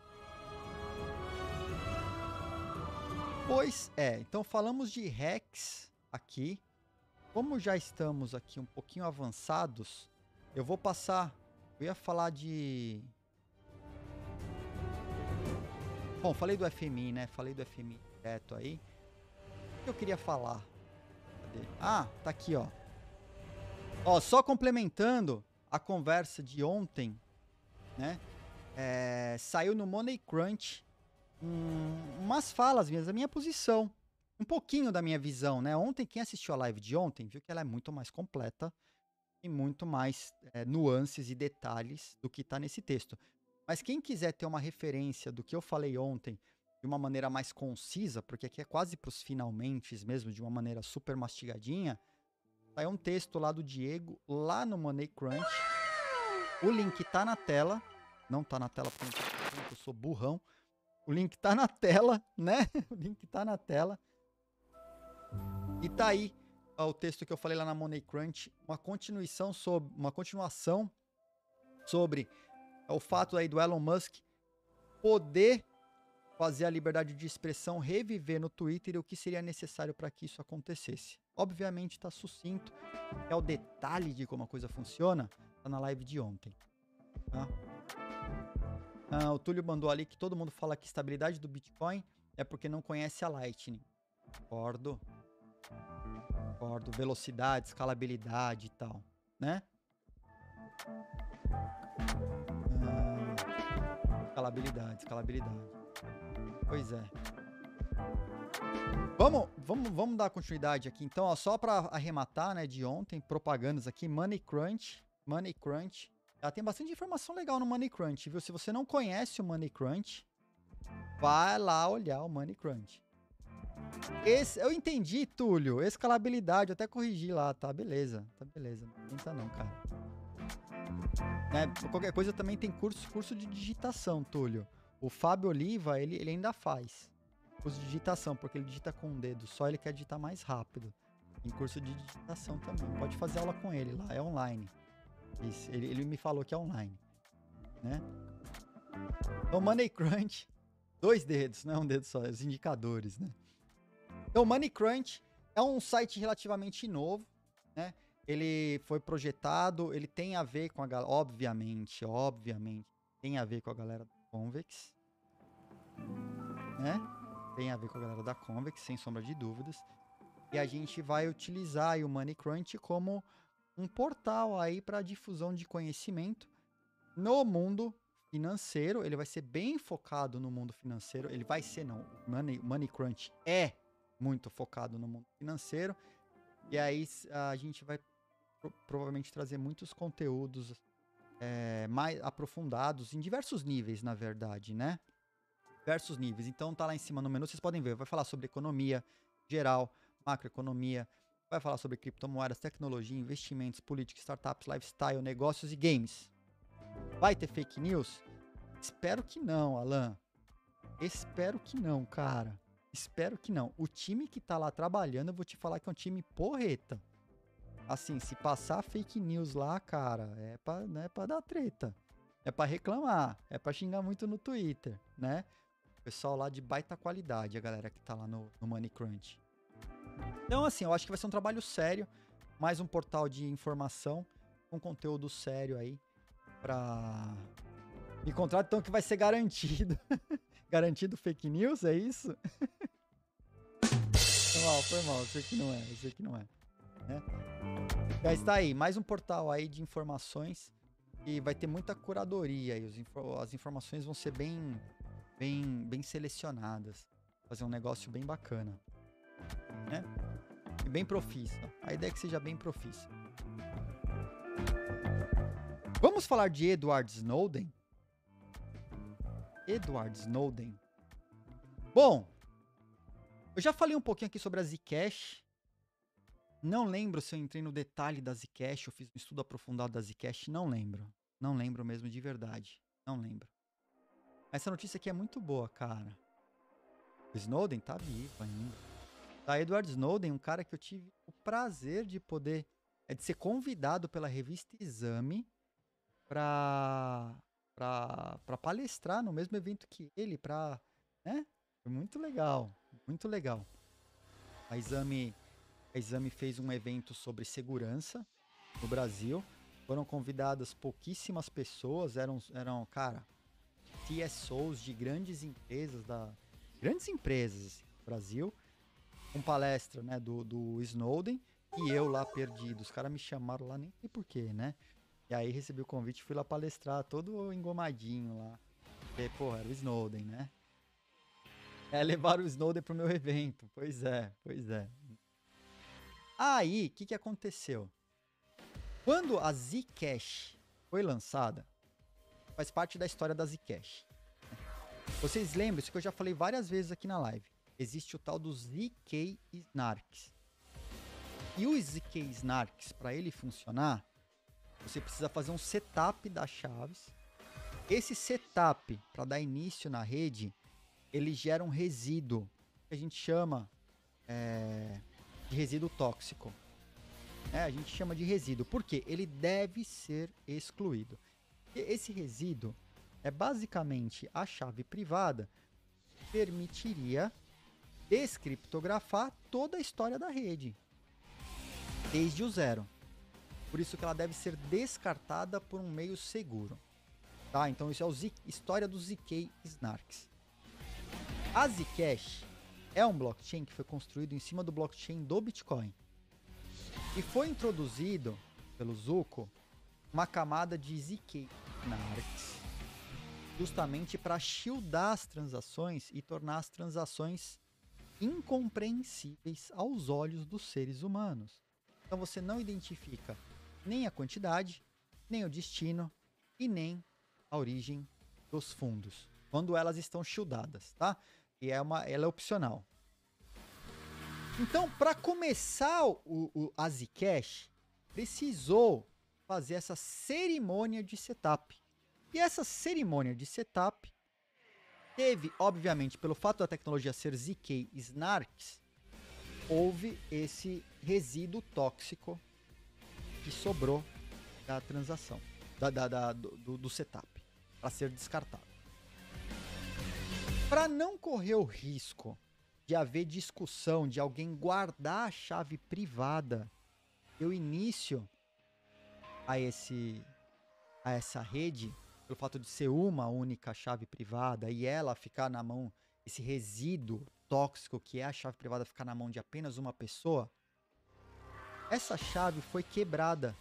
Pois então falamos de hacks aqui. Como já estamos aqui um pouquinho avançados, eu vou passar... Eu ia falar de... Bom, falei do FMI, né? Falei do FMI direto aí. O que eu queria falar? Cadê? Tá aqui, ó. Só complementando a conversa de ontem, né? Saiu no Money Crunch umas falas minhas, a minha posição. Um pouquinho da minha visão, né? Ontem, quem assistiu a live de ontem, viu que ela é muito mais completa e muito mais nuances e detalhes do que está nesse texto. Mas quem quiser ter uma referência do que eu falei ontem de uma maneira mais concisa, porque aqui é quase para os finalmentes mesmo, de uma maneira super mastigadinha, tá aí um texto lá do Diego, lá no Money Crunch. O link tá na tela. Não tá na tela porque eu sou burrão. O link tá na tela, né? O link tá na tela. E tá aí o texto que eu falei lá na Money Crunch, uma continuação sobre o fato aí do Elon Musk poder fazer a liberdade de expressão reviver no Twitter e o que seria necessário para que isso acontecesse. Obviamente está sucinto, é o detalhe de como a coisa funciona, tá na live de ontem. Tá? O Túlio mandou ali que todo mundo fala que estabilidade do Bitcoin é porque não conhece a Lightning. Concordo. Velocidade, escalabilidade e tal, né? Escalabilidade. Pois é. Vamos dar continuidade aqui. Então, só para arrematar, né, de ontem, propagandas aqui, Money Crunch. Tem bastante informação legal no Money Crunch, viu? Se você não conhece o Money Crunch, vai lá olhar o Money Crunch. Eu entendi, Túlio. Escalabilidade, eu até corrigi lá, tá? Beleza. Não pensa não, cara. Qualquer coisa também tem curso de digitação, Túlio. O Fábio Oliva, ele ainda faz curso de digitação, porque ele digita com um dedo só, ele quer digitar mais rápido. Tem curso de digitação também. Pode fazer aula com ele lá, é online. Isso, ele me falou que é online, né? Então, Money Crunch, 2 dedos, não é um dedo só, é os indicadores, né? Então, Money Crunch é um site relativamente novo, né? Ele foi projetado, ele tem a ver com a galera, obviamente, tem a ver com a galera da Convex, né? Tem a ver com a galera da Convex, sem sombra de dúvidas. E a gente vai utilizar aí o Money Crunch como um portal aí para difusão de conhecimento no mundo financeiro. Ele vai ser bem focado no mundo financeiro. Ele vai ser, não. Money Crunch é muito focado no mundo financeiro. E aí a gente vai provavelmente trazer muitos conteúdos mais aprofundados em diversos níveis, na verdade, né? Diversos níveis. Então tá lá em cima no menu, vocês podem ver. Vai falar sobre economia geral, macroeconomia, vai falar sobre criptomoedas, tecnologia, investimentos, política, startups, lifestyle, negócios e games. Vai ter fake news? Espero que não, Alan. Espero que não, cara. Espero que não. O time que tá lá trabalhando, eu vou te falar que é um time porreta. Assim, se passar fake news lá, cara, não é pra dar treta. É pra reclamar, é pra xingar muito no Twitter, né? O pessoal lá de baita qualidade, a galera que tá lá no Money Crunch. Então, assim, eu acho que vai ser um trabalho sério, mais um portal de informação, com conteúdo sério aí, pra me contratar, então, que vai ser garantido. Garantido fake news, é isso? Foi mal, eu sei que não é. Né? Já está aí, mais um portal aí de informações e vai ter muita curadoria aí, as informações vão ser bem selecionadas, fazer um negócio bem bacana, né? E bem profissa, a ideia é que seja bem profissa. Vamos falar de Edward Snowden? Edward Snowden. Bom, eu já falei um pouquinho aqui sobre a Zcash. Não lembro se eu entrei no detalhe da Zcash, eu fiz um estudo aprofundado da Zcash, não lembro. Não lembro mesmo de verdade, não lembro. Essa notícia aqui é muito boa, cara. O Snowden tá vivo ainda. Tá, Edward Snowden, um cara que eu tive o prazer de poder, de ser convidado pela revista Exame pra palestrar no mesmo evento que ele, né? Foi muito legal, muito legal. A Exame fez um evento sobre segurança no Brasil. Foram convidadas pouquíssimas pessoas, eram cara, CSOs de grandes empresas do Brasil, com palestra, né, do Snowden, e eu lá perdido. Os caras me chamaram lá, nem sei porquê, né? E aí recebi o convite, fui lá palestrar, todo engomadinho lá. E, pô, era o Snowden, né? Levaram o Snowden pro meu evento. Pois é. Aí, o que aconteceu? Quando a Zcash foi lançada, faz parte da história da Zcash. Vocês lembram, isso que eu já falei várias vezes aqui na live. Existe o tal do ZK Snarks. E o ZK Snarks, para ele funcionar, você precisa fazer um setup das chaves. Esse setup, para dar início na rede, ele gera um resíduo, que a gente chama de resíduo tóxico. A gente chama de resíduo, porque ele deve ser excluído. E esse resíduo é basicamente a chave privada que permitiria descriptografar toda a história da rede, desde o zero. Por isso que ela deve ser descartada por um meio seguro. Tá? Então isso é a história do ZK Snarks. A Zcash é um blockchain que foi construído em cima do blockchain do Bitcoin. E foi introduzido pelo Zuko uma camada de ZK Snarks, justamente para shieldar as transações e tornar as transações incompreensíveis aos olhos dos seres humanos. Então você não identifica nem a quantidade, nem o destino e nem a origem dos fundos, quando elas estão shieldadas, tá? E ela é opcional. Então, para começar a Zcash, precisou fazer essa cerimônia de setup. E essa cerimônia de setup teve, obviamente, pelo fato da tecnologia ser ZK Snarks, houve esse resíduo tóxico que sobrou da transação, do setup, para ser descartado. Para não correr o risco de haver discussão, de alguém guardar a chave privada deu início a essa rede, pelo fato de ser uma única chave privada e ela ficar na mão, esse resíduo tóxico que é a chave privada ficar na mão de apenas uma pessoa, essa chave foi quebrada.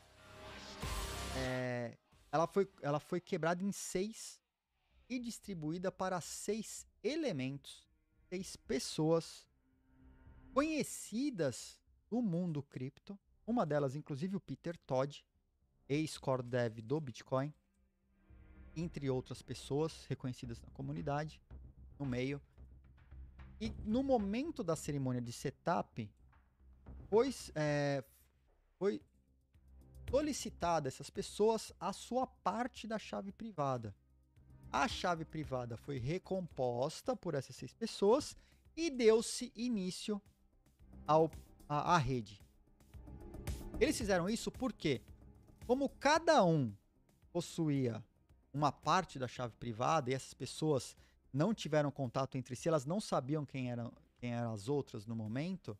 Ela foi quebrada em 6 e distribuída para 6 elementos, 6 pessoas conhecidas do mundo cripto. Uma delas, inclusive, o Peter Todd, ex-core dev do Bitcoin, entre outras pessoas reconhecidas na comunidade, no meio. E no momento da cerimônia de setup, foi solicitada a essas pessoas a sua parte da chave privada. A chave privada foi recomposta por essas 6 pessoas e deu-se início à rede. Eles fizeram isso porque, como cada um possuía uma parte da chave privada e essas pessoas não tiveram contato entre si, elas não sabiam quem eram as outras no momento,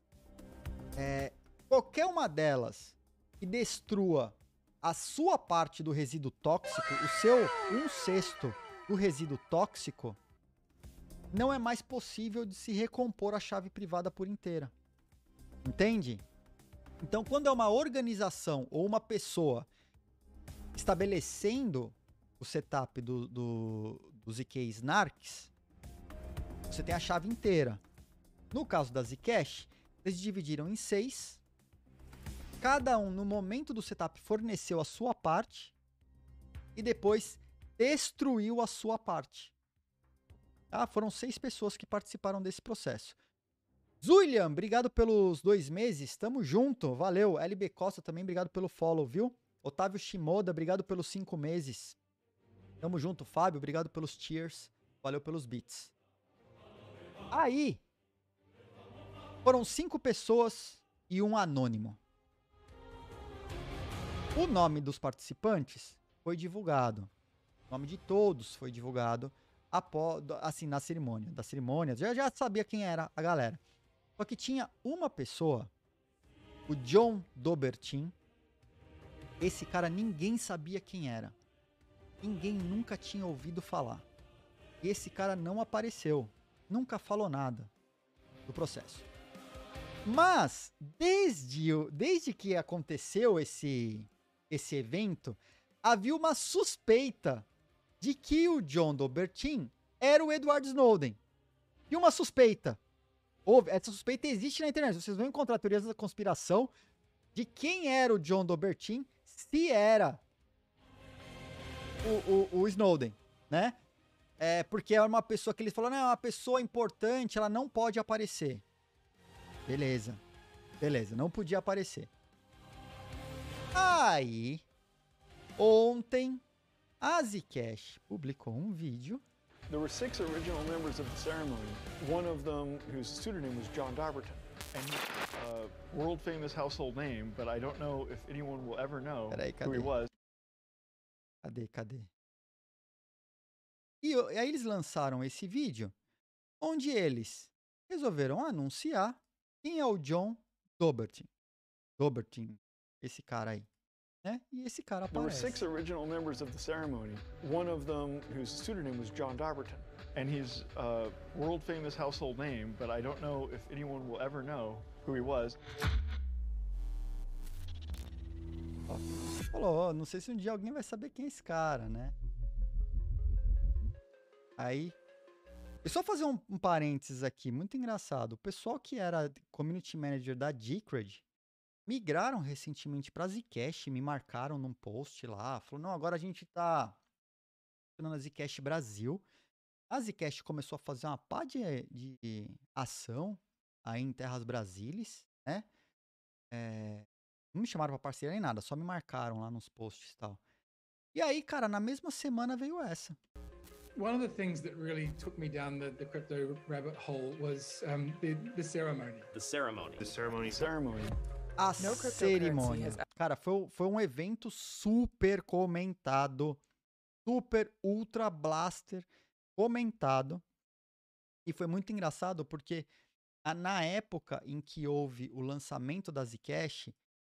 qualquer uma delas que destrua a sua parte do resíduo tóxico, o seu 1/6 do resíduo tóxico, não é mais possível de se recompor a chave privada por inteira. Entende? Então, quando é uma organização ou uma pessoa estabelecendo o setup do ZK Snarks, você tem a chave inteira. No caso da Zcash, eles dividiram em 6. Cada um, no momento do setup, forneceu a sua parte e depois destruiu a sua parte. Tá? Foram 6 pessoas que participaram desse processo. Zulian, obrigado pelos 2 meses. Tamo junto. Valeu. LB Costa também, obrigado pelo follow, viu? Otávio Shimoda, obrigado pelos 5 meses. Tamo junto. Fábio, obrigado pelos cheers. Valeu pelos bits. Aí, foram 5 pessoas e um anônimo. O nome dos participantes foi divulgado. O nome de todos foi divulgado assim, na cerimônia. Da cerimônia, já sabia quem era a galera. Só que tinha uma pessoa, o John Dobertin. Esse cara ninguém sabia quem era. Ninguém nunca tinha ouvido falar. E esse cara não apareceu. Nunca falou nada do processo. Mas, desde que aconteceu esse evento, havia uma suspeita de que o John Dobertin era o Edward Snowden. E uma suspeita. Essa suspeita existe na internet. Vocês vão encontrar teorias da conspiração de quem era o John Dobertin, se era o Snowden, né? Porque é uma pessoa que eles falaram, não, é uma pessoa importante, ela não pode aparecer. Beleza, não podia aparecer. Aí, ontem, a Zcash publicou um vídeo. There were 6 original members of the ceremony. One of them, whose pseudonym was John Dobertin, and world famous household name, but I don't know if anyone will ever know who he was. Cadê? E aí eles lançaram esse vídeo, onde eles resolveram anunciar quem é o John Dobertin. Esse cara aí, né? E esse cara There were aparece. 6 original members of the ceremony. One of them, whose pseudonym was John Dobertin, and he's a world famous household name, but I don't know if anyone will ever know who he was. Falou, não sei se um dia alguém vai saber quem é esse cara, né? Aí, e só fazer um parênteses aqui, muito engraçado. O pessoal que era community manager da Decred migraram recentemente para Zcash, me marcaram num post lá, falou, não, agora a gente tá na Zcash Brasil. A Zcash começou a fazer uma pá de ação aí em Terras Brasílias, né? Não me chamaram pra parceria nem nada, só me marcaram lá nos posts e tal. E aí, cara, na mesma semana veio essa. One of the things that really took me down the crypto rabbit hole was the ceremony. The ceremony. A cerimônia. Cara, foi um evento super comentado, super ultra blaster comentado. E foi muito engraçado porque na época em que houve o lançamento da Zcash,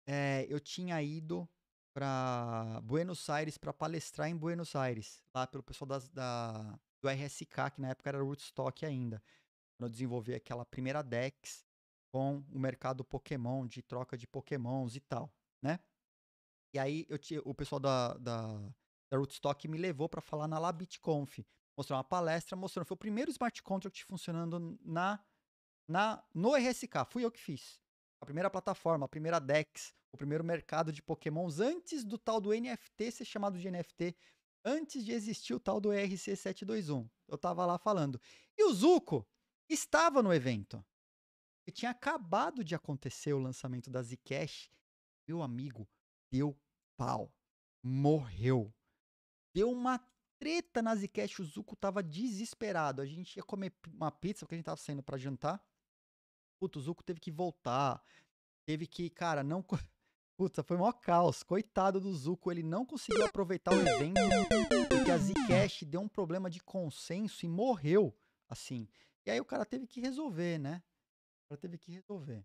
eu tinha ido para Buenos Aires para palestrar em Buenos Aires, lá pelo pessoal do RSK, que na época era Rootstock ainda. Quando eu desenvolvi aquela primeira DEX com o mercado Pokémon, de troca de Pokémons e tal, né? E aí o pessoal da Rootstock me levou para falar na LabitConf, mostrar uma palestra mostrando. Foi o primeiro smart contract funcionando no RSK, fui eu que fiz. A primeira plataforma, a primeira DEX, o primeiro mercado de Pokémons antes do tal do NFT ser chamado de NFT, antes de existir o tal do ERC721. Eu tava lá falando. E o Zuko estava no evento. E tinha acabado de acontecer o lançamento da Zcash. Meu amigo, deu pau. Morreu. Deu uma treta na Zcash. O Zuko tava desesperado. A gente ia comer uma pizza, porque a gente tava saindo pra jantar. Puta, o Zuko teve que voltar. Teve que, cara, não... Puta, foi maior caos. Coitado do Zuko, ele não conseguiu aproveitar o evento porque a Zcash deu um problema de consenso e morreu, assim. E aí o cara teve que resolver, né? O cara teve que resolver.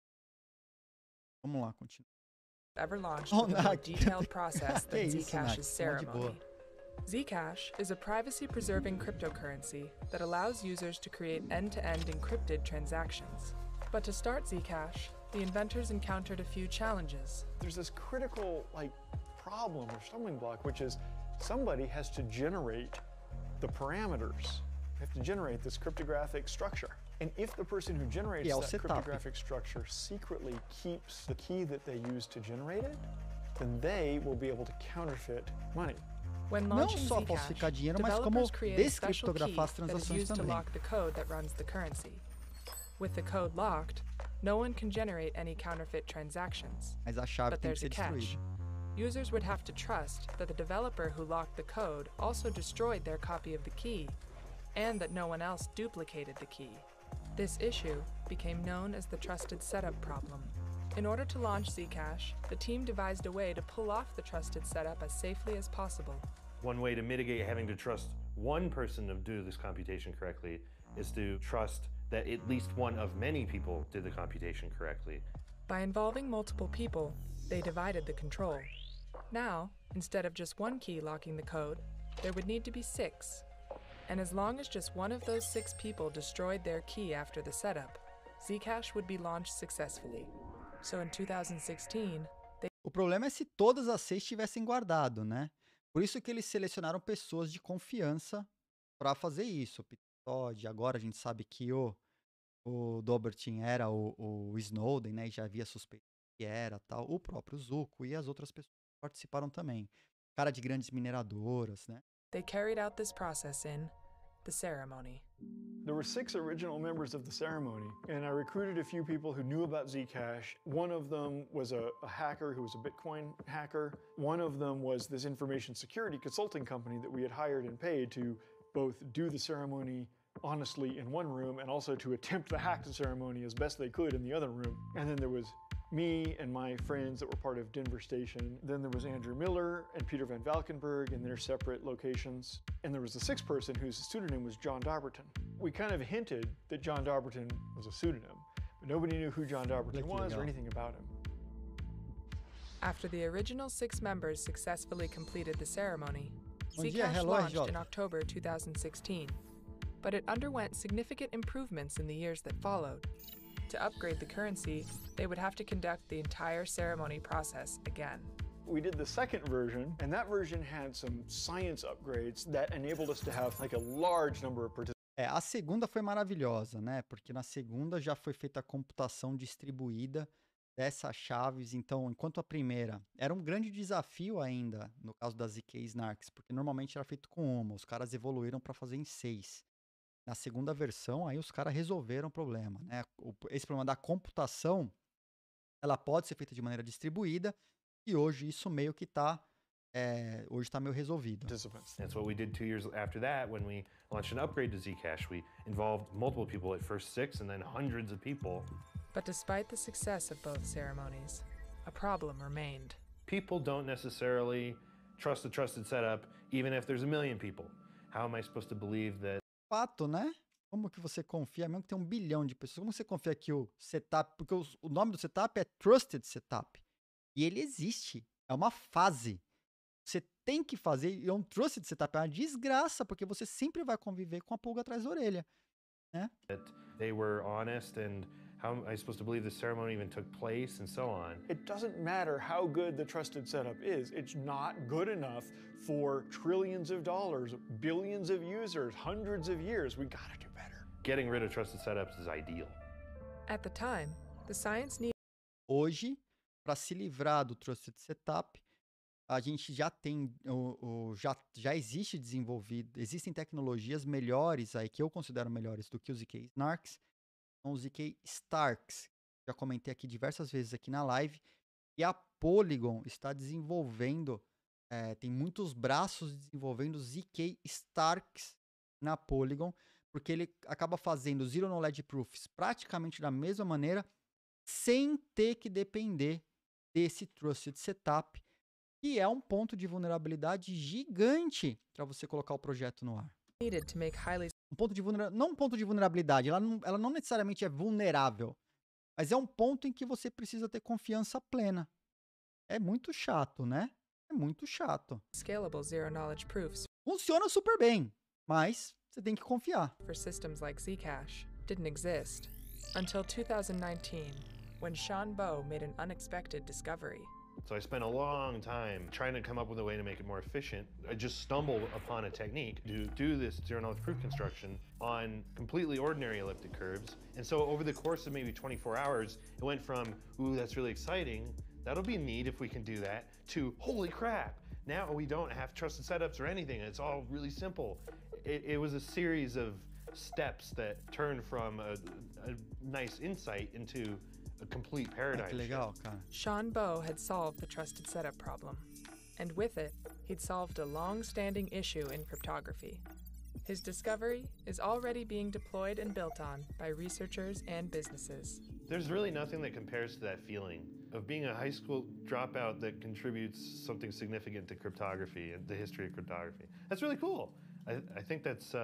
Vamos lá, continua. Ever launched with a more detailed process than Zcash's ceremony. Zcash is a privacy-preserving cryptocurrency that allows users to create end-to-end encrypted transactions. But to start Zcash, the inventors encountered a few challenges. There's this critical, problem or stumbling block, which is somebody has to generate the parameters. They have to generate this cryptographic structure. And if the person who generates that cryptographic structure secretly keeps the key that they use to generate it, then they will be able to counterfeit money. When Não launching só Zcash, falsificar dinheiro, mas como developers create a special key descriptografar as that is transações used to também. lock the code that runs the currency. With the code locked, no one can generate any counterfeit transactions. Mas a chave But tem que there's ser a catch. destruída. Users would have to trust that the developer who locked the code also destroyed their copy of the key, and that no one else duplicated the key. This issue became known as the trusted setup problem. In order to launch Zcash, the team devised a way to pull off the trusted setup as safely as possible. One way to mitigate having to trust one person to do this computation correctly is to trust that at least one of many people did the computation correctly. By involving multiple people, they divided the control. Now, instead of just one key locking the code, there would need to be 6. And as long as just one of those 6 people destroyed their key after the setup, Zcash would be launched successfully. So in 2016, O problema é se todas as 6 tivessem guardado, né? Por isso que eles selecionaram pessoas de confiança para fazer isso. O Peter Todd, agora a gente sabe que o Dobertin era o Snowden, né? E já havia suspeito que era tal. O próprio Zuko e as outras pessoas que participaram também. Cara de grandes mineradoras, né? they carried out this process in the ceremony. There were 6 original members of the ceremony, and I recruited a few people who knew about Zcash. One of them was a hacker who was a Bitcoin hacker. One of them was this information security consulting company that we had hired and paid to both do the ceremony honestly in one room and also to attempt to hack the ceremony as best they could in the other room. And then there was me and my friends that were part of Denver Station. Then there was Andrew Miller and Peter Van Valkenburg in their separate locations. And there was the 6th person whose pseudonym was John Dobbertin. We kind of hinted that John Dobbertin was a pseudonym, but nobody knew who John Dobbertin was or anything about him. After the original 6 members successfully completed the ceremony, Bom dia, Zcash hello, launched Jota. in October 2016, but it underwent significant improvements in the years that followed. To upgrade the currency, they would have to conduct the entire ceremony process again. We did the 2nd version, and that version had some science upgrades that enabled us to have like a large number of participants. A segunda foi maravilhosa, né? Porque na segunda já foi feita a computação distribuída dessas chaves. Então, enquanto a primeira era um grande desafio ainda, no caso da ZK Snarks, porque normalmente era feito com uma, os caras evoluíram para fazer em 6. Na segunda versão, aí os caras resolveram o problema, né? Esse problema da computação, ela pode ser feita de maneira distribuída, e hoje isso meio que hoje está meio resolvido. That's what we did 2 years after that when we launched an upgrade to Zcash. We involved multiple people, at first 6 and then hundreds of people. But despite the success of both ceremonies, a problem remained. People don't necessarily trust the trusted setup, even if there's 1 million people. How am I supposed to believe that? Fato, né? Como que você confia, mesmo que tem 1 bilhão de pessoas, como você confia que o setup, porque o nome do setup é Trusted Setup. E ele existe. É uma fase. Você tem que fazer. E um trusted setup é uma desgraça, porque você sempre vai conviver com a pulga atrás da orelha. Né? They were honest and how am I supposed to believe the ceremony even took place and so on. It doesn't matter how good the trusted setup is. It's not good enough for trillions of dollars, billions of users, hundreds of years. We gotta do better. Getting rid of trusted setups is ideal. At the time, the science needed. Hoje, para se livrar do trusted setup, a gente já tem, já existe desenvolvido, existem tecnologias melhores aí, que eu considero melhores do que o ZK Snarks, são os ZK Starks. Já comentei aqui diversas vezes aqui na live. E a Polygon está desenvolvendo, tem muitos braços desenvolvendo ZK Starks na Polygon, porque ele acaba fazendo Zero Knowledge Proofs praticamente da mesma maneira, sem ter que depender desse Trusted Setup, que é um ponto de vulnerabilidade gigante para você colocar o projeto no ar. To make highly... Não um ponto de vulnerabilidade, ela não necessariamente é vulnerável, mas é um ponto em que você precisa ter confiança plena. É muito chato, né? É muito chato. Scalable zero knowledge proofs Funciona super bem, mas você tem que confiar. for systems like Zcash didn't exist until 2019, when Sean Bowe made an unexpected discovery. So I spent a long time trying to come up with a way to make it more efficient. I just stumbled upon a technique to do this zero knowledge proof construction on completely ordinary elliptic curves. And so over the course of maybe 24 hours, it went from, ooh, that's really exciting, that'll be neat if we can do that, to holy crap, now we don't have trusted setups or anything. It's all really simple. It was a series of steps that turned from a nice insight into a complete paradigm Que legal, cara. Sean Bowe had solved the trusted setup problem, and with it, he'd solved a long-standing issue in cryptography. His discovery is already being deployed and built on by researchers and businesses. There's really nothing that compares to that feeling of being a high school dropout that contributes something significant to cryptography and the history of cryptography. That's really cool. I think that's,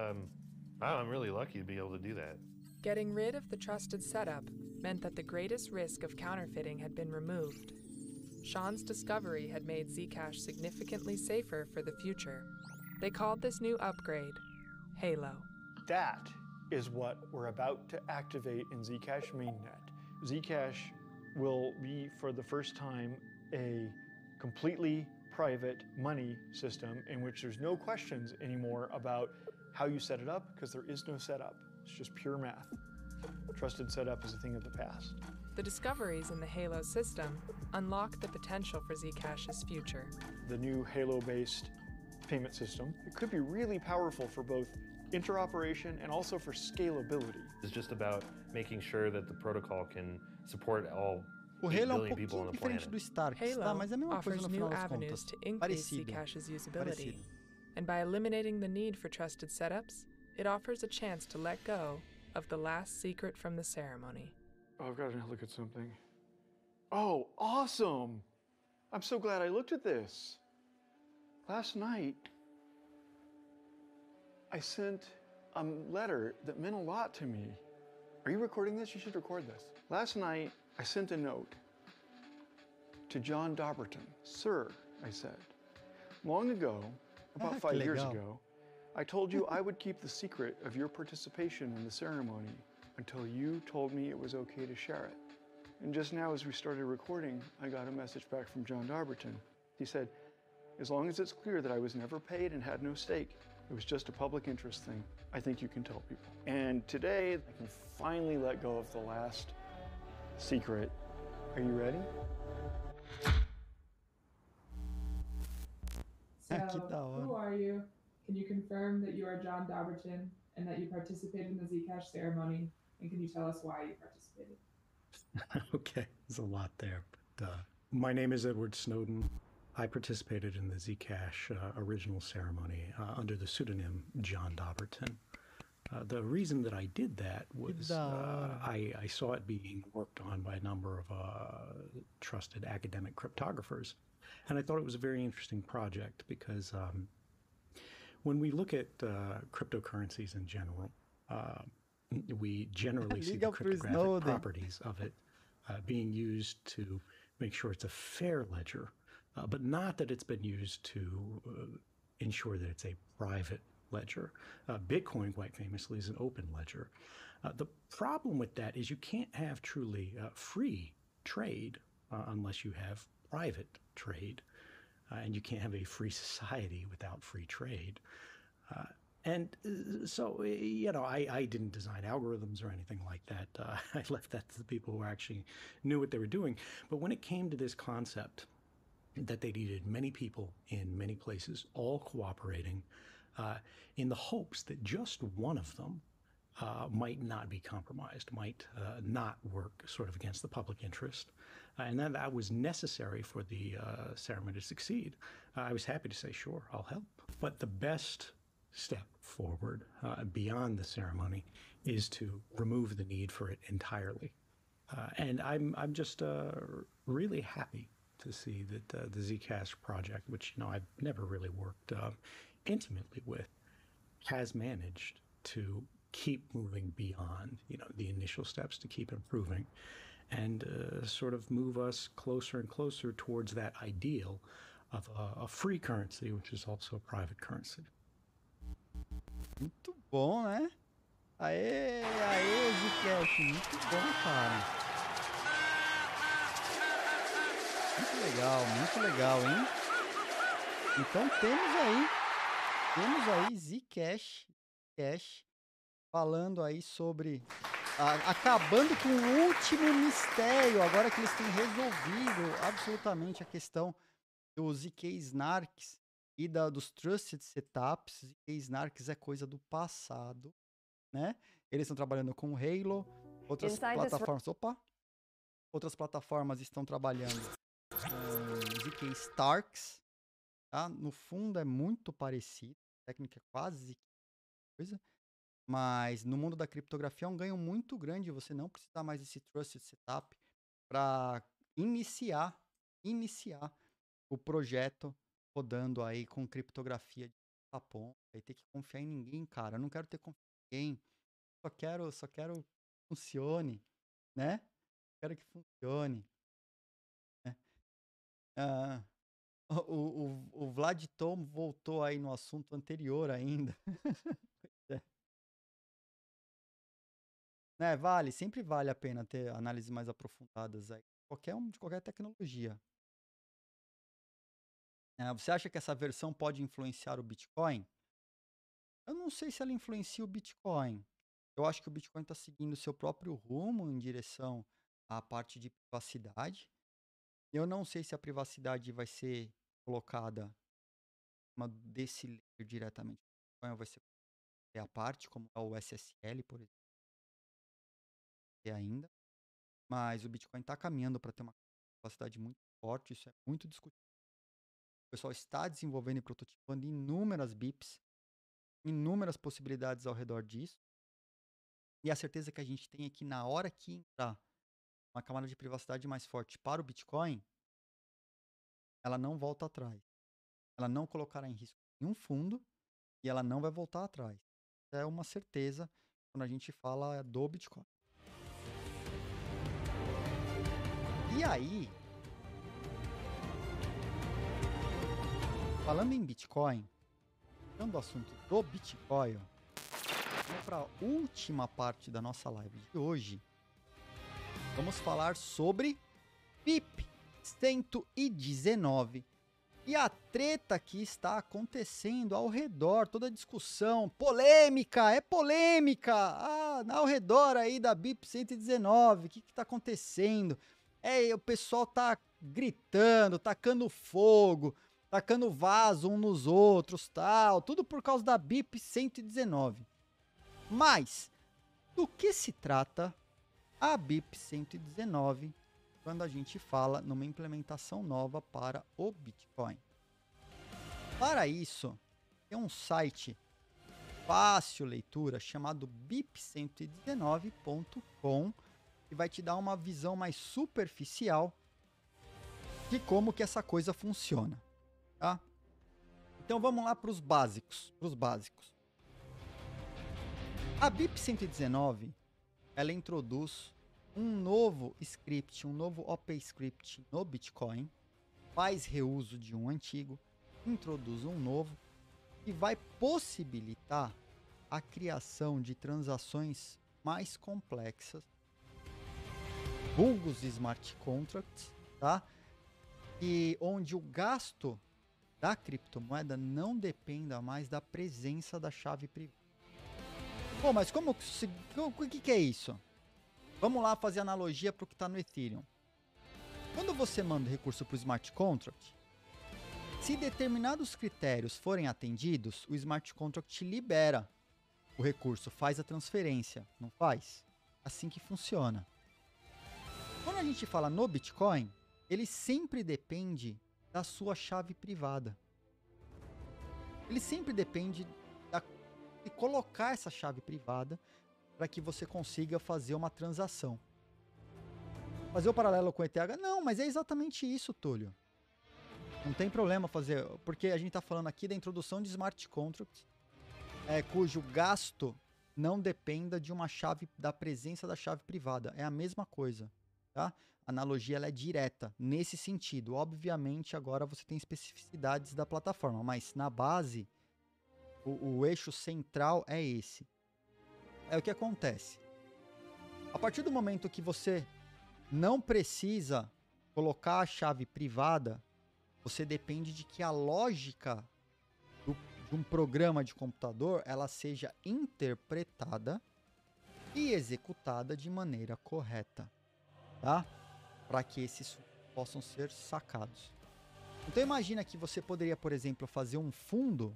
I'm really lucky to be able to do that. Getting rid of the trusted setup meant that the greatest risk of counterfeiting had been removed. Sean's discovery had made Zcash significantly safer for the future. They called this new upgrade Halo. That is what we're about to activate in Zcash mainnet. Zcash will be, for the first time, a completely private money system in which there's no questions anymore about how you set it up, because there is no setup. It's just pure math. Trusted setup is a thing of the past. The discoveries in the Halo system unlock the potential for Zcash's future. The new Halo-based payment system, it could be really powerful for both interoperation and also for scalability. It's just about making sure that the protocol can support all O 8 Halo é um billion people on pouquinho the diferente planet. do Starks, Halo tá? Mas é a mesma coisa offers no new final das avenues contas. to increase Parecido. Zcash's usability. Parecido. And by eliminating the need for trusted setups, it offers a chance to let go of the last secret from the ceremony. Oh, I've got to look at something. Oh, awesome! I'm so glad I looked at this. Last night, I sent a letter that meant a lot to me. Are you recording this? You should record this. Last night, I sent a note to John Dobberton. Sir, I said, long ago, about que 5 years legal. ago, I told you I would keep the secret of your participation in the ceremony until you told me it was okay to share it. And just now, as we started recording, I got a message back from John Dobberton. He said, as long as it's clear that I was never paid and had no stake, it was just a public interest thing, I think you can tell people. And today, I can finally let go of the last secret. Are you ready? Que So, da hora. who are you? Can you confirm that you are John Dobberton and that you participated in the Zcash ceremony? And can you tell us why you participated? Okay, there's a lot there. But my name is Edward Snowden. I participated in the Zcash original ceremony under the pseudonym John Dobberton. The reason that I did that was I saw it being worked on by a number of trusted academic cryptographers. And I thought it was a very interesting project because when we look at cryptocurrencies in general, we generally see the Liga pro cryptographic Snowden. properties of it being used to make sure it's a fair ledger, but not that it's been used to ensure that it's a private ledger. Bitcoin, quite famously, is an open ledger. The problem with that is you can't have truly free trade unless you have private trade. And you can't have a free society without free trade. So, you know, I didn't design algorithms or anything like that. I left that to the people who actually knew what they were doing. But when it came to this concept that they needed many people in many places, all cooperating, in the hopes that just one of them might not be compromised, might not work sort of against the public interest, and that was necessary for the ceremony to succeed. I was happy to say, sure, I'll help. But the best step forward beyond the ceremony is to remove the need for it entirely. And I'm just really happy to see that the Zcash project, which, you know, I've never really worked intimately with, has managed to keep moving beyond, you know, the initial steps, to keep improving and sort of move us closer and closer towards that ideal of a free currency, which is also a private currency. Muito bom, né? Aê, Zcash, muito bom, cara. Muito legal, hein? Então temos aí Zcash falando aí sobre acabando com o último mistério, agora que eles têm resolvido absolutamente a questão dos ZK Snarks e dos Trusted Setups. ZK Snarks é coisa do passado, né? Eles estão trabalhando com Halo, outras plataformas estão trabalhando com ZK Starks, tá? No fundo é muito parecido, a técnica é quase coisa. Mas no mundo da criptografia é um ganho muito grande você não precisar mais desse Trusted Setup para iniciar o projeto rodando aí com criptografia de ponta. Aí ter que confiar em ninguém, cara. Eu não quero ter confiança em ninguém. Só quero que funcione, né? Quero que funcione. Né? O Vlad Tom voltou aí no assunto anterior ainda. Né, sempre vale a pena ter análises mais aprofundadas aí, de qualquer tecnologia. Você acha que essa versão pode influenciar o Bitcoin? Eu não sei se ela influencia o Bitcoin. Eu acho que o Bitcoin está seguindo o seu próprio rumo em direção à parte de privacidade. Eu não sei se a privacidade vai ser colocada desse layer diretamente. O Bitcoin vai ser a parte, como é o SSL, por exemplo. Ainda, mas o Bitcoin está caminhando para ter uma capacidade muito forte, isso é muito discutido. O pessoal está desenvolvendo e prototipando inúmeras BIPs, inúmeras possibilidades ao redor disso, e a certeza que a gente tem é que na hora que entrar uma camada de privacidade mais forte para o Bitcoin, ela não volta atrás. Ela não colocará em risco nenhum fundo e ela não vai voltar atrás. É uma certeza quando a gente fala do Bitcoin. E aí, falando em Bitcoin, falando do assunto do Bitcoin, vamos para a última parte da nossa live de hoje. Vamos falar sobre BIP 119 e a treta que está acontecendo ao redor, toda a discussão, polêmica, ao redor aí da BIP 119, o que está acontecendo? O pessoal tá gritando, tacando fogo, tacando vaso uns nos outros, tal, tudo por causa da BIP 119. Mas, do que se trata a BIP 119 quando a gente fala numa implementação nova para o Bitcoin? Para isso, tem um site fácil leitura chamado BIP119.com, e vai te dar uma visão mais superficial de como que essa coisa funciona, tá? Então vamos lá para os básicos, A BIP 119, ela introduz um novo script, um novo OP script no Bitcoin, faz reuso de um antigo, introduz um novo e vai possibilitar a criação de transações mais complexas, vulgos smart contracts, tá? E onde o gasto da criptomoeda não dependa mais da presença da chave privada. Pô, mas o que é isso? Vamos lá fazer analogia para o que está no Ethereum. Quando você manda recurso para o smart contract, se determinados critérios forem atendidos, o smart contract libera o recurso, faz a transferência, não faz? Assim que funciona. Quando a gente fala no Bitcoin, ele sempre depende da sua chave privada. Ele sempre depende de colocar essa chave privada para que você consiga fazer uma transação. Fazer o paralelo com o ETH? Não, mas é exatamente isso, Túlio. Não tem problema fazer, porque a gente está falando aqui da introdução de smart contracts, cujo gasto não dependa de uma chave, da presença da chave privada. É a mesma coisa, tá? A analogia ela é direta nesse sentido. Obviamente, agora você tem especificidades da plataforma, mas na base, o eixo central é esse. É o que acontece. A partir do momento que você não precisa colocar a chave privada, você depende de que a lógica de um programa de computador ela seja interpretada e executada de maneira correta, tá? Para que esses possam ser sacados. Então imagina que você poderia, por exemplo, fazer um fundo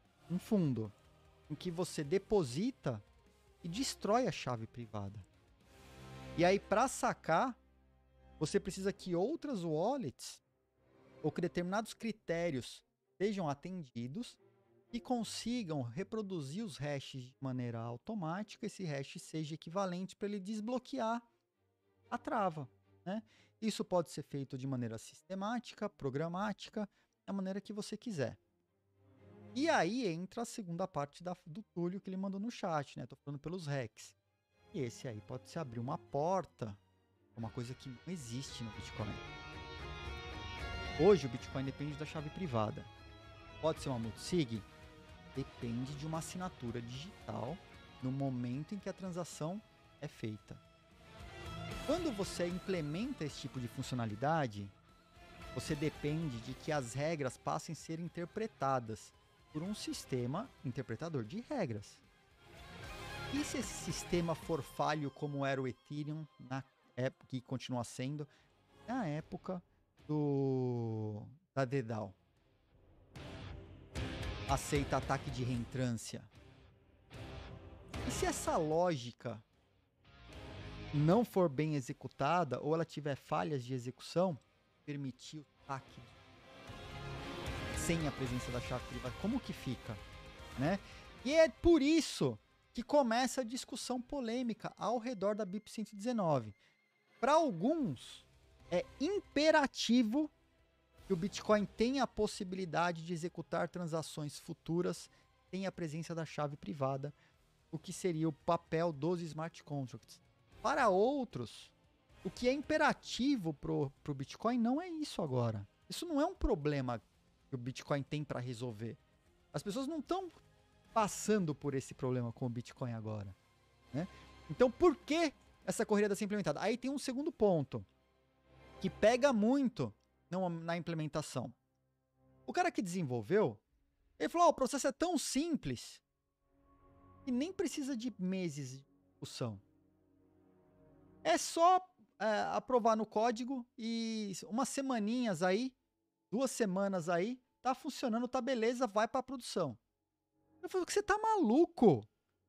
em que você deposita e destrói a chave privada. E aí, para sacar, você precisa que outras wallets ou que determinados critérios sejam atendidos e consigam reproduzir os hashes de maneira automática, esse hash seja equivalente para ele desbloquear a trava, né? Isso pode ser feito de maneira sistemática, programática, da maneira que você quiser. E aí entra a segunda parte do Túlio que ele mandou no chat, né? Tô falando pelos hacks. E esse aí pode se abrir uma porta, uma coisa que não existe no Bitcoin. Hoje o Bitcoin depende da chave privada. Pode ser uma multisig? Depende de uma assinatura digital no momento em que a transação é feita. Quando você implementa esse tipo de funcionalidade, você depende de que as regras passem a ser interpretadas por um sistema interpretador de regras. E se esse sistema for falho como era o Ethereum na época, que continua sendo, na época da DDAO? Aceita ataque de reentrância. E se essa lógica não for bem executada, ou ela tiver falhas de execução, permitir o ataque sem a presença da chave privada, como que fica, né? E é por isso que começa a discussão polêmica ao redor da BIP 119. Para alguns, é imperativo que o Bitcoin tenha a possibilidade de executar transações futuras sem a presença da chave privada, o que seria o papel dos smart contracts. Para outros, o que é imperativo para o Bitcoin não é isso agora. Isso não é um problema que o Bitcoin tem para resolver. As pessoas não estão passando por esse problema com o Bitcoin agora, né? Então, por que essa corrida está sendo implementada? Aí tem um segundo ponto, que pega muito na implementação. O cara que desenvolveu, ele falou, o processo é tão simples que nem precisa de meses de discussão. É só aprovar no código e umas semaninhas aí, 2 semanas aí, tá funcionando, tá beleza, vai pra produção. Eu falei, você tá maluco?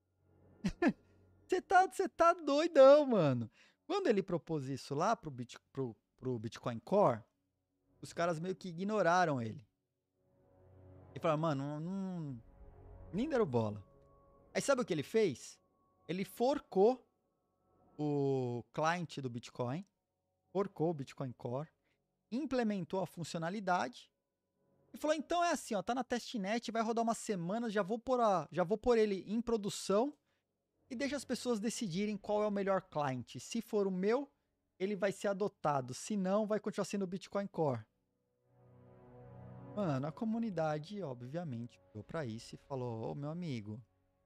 Você tá doidão, mano. Quando ele propôs isso lá pro Bitcoin Core, os caras meio que ignoraram ele. E falaram, mano, nem deram bola. Aí sabe o que ele fez? Ele forcou o client do Bitcoin, forcou o Bitcoin Core, implementou a funcionalidade e falou, então é assim, ó, tá na testnet, vai rodar umas semanas, já vou pôr ele em produção e deixa as pessoas decidirem qual é o melhor client. Se for o meu, ele vai ser adotado. Se não, vai continuar sendo o Bitcoin Core. Mano, a comunidade, obviamente, olhou pra isso e falou, ô, meu amigo,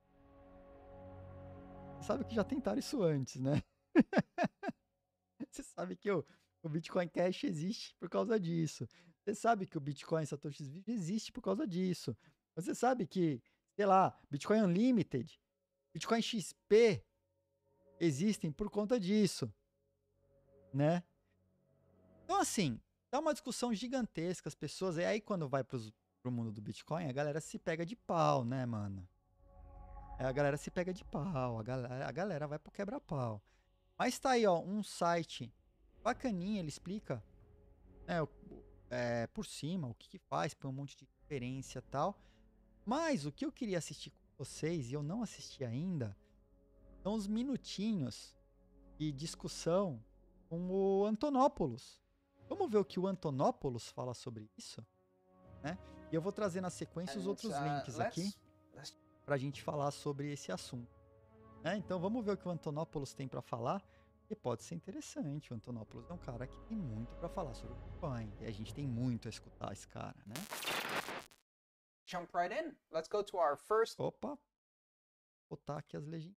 você sabe que já tentaram isso antes, né? Você sabe que o Bitcoin Cash existe por causa disso. Você sabe que o Bitcoin Satoshi Vive existe por causa disso. Você sabe que, sei lá, Bitcoin Unlimited, Bitcoin XP existem por conta disso, né? Então, assim, dá uma discussão gigantesca, as pessoas, e aí quando vai pro mundo do Bitcoin, a galera se pega de pau, né, mano? A galera se pega de pau, a galera vai pro quebra-pau. Mas tá aí, ó, um site bacaninha, ele explica, né, por cima, o que faz, põe um monte de referência e tal. Mas o que eu queria assistir com vocês, e eu não assisti ainda, são os minutinhos de discussão com o Antonopoulos. Vamos ver o que o Antonopoulos fala sobre isso, né? E eu vou trazer na sequência os outros links aqui pra gente falar sobre esse assunto, né? Então vamos ver o que o Antonopoulos tem para falar, e pode ser interessante. O Antonopoulos é um cara que tem muito para falar sobre o Bitcoin, e a gente tem muito a escutar esse cara, né? Jump right in. Let's go to our first. Opa, vou botar aqui as legendas.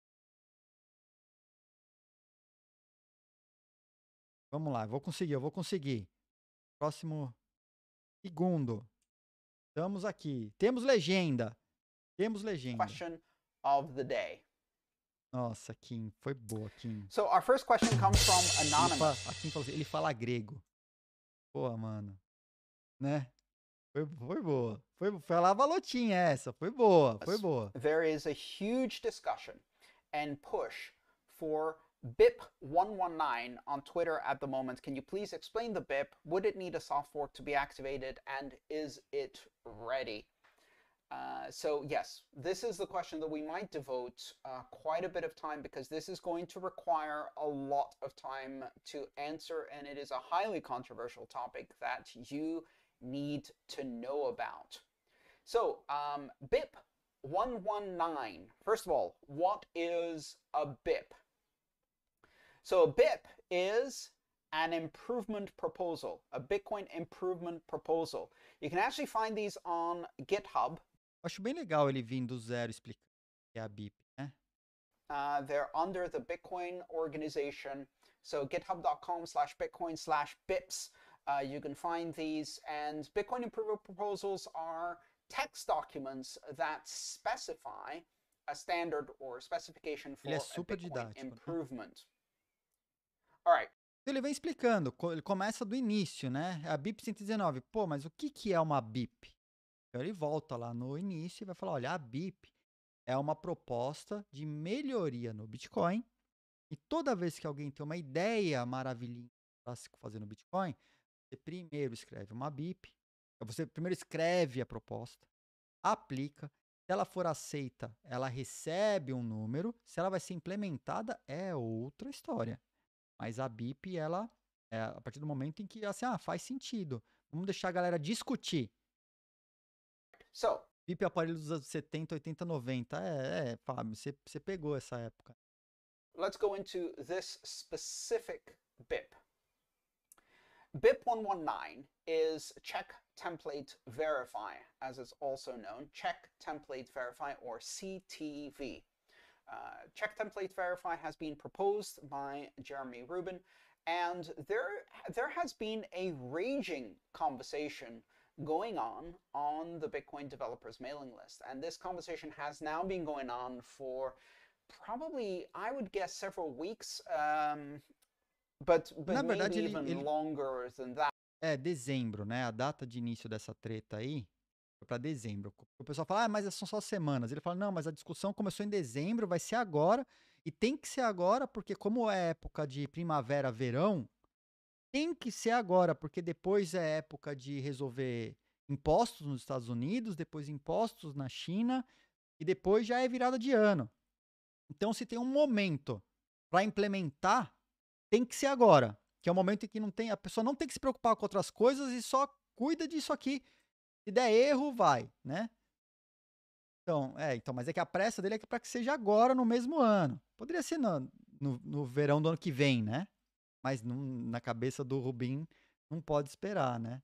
Vamos lá, eu vou conseguir. Próximo segundo. Estamos aqui. Temos legenda. Question of the day. Nossa, Kim, foi boa, Kim. So our first question comes from Anonymous. Kim falou assim, ele fala grego. Pô, mano. Né? Foi boa. Foi lá a balotinha essa. Foi boa. There is a huge discussion and push for BIP119 on Twitter at the moment. Can you please explain the BIP? Would it need a soft fork to be activated? And is it ready? So yes, this is the question that we might devote quite a bit of time, because this is going to require a lot of time to answer, and it is a highly controversial topic that you need to know about. So BIP119, first of all, what is a BIP? So a BIP is an improvement proposal, a Bitcoin improvement proposal. You can actually find these on GitHub. Acho bem legal ele vir do zero explicando o que é a BIP, né? They're under the Bitcoin organization. So github.com/bitcoin/bips. You can find these, and Bitcoin improvement proposals are text documents that specify a standard or specification for a Bitcoin improvement. All right. Ele vem explicando, ele começa do início, né? A BIP 119. Pô, mas o que é uma BIP? Então ele volta lá no início e vai falar, olha, a BIP é uma proposta de melhoria no Bitcoin, e toda vez que alguém tem uma ideia maravilhosa para se fazer no Bitcoin, você primeiro escreve uma BIP, você primeiro escreve a proposta, aplica, se ela for aceita, ela recebe um número, se ela vai ser implementada, é outra história. Mas a BIP, ela, a partir do momento em que, assim, faz sentido. Vamos deixar a galera discutir. So, BIP é aparelho dos anos 70, 80, 90. Fábio, você pegou essa época. Let's go into this specific BIP. BIP119 is Check Template Verify, as it's also known, Check Template Verify, or CTV. Check Template Verify has been proposed by Jeremy Rubin, and there has been a raging conversation going on the Bitcoin developers mailing list, and this conversation has now been going on for probably, I would guess, several weeks, but Na verdade, maybe even longer than that. Dezembro, né? A data de início dessa treta aí foi para dezembro. O pessoal fala, mas são só semanas. Ele fala, não, mas a discussão começou em dezembro, vai ser agora, e tem que ser agora, porque como é época de primavera, verão, tem que ser agora, porque depois é época de resolver impostos nos Estados Unidos, depois impostos na China, e depois já é virada de ano. Então, se tem um momento para implementar, tem que ser agora, que é o momento em que a pessoa não tem que se preocupar com outras coisas e só cuida disso aqui. Se der erro, vai, né? Então, mas é que a pressa dele é para que seja agora, no mesmo ano. Poderia ser no verão do ano que vem, né? Mas na cabeça do Rubin não pode esperar, né?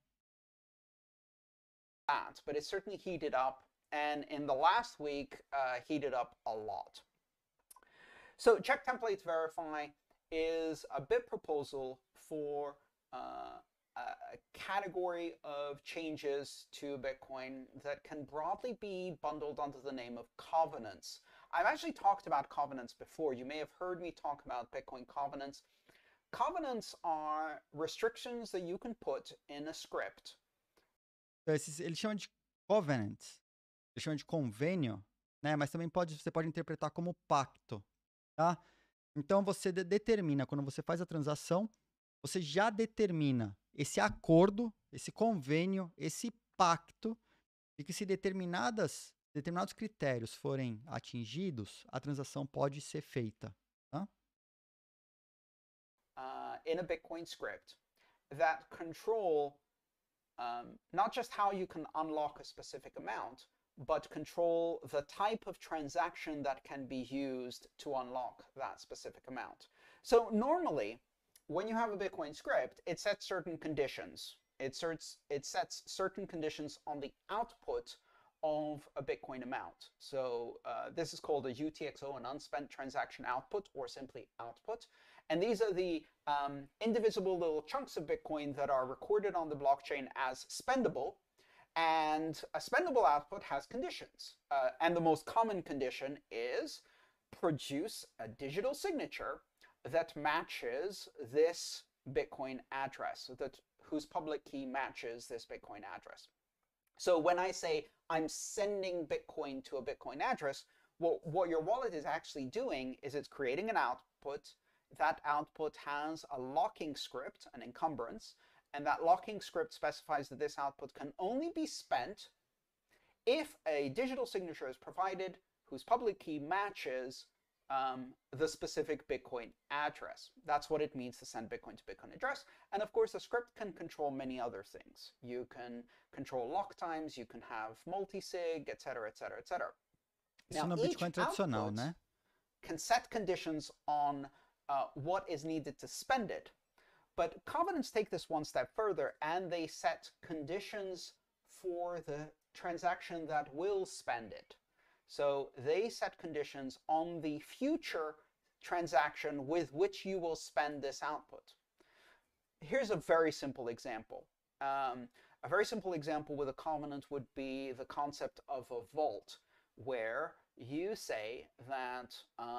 But it certainly heated up, and in the last week, heated up a lot. So check template verify is a BIP proposal for a category of changes to Bitcoin that can broadly be bundled under the name of covenants. I've actually talked about covenants before. You may have heard me talk about Bitcoin covenants. Covenants are restrictions that you can put in a script. Então, eles chamam de covenants, eles chamam de convênio, né? Mas também você pode interpretar como pacto, tá? Então você determina, quando você faz a transação, você já determina esse acordo, esse convênio, esse pacto, e que se determinados critérios forem atingidos, a transação pode ser feita. Tá? In a Bitcoin script that control not just how you can unlock a specific amount, but control the type of transaction that can be used to unlock that specific amount. So normally, when you have a Bitcoin script, it sets certain conditions. It sets certain conditions on the output of a Bitcoin amount. So this is called a UTXO, an unspent transaction output, or simply output. And these are the indivisible little chunks of Bitcoin that are recorded on the blockchain as spendable. And a spendable output has conditions. And the most common condition is produce a digital signature that matches this Bitcoin address, whose public key matches this Bitcoin address. So when I say I'm sending Bitcoin to a Bitcoin address, well, what your wallet is actually doing is it's creating an output. That output has a locking script, an encumbrance, and that locking script specifies that this output can only be spent if a digital signature is provided whose public key matches the specific Bitcoin address. That's what it means to send Bitcoin to Bitcoin address. And of course, the script can control many other things. You can control lock times, you can have multi-sig, etc., etc., etc. Isso no Bitcoin tradicional, né? Can set conditions on what is needed to spend it. But covenants take this one step further, and they set conditions for the transaction that will spend it. So they set conditions on the future transaction with which you will spend this output. Here's a very simple example. A very simple example with a covenant would be the concept of a vault, where you say that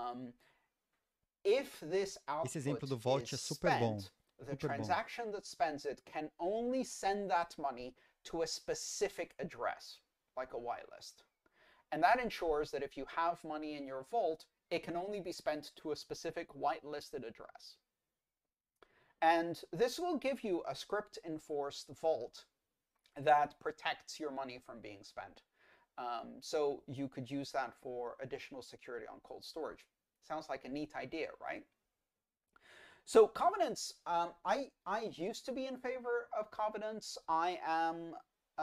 if this output Esse exemplo do vault é super bom. The transaction that spends it can only send that money to a specific address, like a whitelist. And that ensures that if you have money in your vault, it can only be spent to a specific whitelisted address. And this will give you a script-enforced vault that protects your money from being spent. So you could use that for additional security on cold storage. Sounds like a neat idea, right? So covenants, I used to be in favor of covenants. I am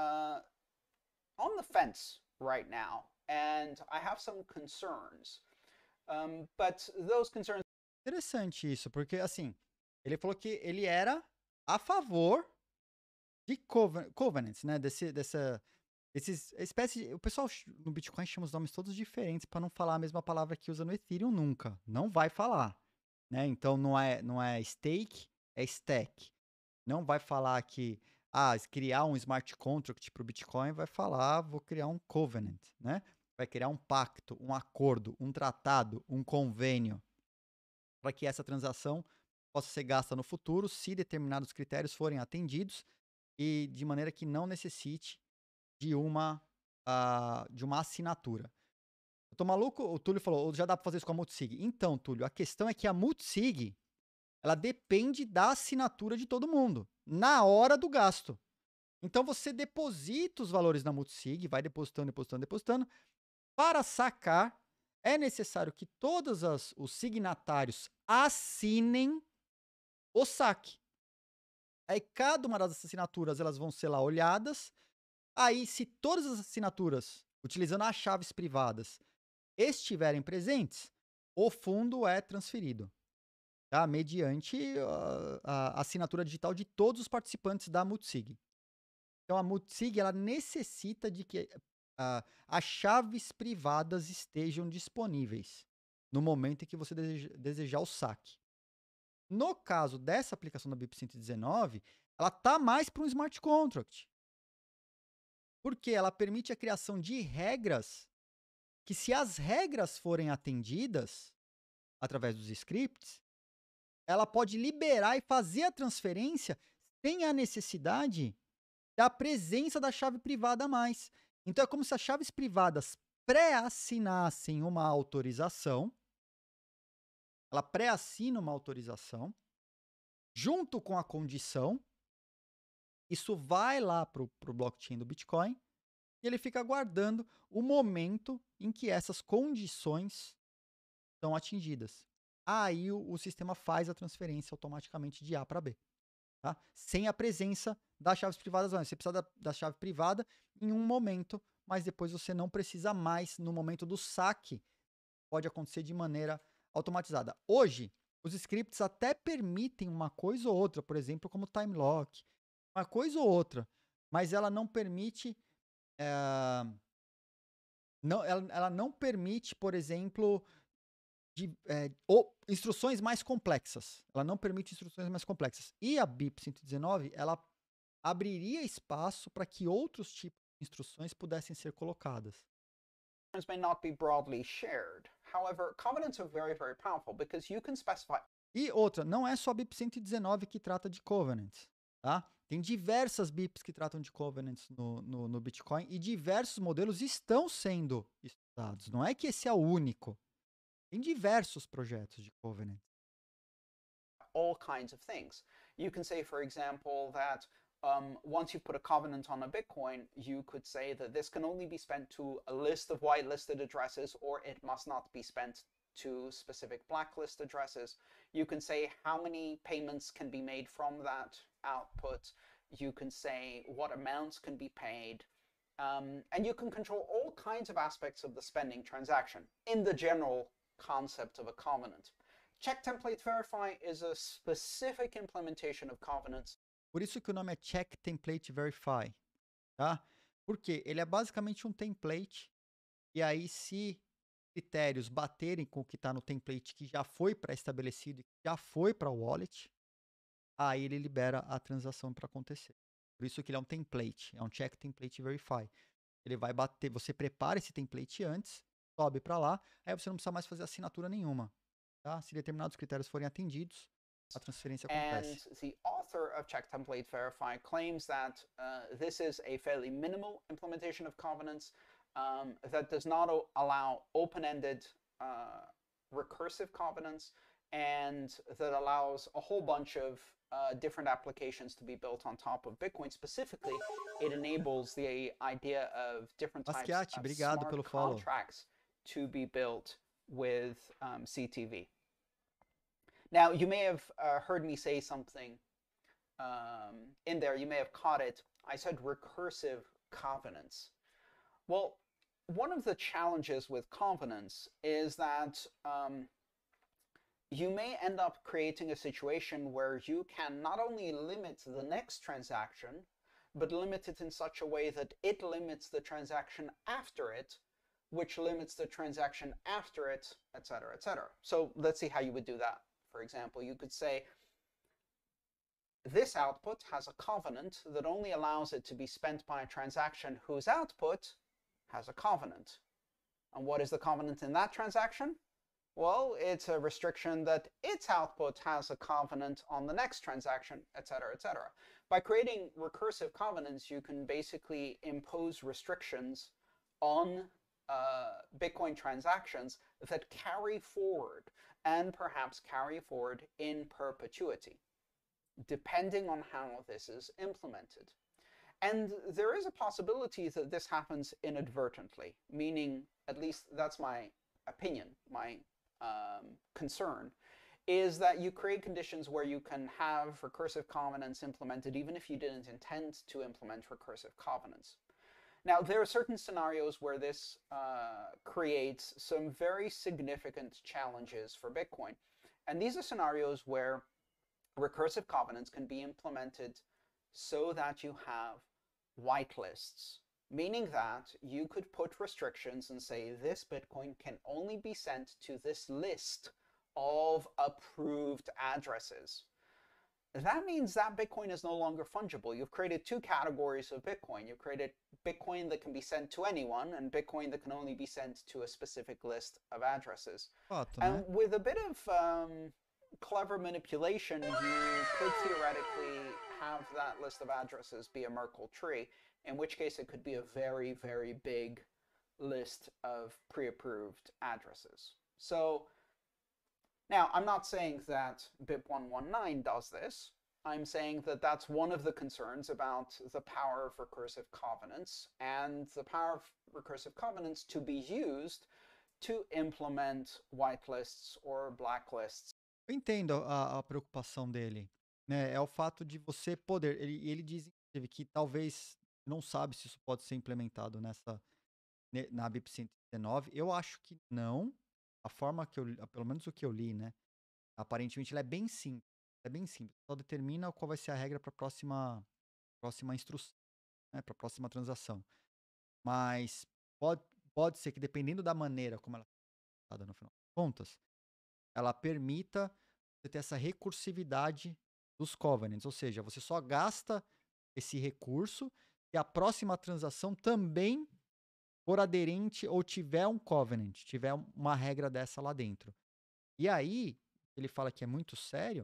on the fence right now, and I have some concerns. But those concerns... Interessante isso, porque assim, ele falou que ele era a favor de covenants, né? Desses espécie, o pessoal no Bitcoin chama os nomes todos diferentes para não falar a mesma palavra que usa no Ethereum nunca. Não vai falar. Né? Então não é stake, é stack. Não vai falar que criar um smart contract para o Bitcoin, vai falar, vou criar um covenant, né? Vai criar um pacto, um acordo, um tratado, um convênio, para que essa transação possa ser gasta no futuro, se determinados critérios forem atendidos e de maneira que não necessite de uma assinatura. Eu tô maluco? O Túlio falou, já dá para fazer isso com a multisig. Então, Túlio, a questão é que a multisig, ela depende da assinatura de todo mundo, na hora do gasto. Então, você deposita os valores na multisig, vai depositando. Para sacar, é necessário que todos os signatários assinem o saque. Aí, cada uma das assinaturas, elas vão ser lá olhadas. Aí, se todas as assinaturas utilizando as chaves privadas, estiverem presentes, o fundo é transferido, tá? Mediante a assinatura digital de todos os participantes da multisig. Então, a multisig ela necessita de que as chaves privadas estejam disponíveis no momento em que você desejar o saque. No caso dessa aplicação da BIP 119, ela está mais para um smart contract. Porque ela permite a criação de regras que, se as regras forem atendidas através dos scripts, ela pode liberar e fazer a transferência sem a necessidade da presença da chave privada a mais. Então, é como se as chaves privadas pré-assinassem uma autorização. Ela pré-assina uma autorização junto com a condição. Isso vai lá para o blockchain do Bitcoin e ele fica aguardando o momento em que essas condições são atingidas. Aí o sistema faz a transferência automaticamente de A para B. Tá? Sem a presença das chaves privadas. Você precisa da chave privada em um momento, mas depois você não precisa mais no momento do saque. Pode acontecer de maneira automatizada. Hoje, os scripts até permitem uma coisa ou outra, por exemplo, como time lock, uma coisa ou outra, mas ela não permite, ela não permite, por exemplo, instruções mais complexas. Ela não permite instruções mais complexas. E a BIP 119, ela abriria espaço para que outros tipos de instruções pudessem ser colocadas. May not be broadly shared. However, covenants are very, very powerful because you can specify. E outra, não é só a BIP 119 que trata de covenants, tá? Tem diversas BIPs que tratam de covenants no Bitcoin e diversos modelos estão sendo estudados. Não é que esse é o único. Tem diversos projetos de covenant. All kinds of things. You can say, for example, that once you put a covenant on a Bitcoin, you could say that this can only be spent to a list of whitelisted addresses, or it must not be spent to specific blacklist addresses. You can say how many payments can be made from that output. You can say what amounts can be paid. And you can control all kinds of aspects of the spending transaction in the general concept of a covenant. Check Template Verify is a specific implementation of covenants. Por isso que o nome é Check Template Verify, tá? Porque ele é basicamente um template, e aí se critérios baterem com o que está no template que já foi pré-estabelecido e que já foi para o wallet, aí ele libera a transação para acontecer. Por isso que ele é um template, é um Check Template Verify. Ele vai bater, você prepara esse template antes, sobe para lá, aí você não precisa mais fazer assinatura nenhuma. Tá? Se determinados critérios forem atendidos, a transferência acontece. And the author of Check Template Verify claims that this is a fairly minimal implementation of covenants that does not allow open-ended recursive covenants, and that allows a whole bunch of different applications to be built on top of Bitcoin. Specifically, it enables the idea of different types of smart contracts to be built with CTV. Now, you may have heard me say something in there. You may have caught it. I said recursive covenants. Well, one of the challenges with covenants is that you may end up creating a situation where you can not only limit the next transaction, but limit it in such a way that it limits the transaction after it, which limits the transaction after it, etc., etc. So let's see how you would do that. For example, you could say, this output has a covenant that only allows it to be spent by a transaction whose output has a covenant. And what is the covenant in that transaction? Well, it's a restriction that its output has a covenant on the next transaction, etc., etc. By creating recursive covenants, you can basically impose restrictions on Bitcoin transactions that carry forward, and perhaps carry forward in perpetuity, depending on how this is implemented. And there is a possibility that this happens inadvertently, meaning, at least that's my opinion, my concern, is that you create conditions where you can have recursive covenants implemented even if you didn't intend to implement recursive covenants. Now, there are certain scenarios where this creates some very significant challenges for Bitcoin. And these are scenarios where recursive covenants can be implemented so that you have whitelists, meaning that you could put restrictions and say this Bitcoin can only be sent to this list of approved addresses. That means that Bitcoin is no longer fungible. You've created two categories of Bitcoin. You've created Bitcoin that can be sent to anyone and Bitcoin that can only be sent to a specific list of addresses. And with a bit of clever manipulation, you could theoretically have that list of addresses be a Merkle tree, in which case it could be a very, very big list of pre-approved addresses. So now, I'm not saying that BIP119 does this. I'm saying that that's one of the concerns about the power of recursive covenants and the power of recursive covenants to be used to implement whitelists or blacklists. Eu entendo a preocupação dele, né? É o fato de você poder. Ele diz, inclusive, que talvez não sabe se isso pode ser implementado na BIP 119. Eu acho que não. A forma que pelo menos o que eu li, né? Aparentemente, ela é bem simples. É bem simples. Só determina qual vai ser a regra para a próxima instrução, né? Para a próxima transação. Mas pode ser que, dependendo da maneira como ela é tratada no final das contas, ela permita você ter essa recursividade dos covenants. Ou seja, você só gasta esse recurso e a próxima transação também for aderente ou tiver um covenant, tiver uma regra dessa lá dentro. E aí, ele fala que é muito sério,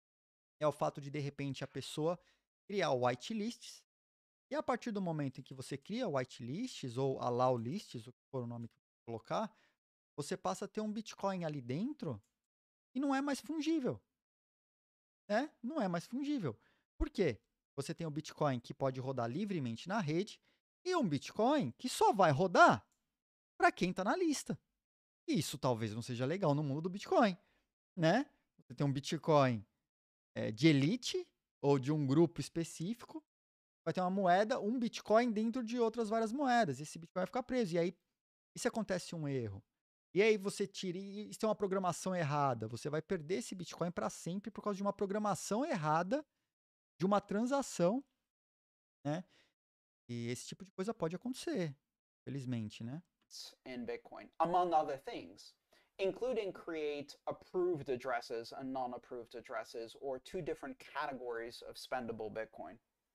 é o fato de repente, a pessoa criar whitelists, e a partir do momento em que você cria whitelists, ou allow lists, o que for o nome que você colocar, você passa a ter um Bitcoin ali dentro e não é mais fungível. Né? Não é mais fungível. Por quê? Você tem o Bitcoin que pode rodar livremente na rede, e um Bitcoin que só vai rodar para quem está na lista. E isso talvez não seja legal no mundo do Bitcoin, né? Você tem um Bitcoin de elite ou de um grupo específico, vai ter uma moeda, um Bitcoin dentro de outras várias moedas. Esse Bitcoin vai ficar preso. E aí, e se acontece um erro? E aí você tira, e se tem uma programação errada, você vai perder esse Bitcoin para sempre por causa de uma programação errada de uma transação, né? E esse tipo de coisa pode acontecer, felizmente, né? In Bitcoin, among other things, including create approved addresses and non-approved addresses, or two different categories of spendable Bitcoin.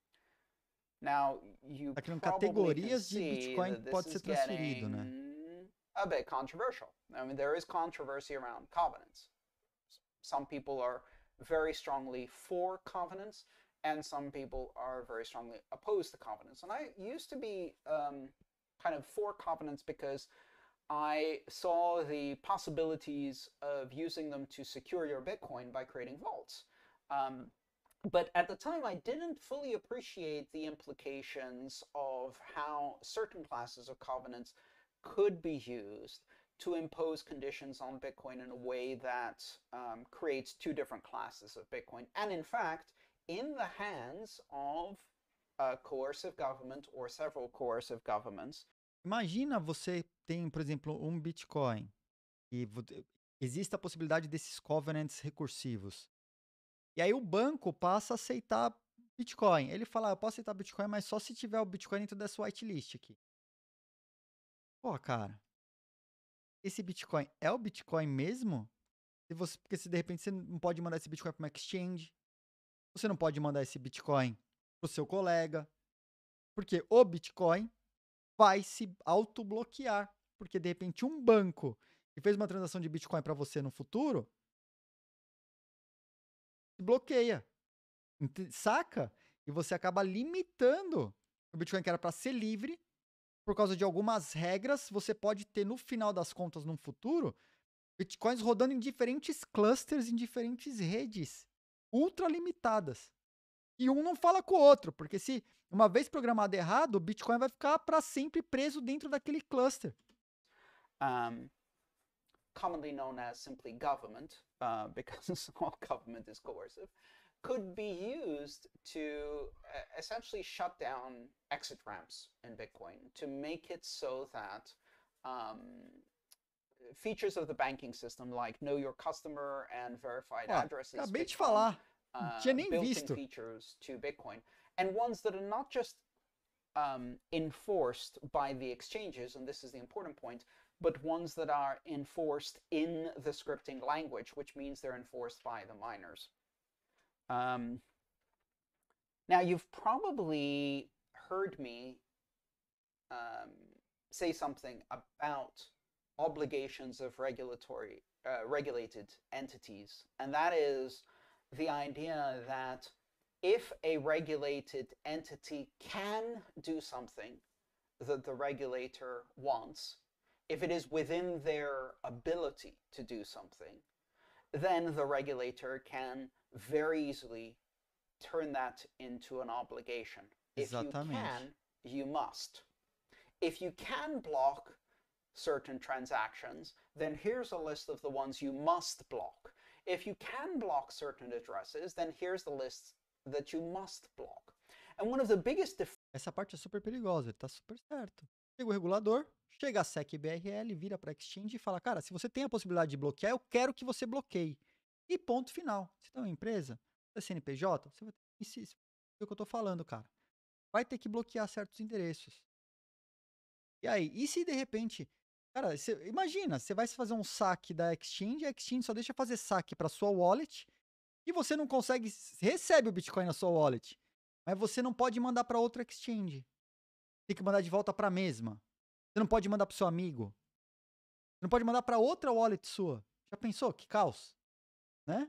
Now, you probably can see that this is getting a bit controversial. I mean, there is controversy around covenants. Some people are very strongly for covenants, and some people are very strongly opposed to covenants. And I used to be kind of for covenants because I saw the possibilities of using them to secure your Bitcoin by creating vaults. But at the time, I didn't fully appreciate the implications of how certain classes of covenants could be used to impose conditions on Bitcoin in a way that creates two different classes of Bitcoin. And in fact, in the hands of a coercive government or several coercive governments. Imagina você tem, por exemplo, um Bitcoin e existe a possibilidade desses covenants recursivos. E aí o banco passa a aceitar Bitcoin. Ele fala, eu posso aceitar Bitcoin, mas só se tiver o Bitcoin dentro dessa whitelist aqui. Pô, cara, esse Bitcoin é o Bitcoin mesmo? Porque se de repente você não pode mandar esse Bitcoin para uma exchange, você não pode mandar esse Bitcoin para o seu colega, porque o Bitcoin vai se autobloquear. Porque, de repente, um banco que fez uma transação de Bitcoin para você no futuro, se bloqueia. Saca? E você acaba limitando o Bitcoin que era para ser livre, por causa de algumas regras, você pode ter, no final das contas, no futuro, Bitcoins rodando em diferentes clusters, em diferentes redes ultra limitadas. E um não fala com o outro, porque se uma vez programado errado, o Bitcoin vai ficar para sempre preso dentro daquele cluster. Commonly known as simply government, because all government is coercive. could be used to essentially shut down exit ramps in Bitcoin, to make it so that features of the banking system like know your customer and verified addresses acabei de falar. Tinha nem built-in visto. features to Bitcoin, and ones that are not just enforced by the exchanges, and this is the important point, but ones that are enforced in the scripting language, which means they're enforced by the miners. Now, you've probably heard me say something about obligations of regulated entities, and that is the idea that if a regulated entity can do something that the regulator wants, if it is within their ability to do something, then the regulator can very easily turn that into an obligation. If you can, you must. If you can block certain transactions, then here's a list of the ones you must block. If you can block certain addresses, then here's the list that you must block. And one of the biggest Essa parte é super perigosa, ele tá super certo. Chega o regulador, chega a SEC BRL, vira para exchange e fala, cara, se você tem a possibilidade de bloquear, eu quero que você bloqueie. E ponto final. Se tem uma empresa, se é CNPJ, você vai ter que insistir. É o que eu tô falando, cara. Vai ter que bloquear certos endereços. E aí, e se de repente, cara, imagina, você vai fazer um saque da exchange, a exchange só deixa fazer saque para sua wallet e você não consegue, recebe o Bitcoin na sua wallet, mas você não pode mandar para outra exchange. Tem que mandar de volta para a mesma. Você não pode mandar para o seu amigo. Você não pode mandar para outra wallet sua. Já pensou? Que caos, né?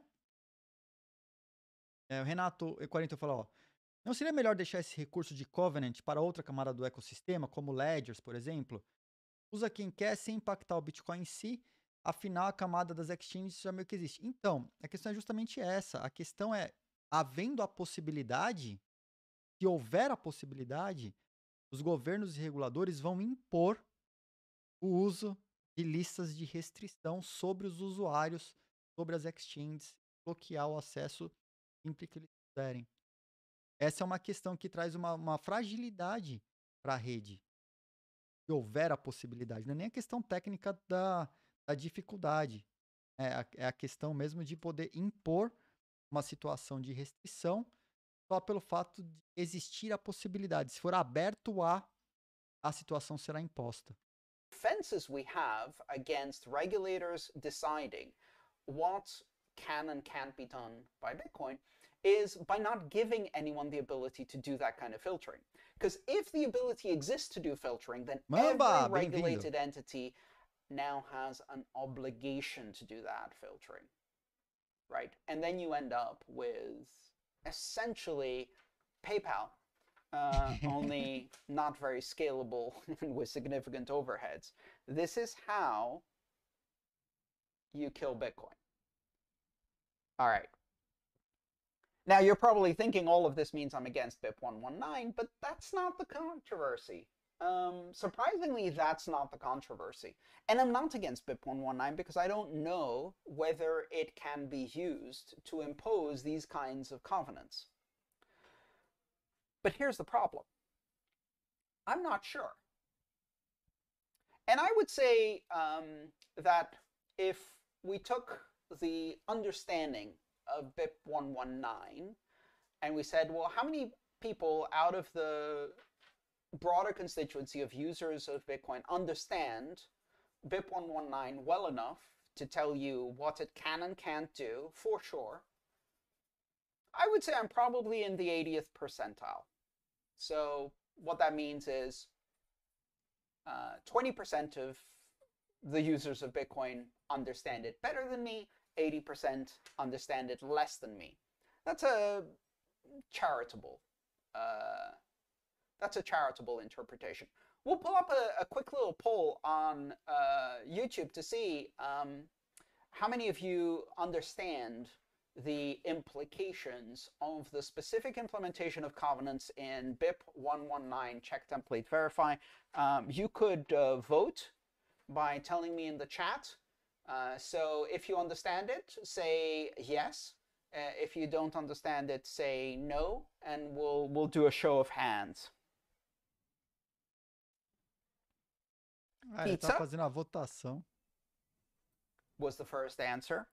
O Renato E40 falou, ó, não seria melhor deixar esse recurso de Covenant para outra camada do ecossistema, como Ledgers, por exemplo? Usa quem quer sem impactar o Bitcoin em si, afinal a camada das exchanges já meio que existe. Então, a questão é justamente essa. A questão é, havendo a possibilidade, se houver a possibilidade, os governos e reguladores vão impor o uso de listas de restrição sobre os usuários, sobre as exchanges, bloquear o acesso sempre que eles puderem. Essa é uma questão que traz uma fragilidade para a rede. Se houver a possibilidade. Não é nem a questão técnica da dificuldade. É a questão mesmo de poder impor uma situação de restrição só pelo fato de existir a possibilidade. Se for aberto a situação será imposta. Defenses we have against regulators deciding what can and can't be done by Bitcoin is by not giving anyone the ability to do that kind of filtering. Because if the ability exists to do filtering, then every regulated entity now has an obligation to do that filtering, right? And then you end up with essentially PayPal, only not very scalable and with significant overheads. This is how you kill Bitcoin. All right. Now, you're probably thinking all of this means I'm against BIP 119, but that's not the controversy. Surprisingly, that's not the controversy. And I'm not against BIP 119 because I don't know whether it can be used to impose these kinds of covenants. But here's the problem. I'm not sure. And I would say that if we took the understanding of BIP 119 and we said, well, how many people out of the broader constituency of users of Bitcoin understand BIP 119 well enough to tell you what it can and can't do for sure, I would say I'm probably in the 80th percentile. So what that means is 20% of the users of Bitcoin understand it better than me, 80% understand it less than me. That's a charitable interpretation. We'll pull up a quick little poll on YouTube to see how many of you understand the implications of the specific implementation of covenants in BIP 119 check template verify. You could vote by telling me in the chat. So if you understand it, say yes. If you don't understand it, say no, and we'll do a show of hands. Ah, ele tá fazendo a votação. Was the first answer.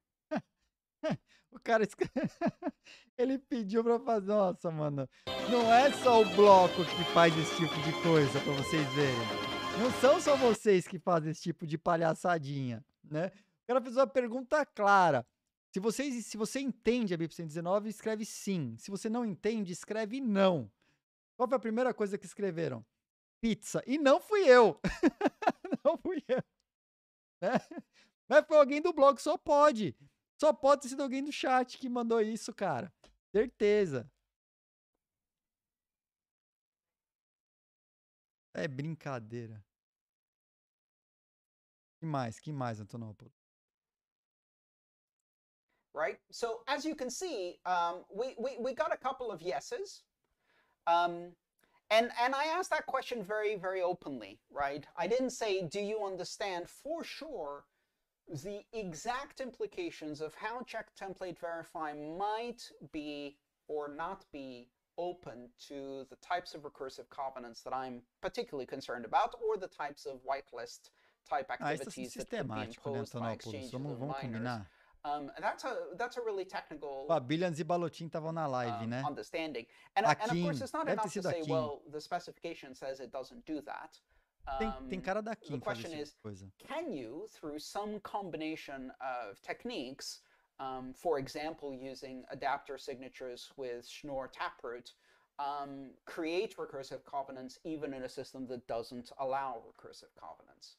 O cara ele pediu pra fazer. Nossa, mano. Não é só o bloco que faz esse tipo de coisa, pra vocês verem. Não são só vocês que fazem esse tipo de palhaçadinha, né? O cara fez uma pergunta clara. Se você entende a BIP 119, escreve sim. Se você não entende, escreve não. Qual foi a primeira coisa que escreveram? Pizza. E não fui eu. Não fui eu. Né? Mas foi alguém do blog, só pode. Só pode ter sido alguém do chat que mandou isso, cara. Certeza. É brincadeira. Que mais, Antonopoulos? Right? So as you can see, we got a couple of yeses. And I asked that question very, very openly, right? I didn't say, do you understand for sure the exact implications of how check template verify might be or not be open to the types of recursive covenants that I'm particularly concerned about, or the types of whitelist type activities that could be imposed by exchanges of miners. That's a really technical Billions e Balotin estavam na live, né? understanding. And of course, it's not enough to say, well, the specification says it doesn't do that. Tem cara da Kim the question is, can you, through some combination of techniques, for example, using adapter signatures with Schnorr Taproot, create recursive covenants even in a system that doesn't allow recursive covenants?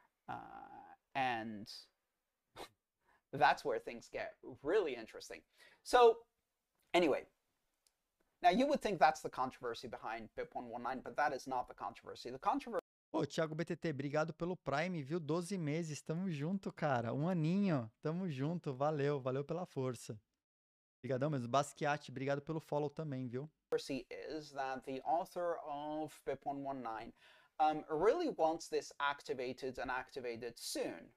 And that's where things get really interesting. So anyway, now you would think that's the controversy behind BIP 119, but that is not the controversy. The controversy... Ô, Thiago BTT, obrigado pelo Prime, viu? 12 meses, tamo junto, cara. Um aninho, tamo junto. Valeu pela força. Obrigadão mesmo. Basquiat, obrigado pelo follow também, viu? Is that the author of BIP 119 really wants this activated and activated soon.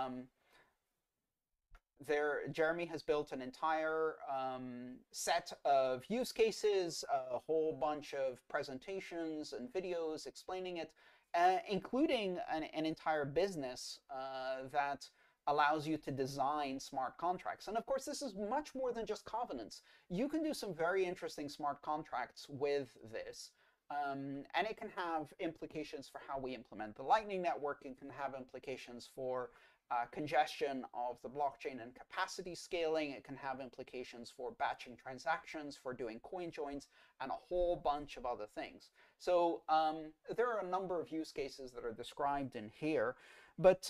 Jeremy has built an entire set of use cases, a whole bunch of presentations and videos explaining it, including an entire business that allows you to design smart contracts. And of course, this is much more than just covenants. You can do some very interesting smart contracts with this. And it can have implications for how we implement the Lightning Network. It can have implications for congestion of the blockchain and capacity scaling. It can have implications for batching transactions, for doing coin joins, and a whole bunch of other things. So there are a number of use cases that are described in here, but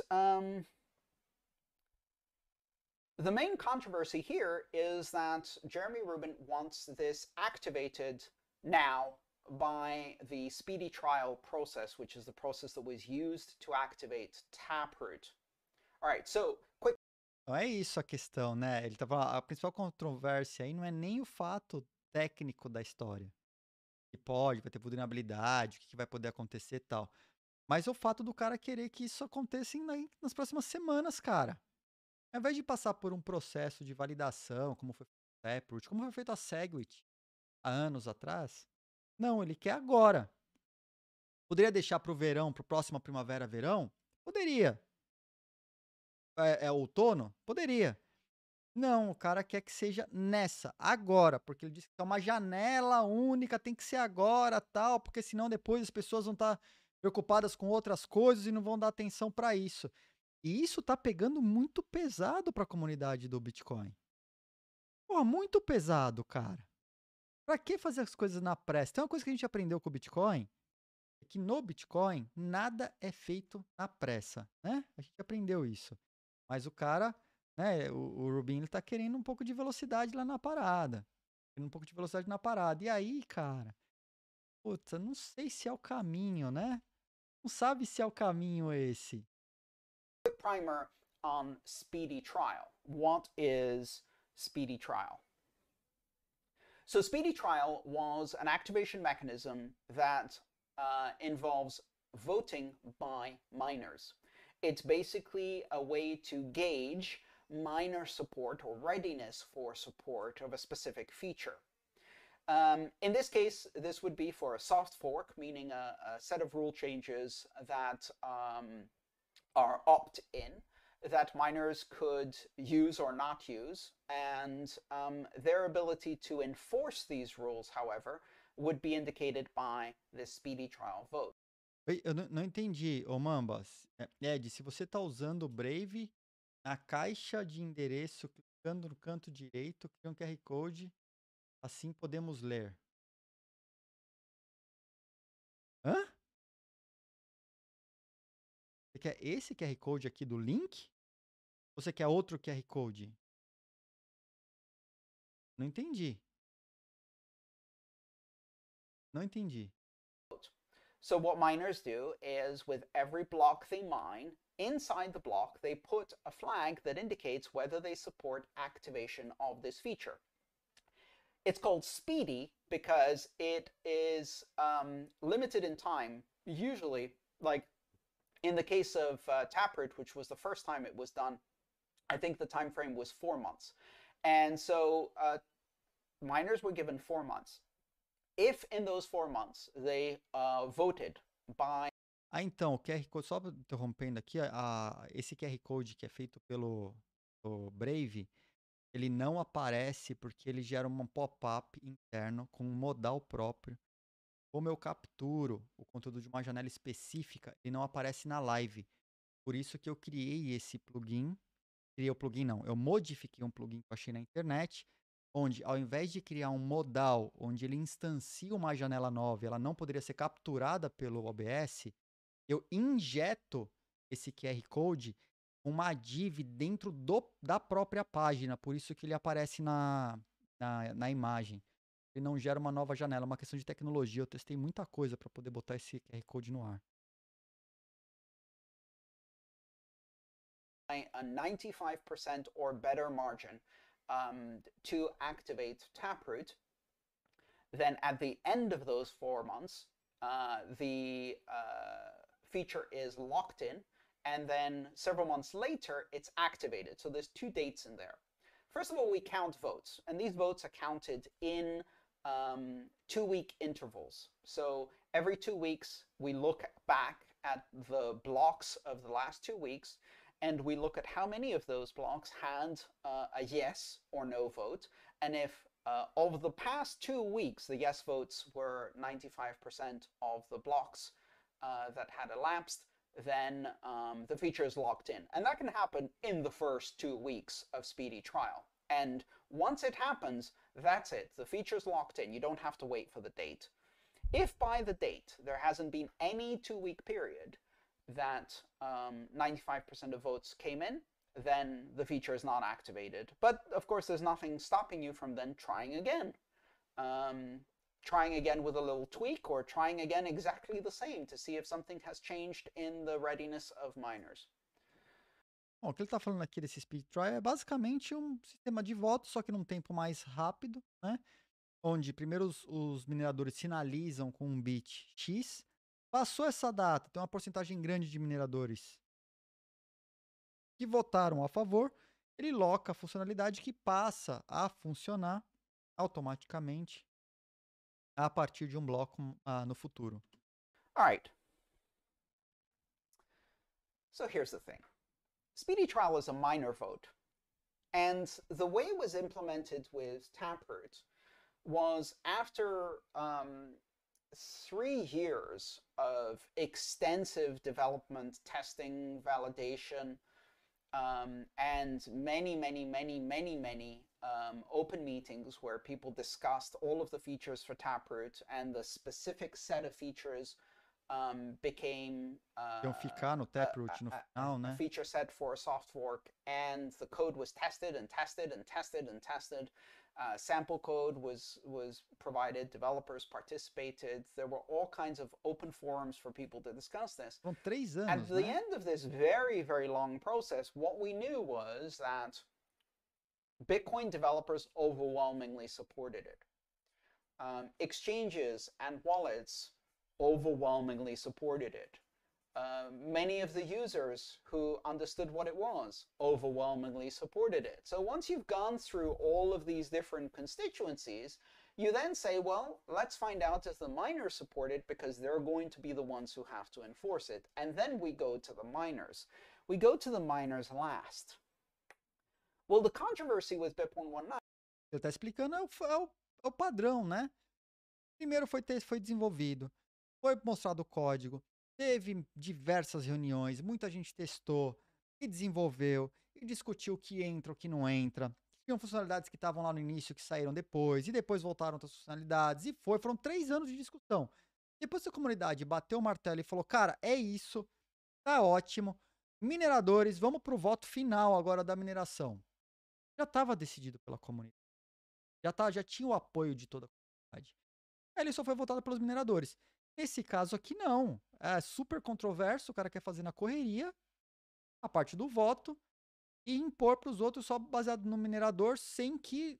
the main controversy here is that Jeremy Rubin wants this activated now by the speedy trial process, which is the process that was used to activate Taproot. All right, so quick. Não é isso a questão, né? Ele tá falando, a principal controvérsia aí não é nem o fato técnico da história. Que vai ter vulnerabilidade, o que vai poder acontecer e tal. Mas o fato do cara querer que isso aconteça nas próximas semanas, cara. Ao invés de passar por um processo de validação, como foi feito a Taproot, como foi feito a Segwit há anos atrás, não, ele quer agora. Poderia deixar para o verão, para o próximo primavera-verão? Poderia. É outono? Poderia. Não, o cara quer que seja nessa, agora, porque ele disse que é uma janela única, tem que ser agora, tal, porque senão depois as pessoas vão estar preocupadas com outras coisas e não vão dar atenção para isso. E isso tá pegando muito pesado para a comunidade do Bitcoin. Pô, muito pesado, cara. Pra que fazer as coisas na pressa? Tem uma coisa que a gente aprendeu com o Bitcoin, é que no Bitcoin nada é feito na pressa, né? A gente aprendeu isso. Mas o cara, né, o Rubin, ele tá querendo um pouco de velocidade lá na parada. Querendo um pouco de velocidade na parada. E aí, cara, putz, não sei se é o caminho, né? Não sabe se é o caminho esse. Quick primer on speedy trial. What is speedy trial? So speedy trial was an activation mechanism that involves voting by miners. It's basically a way to gauge minor support or readiness for support of a specific feature. In this case, this would be for a soft fork, meaning a set of rule changes that are opt-in, that miners could use or not use, and their ability to enforce these rules, however, would be indicated by this speedy trial vote. Oi, eu não entendi, ô Mambas. Ed, se você está usando o Brave, na caixa de endereço, clicando no canto direito, cria um QR Code, assim podemos ler. Hã? Você quer esse QR Code aqui do link? Ou você quer outro QR Code? Não entendi. Não entendi. So what miners do is with every block they mine, inside the block they put a flag that indicates whether they support activation of this feature. It's called speedy because it is limited in time. Usually, like in the case of Taproot, which was the first time it was done, I think the time frame was 4 months. And so miners were given 4 months. If in those 4 months they voted by... Então, o QR Code, só interrompendo aqui, esse QR Code que é feito pelo Brave, ele não aparece porque ele gera um pop-up interno com um modal próprio. Como eu capturo o conteúdo de uma janela específica, ele não aparece na live. Por isso que eu criei esse plugin. Criei o plugin não, eu modifiquei um plugin que eu achei na internet, onde ao invés de criar um modal onde ele instancia uma janela nova e ela não poderia ser capturada pelo OBS, eu injeto esse QR Code, uma div dentro da própria página, por isso que ele aparece na imagem. Ele não gera uma nova janela, é uma questão de tecnologia. Eu testei muita coisa para poder botar esse QR Code no ar. A 95% or better margin to activate Taproot, then at the end of those 4 months, the feature is locked in, and then several months later, it's activated. So there's 2 dates in there. First of all, we count votes, and these votes are counted in 2-week intervals. So every 2 weeks, we look back at the blocks of the last 2 weeks, and we look at how many of those blocks had a yes or no vote. And if over the past 2 weeks, the yes votes were 95% of the blocks that had elapsed, then the feature is locked in. And that can happen in the first 2 weeks of speedy trial. And once it happens, that's it. The feature's locked in. You don't have to wait for the date. If by the date there hasn't been any 2-week period that 95% of votes came in, then the feature is not activated. But of course, there's nothing stopping you from then trying again. Trying again with a little tweak, or trying again exactly the same to see if something has changed in the readiness of miners. Bom, o que ele está falando aqui desse speed trial é basicamente um sistema de voto, só que num tempo mais rápido, né? Onde primeiro os mineradores sinalizam com um bit X. Passou essa data, tem uma porcentagem grande de mineradores que votaram a favor, ele loca a funcionalidade que passa a funcionar automaticamente a partir de um bloco no futuro. All right. So here's the thing. Speedy trial is a minor vote. And the way it was implemented with Taproot was after 3 years of extensive development, testing, validation, and many open meetings where people discussed all of the features for Taproot, and the specific set of features became ficar no Taproot no final, né? A feature set for a soft fork, and the code was tested and tested and tested and tested. Sample code was provided, developers participated, there were all kinds of open forums for people to discuss this. Foram 3 anos, At the end of this very long process, what we knew was that Bitcoin developers overwhelmingly supported it. Exchanges and wallets overwhelmingly supported it. many of the users who understood what it was overwhelmingly supported it. So once you've gone through all of these different constituencies, you then say, well, let's find out if the miners support it, because they're going to be the ones who have to enforce it. And then we go to the miners. We go to the miners last. Well, the controversy with BIP 119... Eu tá explicando, é o padrão, né? Primeiro foi desenvolvido, foi mostrado o código, teve diversas reuniões, muita gente testou e desenvolveu e discutiu o que entra, o que não entra. Tinham funcionalidades que estavam lá no início, que saíram depois, e depois voltaram outras funcionalidades, e foram 3 anos de discussão. Depois a comunidade bateu o martelo e falou, cara, é isso, tá ótimo, mineradores, vamos pro voto final agora da mineração. Já estava decidido pela comunidade. Já tinha o apoio de toda a comunidade. Aí ele só foi votado pelos mineradores. Nesse caso aqui, não. É super controverso, o cara quer fazer na correria a parte do voto e impor para os outros só baseado no minerador, sem que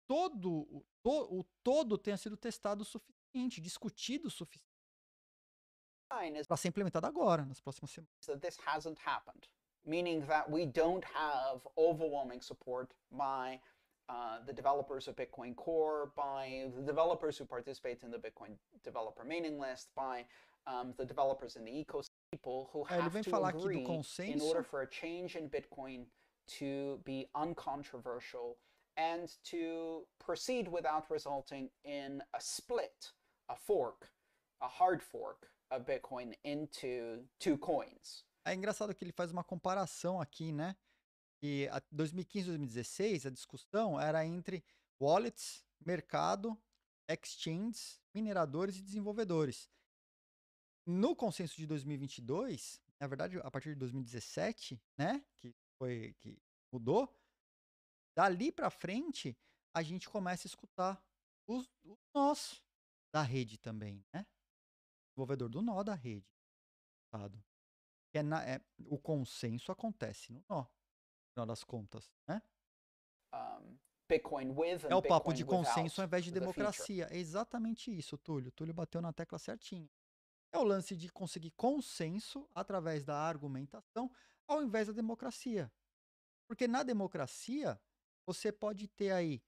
o todo tenha sido testado o suficiente, discutido o suficiente para ser implementado agora, nas próximas semanas. That this hasn't happened, meaning that we don't have overwhelming support by the developers of Bitcoin Core, by the developers who participate in the Bitcoin developer mailing list, by the developers in the ecosystem, people who have to agree in order for a change in Bitcoin to be uncontroversial and to proceed without resulting in a split, a fork, a hard fork of Bitcoin into 2 coins. É engraçado que ele faz uma comparação aqui, né? E 2015 e 2016, a discussão era entre wallets, mercado, exchanges, mineradores e desenvolvedores. No consenso de 2022, na verdade, a partir de 2017, né, que mudou, dali para frente, a gente começa a escutar os nós da rede também, né? Desenvolvedor do nó da rede. O consenso acontece no nó. No final das contas, né? Bitcoin with and é o papo Bitcoin de consenso without ao invés de the democracia. É exatamente isso, Túlio. Túlio bateu na tecla certinho. É o lance de conseguir consenso através da argumentação ao invés da democracia. Porque na democracia, você pode ter aí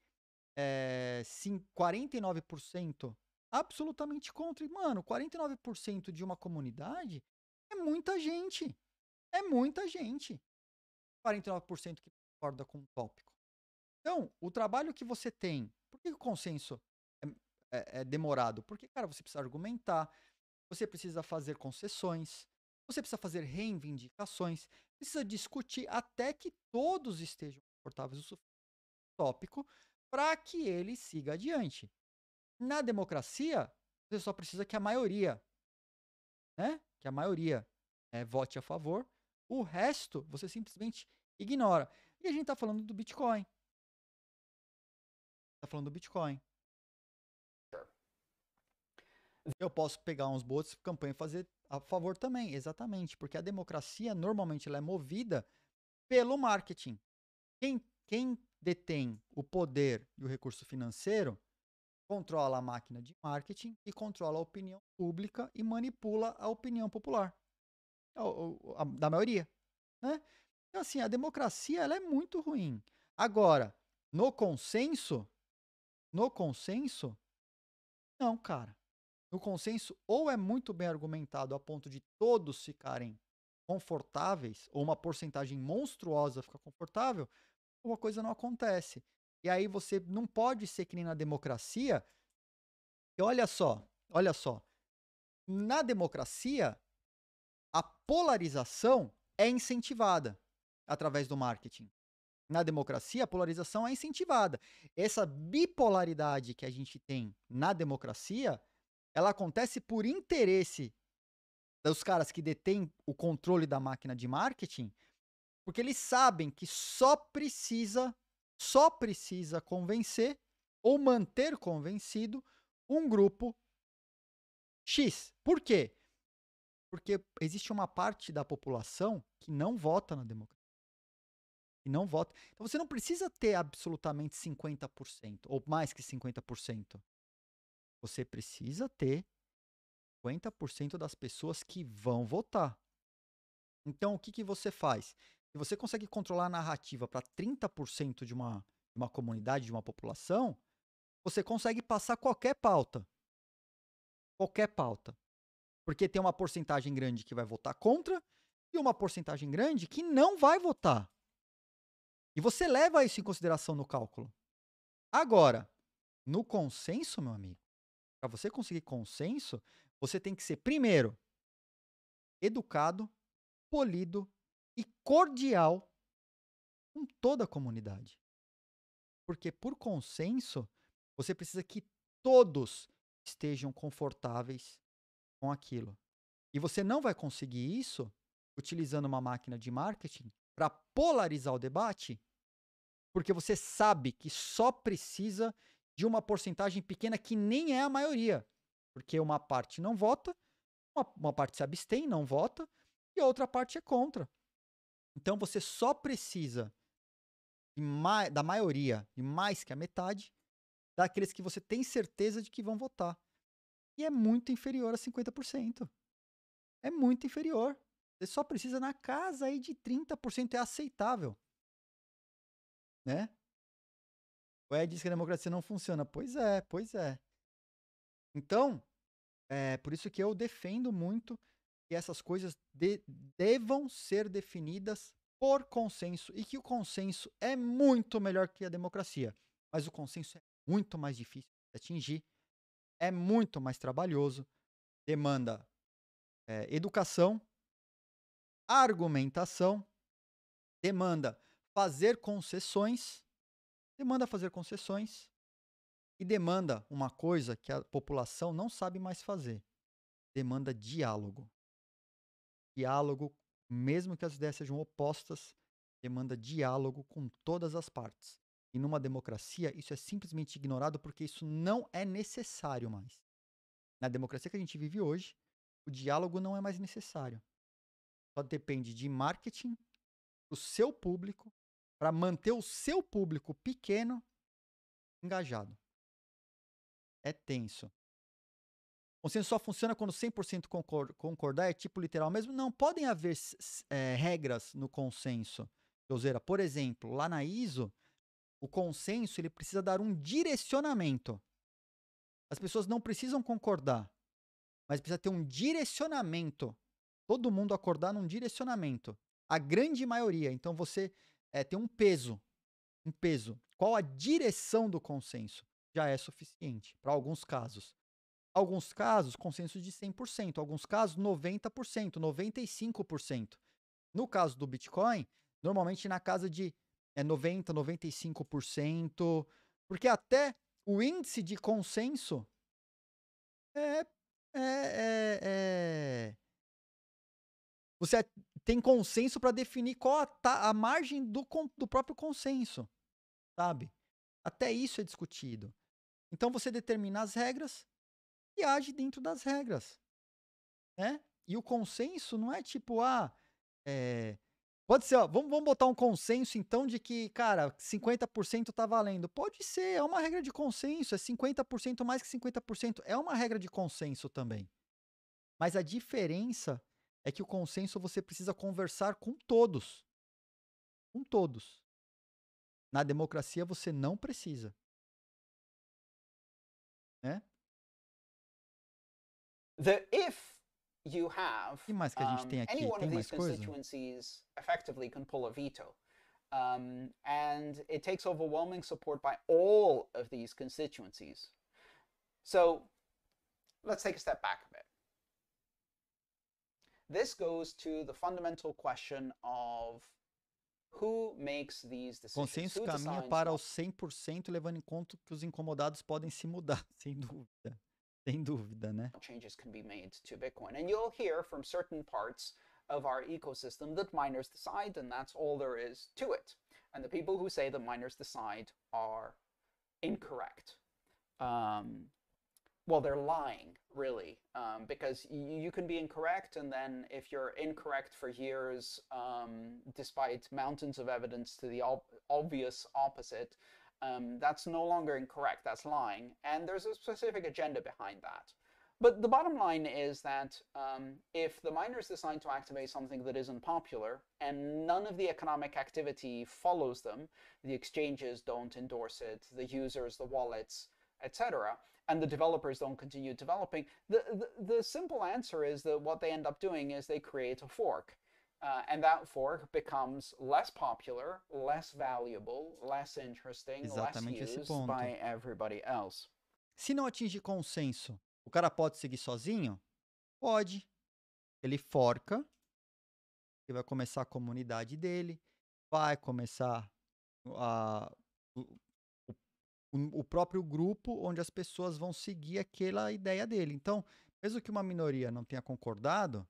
49% absolutamente contra. E, mano, 49% de uma comunidade é muita gente. É muita gente. 49% que concorda com o tópico. Então, o trabalho que você tem... Por que o consenso é demorado? Porque, cara, você precisa argumentar, você precisa fazer concessões, você precisa fazer reivindicações, precisa discutir até que todos estejam confortáveis o suficiente com o tópico para que ele siga adiante. Na democracia, você só precisa que a maioria, né? Que a maioria vote a favor. O resto, você simplesmente ignora. E a gente está falando do Bitcoin. Eu posso pegar uns bots de campanha e fazer a favor também, exatamente. Porque a democracia, normalmente, ela é movida pelo marketing. Quem detém o poder e o recurso financeiro controla a máquina de marketing e controla a opinião pública e manipula a opinião popular. Da maioria, né? Então, assim, a democracia, ela é muito ruim. Agora, no consenso, não, cara. No consenso, ou é muito bem argumentado a ponto de todos ficarem confortáveis, ou uma porcentagem monstruosa ficar confortável, uma coisa não acontece. E aí você não pode ser que nem na democracia. E olha só. Na democracia, a polarização é incentivada através do marketing. Na democracia, a polarização é incentivada. Essa bipolaridade que a gente tem na democracia, ela acontece por interesse dos caras que detêm o controle da máquina de marketing, porque eles sabem que só precisa convencer ou manter convencido um grupo X. Por quê? Porque existe uma parte da população que não vota na democracia. Então você não precisa ter absolutamente 50% ou mais que 50%. Você precisa ter 50% das pessoas que vão votar. Então, o que, que você faz? Se você consegue controlar a narrativa para 30% de uma comunidade, de uma população, você consegue passar qualquer pauta. Qualquer pauta. Porque tem uma porcentagem grande que vai votar contra e uma porcentagem grande que não vai votar. E você leva isso em consideração no cálculo. Agora, no consenso, meu amigo, para você conseguir consenso, você tem que ser, primeiro, educado, polido e cordial com toda a comunidade. Porque por consenso, você precisa que todos estejam confortáveis com aquilo. E você não vai conseguir isso utilizando uma máquina de marketing para polarizar o debate, porque você sabe que só precisa de uma porcentagem pequena que nem é a maioria. Porque uma parte não vota, uma parte se abstém, não vota, e a outra parte é contra. Então você só precisa da maioria e mais que a metade daqueles que você tem certeza de que vão votar. E é muito inferior a 50%. É muito inferior. Você só precisa na casa aí de 30%, é aceitável. Né? O Ed diz que a democracia não funciona. Pois é, pois é. Então, é por isso que eu defendo muito que essas coisas devam ser definidas por consenso e que o consenso é muito melhor que a democracia. Mas o consenso é muito mais difícil de atingir, é muito mais trabalhoso, demanda educação, argumentação, demanda fazer concessões e demanda uma coisa que a população não sabe mais fazer. Demanda diálogo. Diálogo, mesmo que as ideias sejam opostas, demanda diálogo com todas as partes. E numa democracia, isso é simplesmente ignorado porque isso não é necessário mais. Na democracia que a gente vive hoje, o diálogo não é mais necessário. Só depende de marketing, do seu público, para manter o seu público pequeno engajado. É tenso. O consenso só funciona quando 100% concordar, é tipo literal mesmo? Não, podem haver regras no consenso. Dozeira, por exemplo, lá na ISO, o consenso ele precisa dar um direcionamento. As pessoas não precisam concordar, mas precisa ter um direcionamento. Todo mundo acordar num direcionamento. A grande maioria. Então você tem um peso. Um peso. Qual a direção do consenso? Já é suficiente para alguns casos. Alguns casos, consenso de 100%. Alguns casos, 90%, 95%. No caso do Bitcoin, normalmente na casa de 90%, 95%. Porque até o índice de consenso você tem consenso para definir qual a margem do próprio consenso, sabe? Até isso é discutido. Então você determina as regras e age dentro das regras, né? E o consenso não é tipo, pode ser, vamos botar um consenso então de que, cara, 50% tá valendo. Pode ser, é uma regra de consenso, é 50% mais que 50%, é uma regra de consenso também. Mas a diferença é que o consenso você precisa conversar com todos. Com todos. Na democracia você não precisa. Né? If you have que mais que a gente tem aqui? any one Tem of mais these coisa? constituencies effectively can pull a veto. And it takes overwhelming support by all of these constituencies. So let's take a step back a bit. This goes to the fundamental question of who makes these decisions. Consenso caminha para os 100%, levando em conta que os incomodados podem se mudar, sem dúvida. Sem dúvida, né? Changes can be made to Bitcoin. And you'll hear from certain parts of our ecosystem that miners decide, and that's all there is to it. And the people who say that miners decide are incorrect. Well, they're lying, really, because you can be incorrect, and then if you're incorrect for years, despite mountains of evidence to the obvious opposite, that's no longer incorrect, that's lying, and there's a specific agenda behind that. But the bottom line is that if the miners decide to activate something that isn't popular and none of the economic activity follows them, the exchanges don't endorse it, the users, the wallets, etc., and the developers don't continue developing, the simple answer is that what they end up doing is they create a fork. And that fork becomes less popular, less valuable, less interesting, Exatamente less esse used ponto. by everybody else. Se não atingir consenso, o cara pode seguir sozinho? Pode. Ele forca, ele vai começar a comunidade dele, vai começar o próprio grupo onde as pessoas vão seguir aquela ideia dele. Então, mesmo que uma minoria não tenha concordado,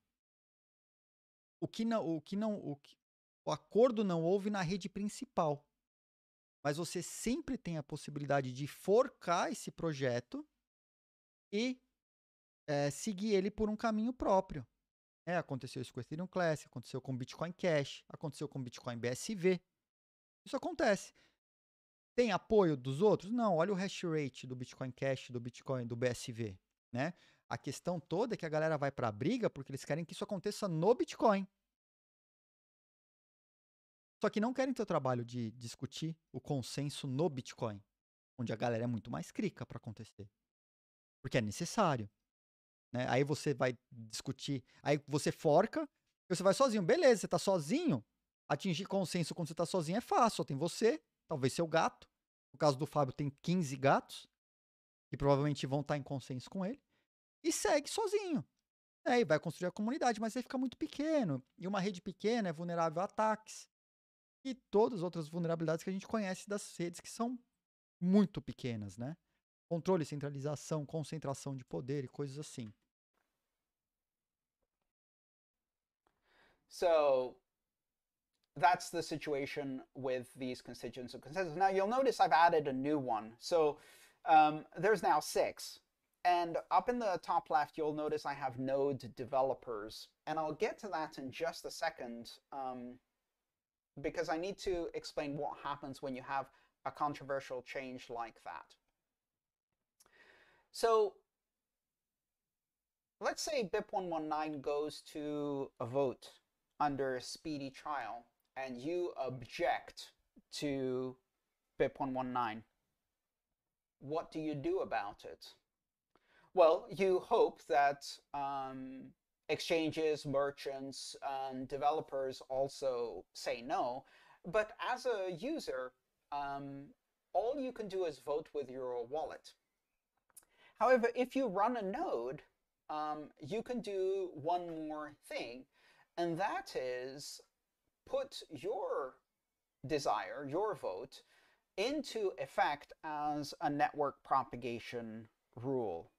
o acordo não houve na rede principal. Mas você sempre tem a possibilidade de forcar esse projeto e seguir ele por um caminho próprio. Aconteceu isso com o Ethereum Classic, aconteceu com o Bitcoin Cash, aconteceu com o Bitcoin BSV. Isso acontece. Tem apoio dos outros? Não, olha o hash rate do Bitcoin Cash, do Bitcoin, do BSV, né? A questão toda é que a galera vai para a briga porque eles querem que isso aconteça no Bitcoin. Só que não querem ter o trabalho de discutir o consenso no Bitcoin, onde a galera é muito mais crica para acontecer. Porque é necessário. Né? Aí você vai discutir, aí você forca, e você vai sozinho. Beleza, você tá sozinho, atingir consenso quando você tá sozinho é fácil. Só tem você, talvez seu gato. No caso do Fábio, tem 15 gatos, que provavelmente vão estar em consenso com ele. E segue sozinho. E vai construir a comunidade, mas aí fica muito pequeno. E uma rede pequena é vulnerável a ataques. E todas as outras vulnerabilidades que a gente conhece das redes que são muito pequenas, né? Controle, centralização, concentração de poder e coisas assim. So that's the situation with these constituents of consensus. Now you'll notice I've added a new one. So there's now 6. And up in the top left, you'll notice I have node developers. And I'll get to that in just a second because I need to explain what happens when you have a controversial change like that. So let's say BIP119 goes to a vote under speedy trial and you object to BIP119. What do you do about it? Well, you hope that exchanges, merchants, and developers also say no. But as a user, all you can do is vote with your wallet. However, if you run a node, you can do one more thing, and that is put your desire, your vote, into effect as a network propagation rule.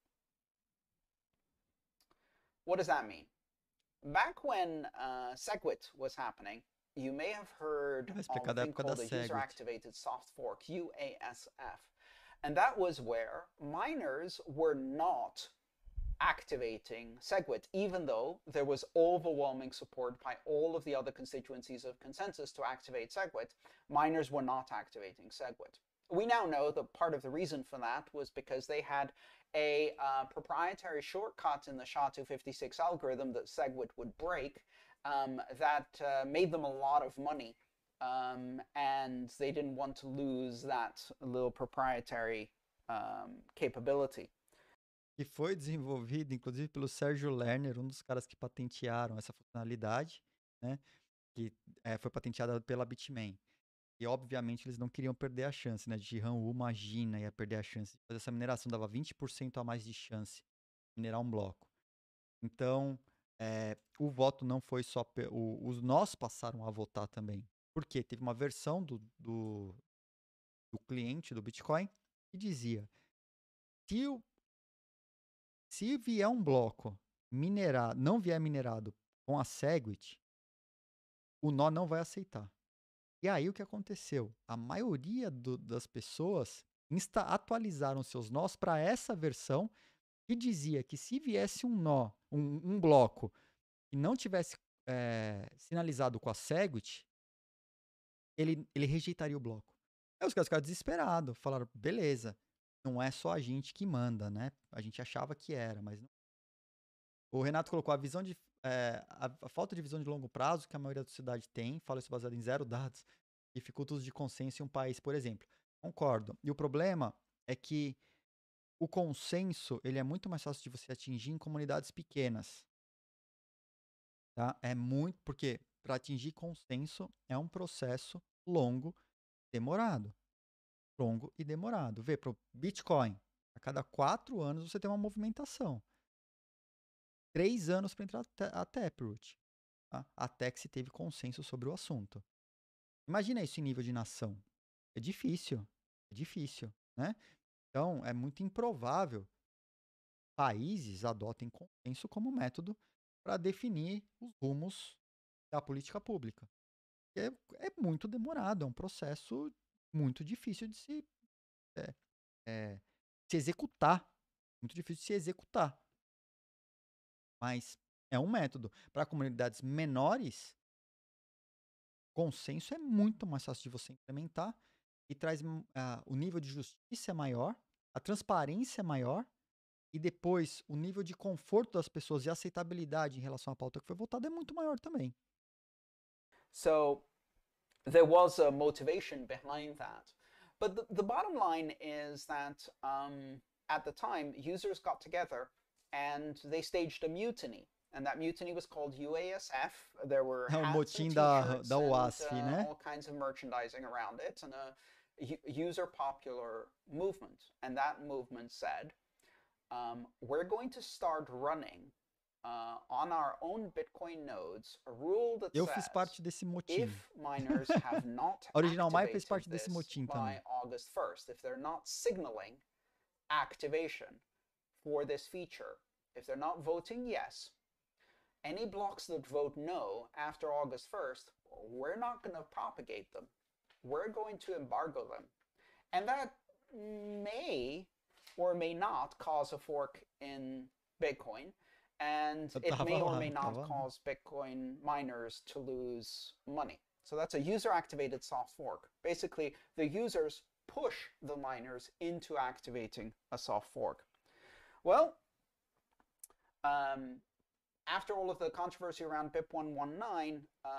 What does that mean? Back when SegWit was happening, you may have heard of a thing called a user-activated soft fork, UASF. And that was where miners were not activating SegWit, even though there was overwhelming support by all of the other constituencies of consensus to activate SegWit. Miners were not activating SegWit. We now know that part of the reason for that was because they had a proprietary shortcut in the SHA-256 algorithm that SegWit would break that made them a lot of money. And they didn't want to lose that little proprietary capability. Que foi desenvolvido, inclusive, pelo Sérgio Lerner, um dos caras que patentearam essa funcionalidade, né? Que foi patenteada pela Bitmain. E, obviamente, eles não queriam perder a chance, né? De RAM-U, imagina, ia perder a chance de fazer essa mineração, dava 20% a mais de chance de minerar um bloco. Então, o voto não foi só... Os nós passaram a votar também. Por quê? Teve uma versão do cliente do Bitcoin que dizia: se vier um bloco não vier minerado com a SegWit, o nó não vai aceitar. E aí o que aconteceu? A maioria das pessoas atualizaram seus nós para essa versão que dizia que se viesse um nó, um bloco que não tivesse sinalizado com a SegWit, ele rejeitaria o bloco. Aí os caras ficaram desesperados, falaram, beleza, não é só a gente que manda, né? A gente achava que era, mas não. O Renato colocou a visão de a falta de visão de longo prazo que a maioria da sociedade tem, fala isso baseado em 0 dados, dificulta o uso de consenso em um país, por exemplo. Concordo. E o problema é que o consenso, ele é muito mais fácil de você atingir em comunidades pequenas. Tá? É muito, porque para atingir consenso é um processo longo, demorado. Longo e demorado. Vê, para o Bitcoin, a cada 4 anos você tem uma movimentação. 3 anos para entrar a Taproot, tá? Até que se teve consenso sobre o assunto. Imagina isso em nível de nação. É difícil, né? Então, é muito improvável países adotem consenso como método para definir os rumos da política pública. É muito demorado, é um processo muito difícil de se executar. Muito difícil de se executar. Mas é um método. Para comunidades menores, consenso é muito mais fácil de você implementar e traz o nível de justiça é maior, a transparência é maior e depois o nível de conforto das pessoas e aceitabilidade em relação à pauta que foi votada é muito maior também. So there was a motivation behind that. But the bottom line is that at the time, users got together and they staged a mutiny. And that mutiny was called UASF. There were hats and t-shirts and all kinds of merchandising around it, and a user popular movement. And that movement said, we're going to start running on our own Bitcoin nodes a rule that Eu fiz parte desse motim. if miners have not A Original Mai fez activated parte desse this motim by também. August 1st, if they're not signaling activation for this feature, if they're not voting yes, any blocks that vote no after August 1st, we're not going to propagate them. We're going to embargo them. And that may or may not cause a fork in Bitcoin. And it may or may not cause Bitcoin miners to lose money. So that's a user-activated soft fork. Basically, the users push the miners into activating a soft fork. Well, after all of the controversy around BIP119,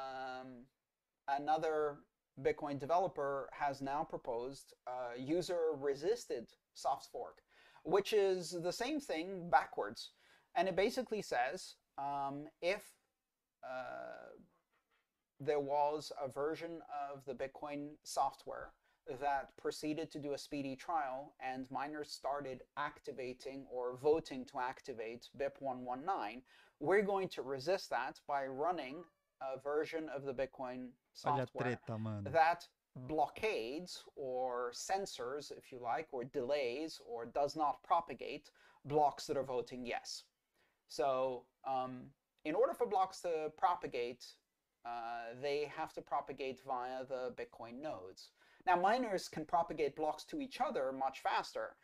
another Bitcoin developer has now proposed a user-resisted soft fork, which is the same thing backwards. And it basically says if there was a version of the Bitcoin software that proceeded to do a speedy trial and miners started activating or voting to activate BIP119, we're going to resist that by running a version of the Bitcoin software that blockades or censors, if you like, or delays or does not propagate blocks that are voting yes. So in order for blocks to propagate, they have to propagate via the Bitcoin nodes. Now, miners can propagate blocks to each other much faster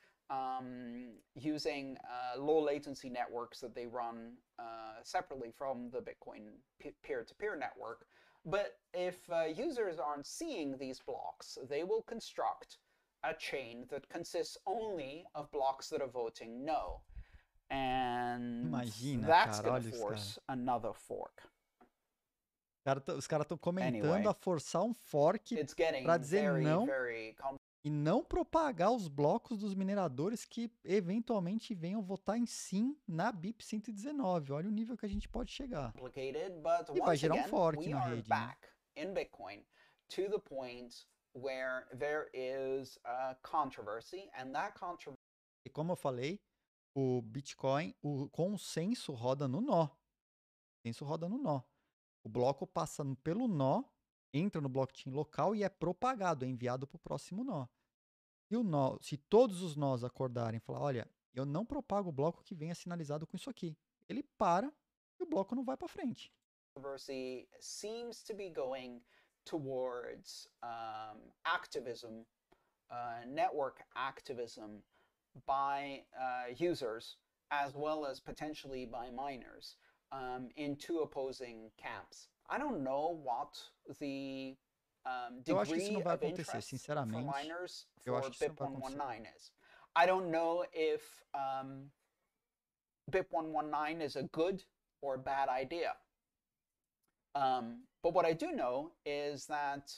using low latency networks that they run separately from the Bitcoin peer-to-peer network. But if users aren't seeing these blocks, they will construct a chain that consists only of blocks that are voting no. And that's going to force another fork. Os caras estão comentando a forçar um fork para dizer não e não propagar os blocos dos mineradores que eventualmente venham votar em sim na BIP 119. Olha o nível que a gente pode chegar. E vai gerar um fork na rede. In Bitcoin to the point where there is a controversy, and that controversy. E como eu falei, o Bitcoin, o consenso roda no nó. O consenso roda no nó. O bloco passa pelo nó, entra no blockchain local e é propagado, é enviado para o próximo nó. E o nó, se todos os nós acordarem e falar, olha, eu não propago o bloco que venha sinalizado com isso aqui, ele para e o bloco não vai para frente. Controversy seems to be going towards activism, network activism by users as well as potentially by miners. In two opposing camps. I don't know what the degree of interest for miners for BIP119 is. I don't know if BIP 119 is a good or bad idea. But what I do know is that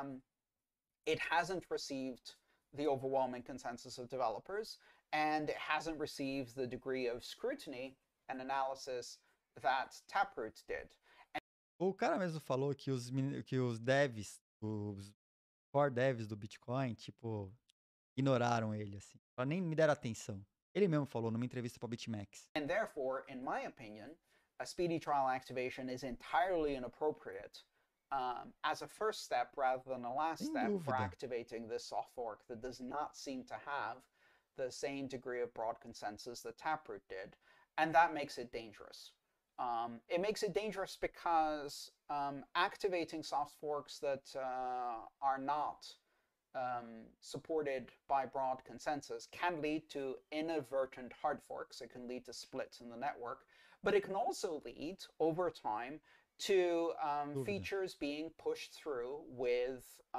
it hasn't received the overwhelming consensus of developers, and it hasn't received the degree of scrutiny and analysis that Taproot did. O cara mesmo falou que os devs, os core devs do Bitcoin, tipo, ignoraram ele, assim. Nem me deram atenção. Ele mesmo falou numa entrevista para BitMEX. And therefore, in my opinion, a speedy trial activation is entirely inappropriate as a first step rather than a last step for activating this soft fork that does not seem to have the same degree of broad consensus that Taproot did. And that makes it dangerous. It makes it dangerous because activating soft forks that are not supported by broad consensus can lead to inadvertent hard forks. It can lead to splits in the network, but it can also lead over time to features being pushed through with,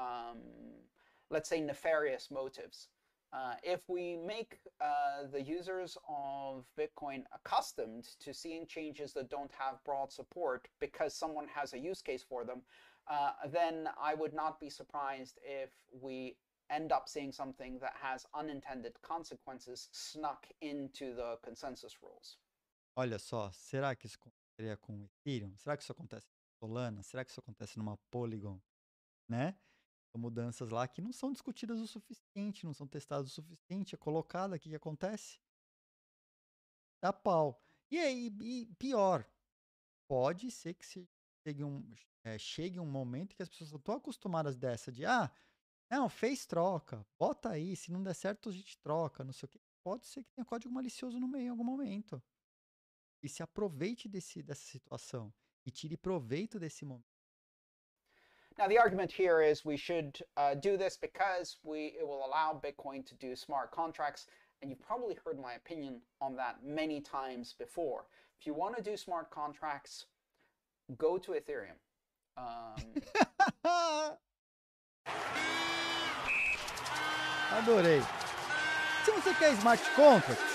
let's say, nefarious motives. If we make the users of Bitcoin accustomed to seeing changes that don't have broad support because someone has a use case for them, then I would not be surprised if we end up seeing something that has unintended consequences snuck into the consensus rules. Olha só, será que isso aconteceria com o Ethereum? Será que isso acontece com Solana? Será que isso acontece numa Polygon? Né? São mudanças lá que não são discutidas o suficiente, não são testadas o suficiente, é colocado aqui que acontece. Dá pau. E aí, pior, pode ser que chegue um momento que as pessoas estão acostumadas dessa de, não, fez troca, bota aí, se não der certo a gente troca, não sei o quê. Pode ser que tenha código malicioso no meio em algum momento. E se aproveite dessa situação e tire proveito desse momento. Now, the argument here is we should do this because it will allow Bitcoin to do smart contracts. And you've probably heard my opinion on that many times before. If you want to do smart contracts, go to Ethereum. Adorei. Se você quer smart contracts,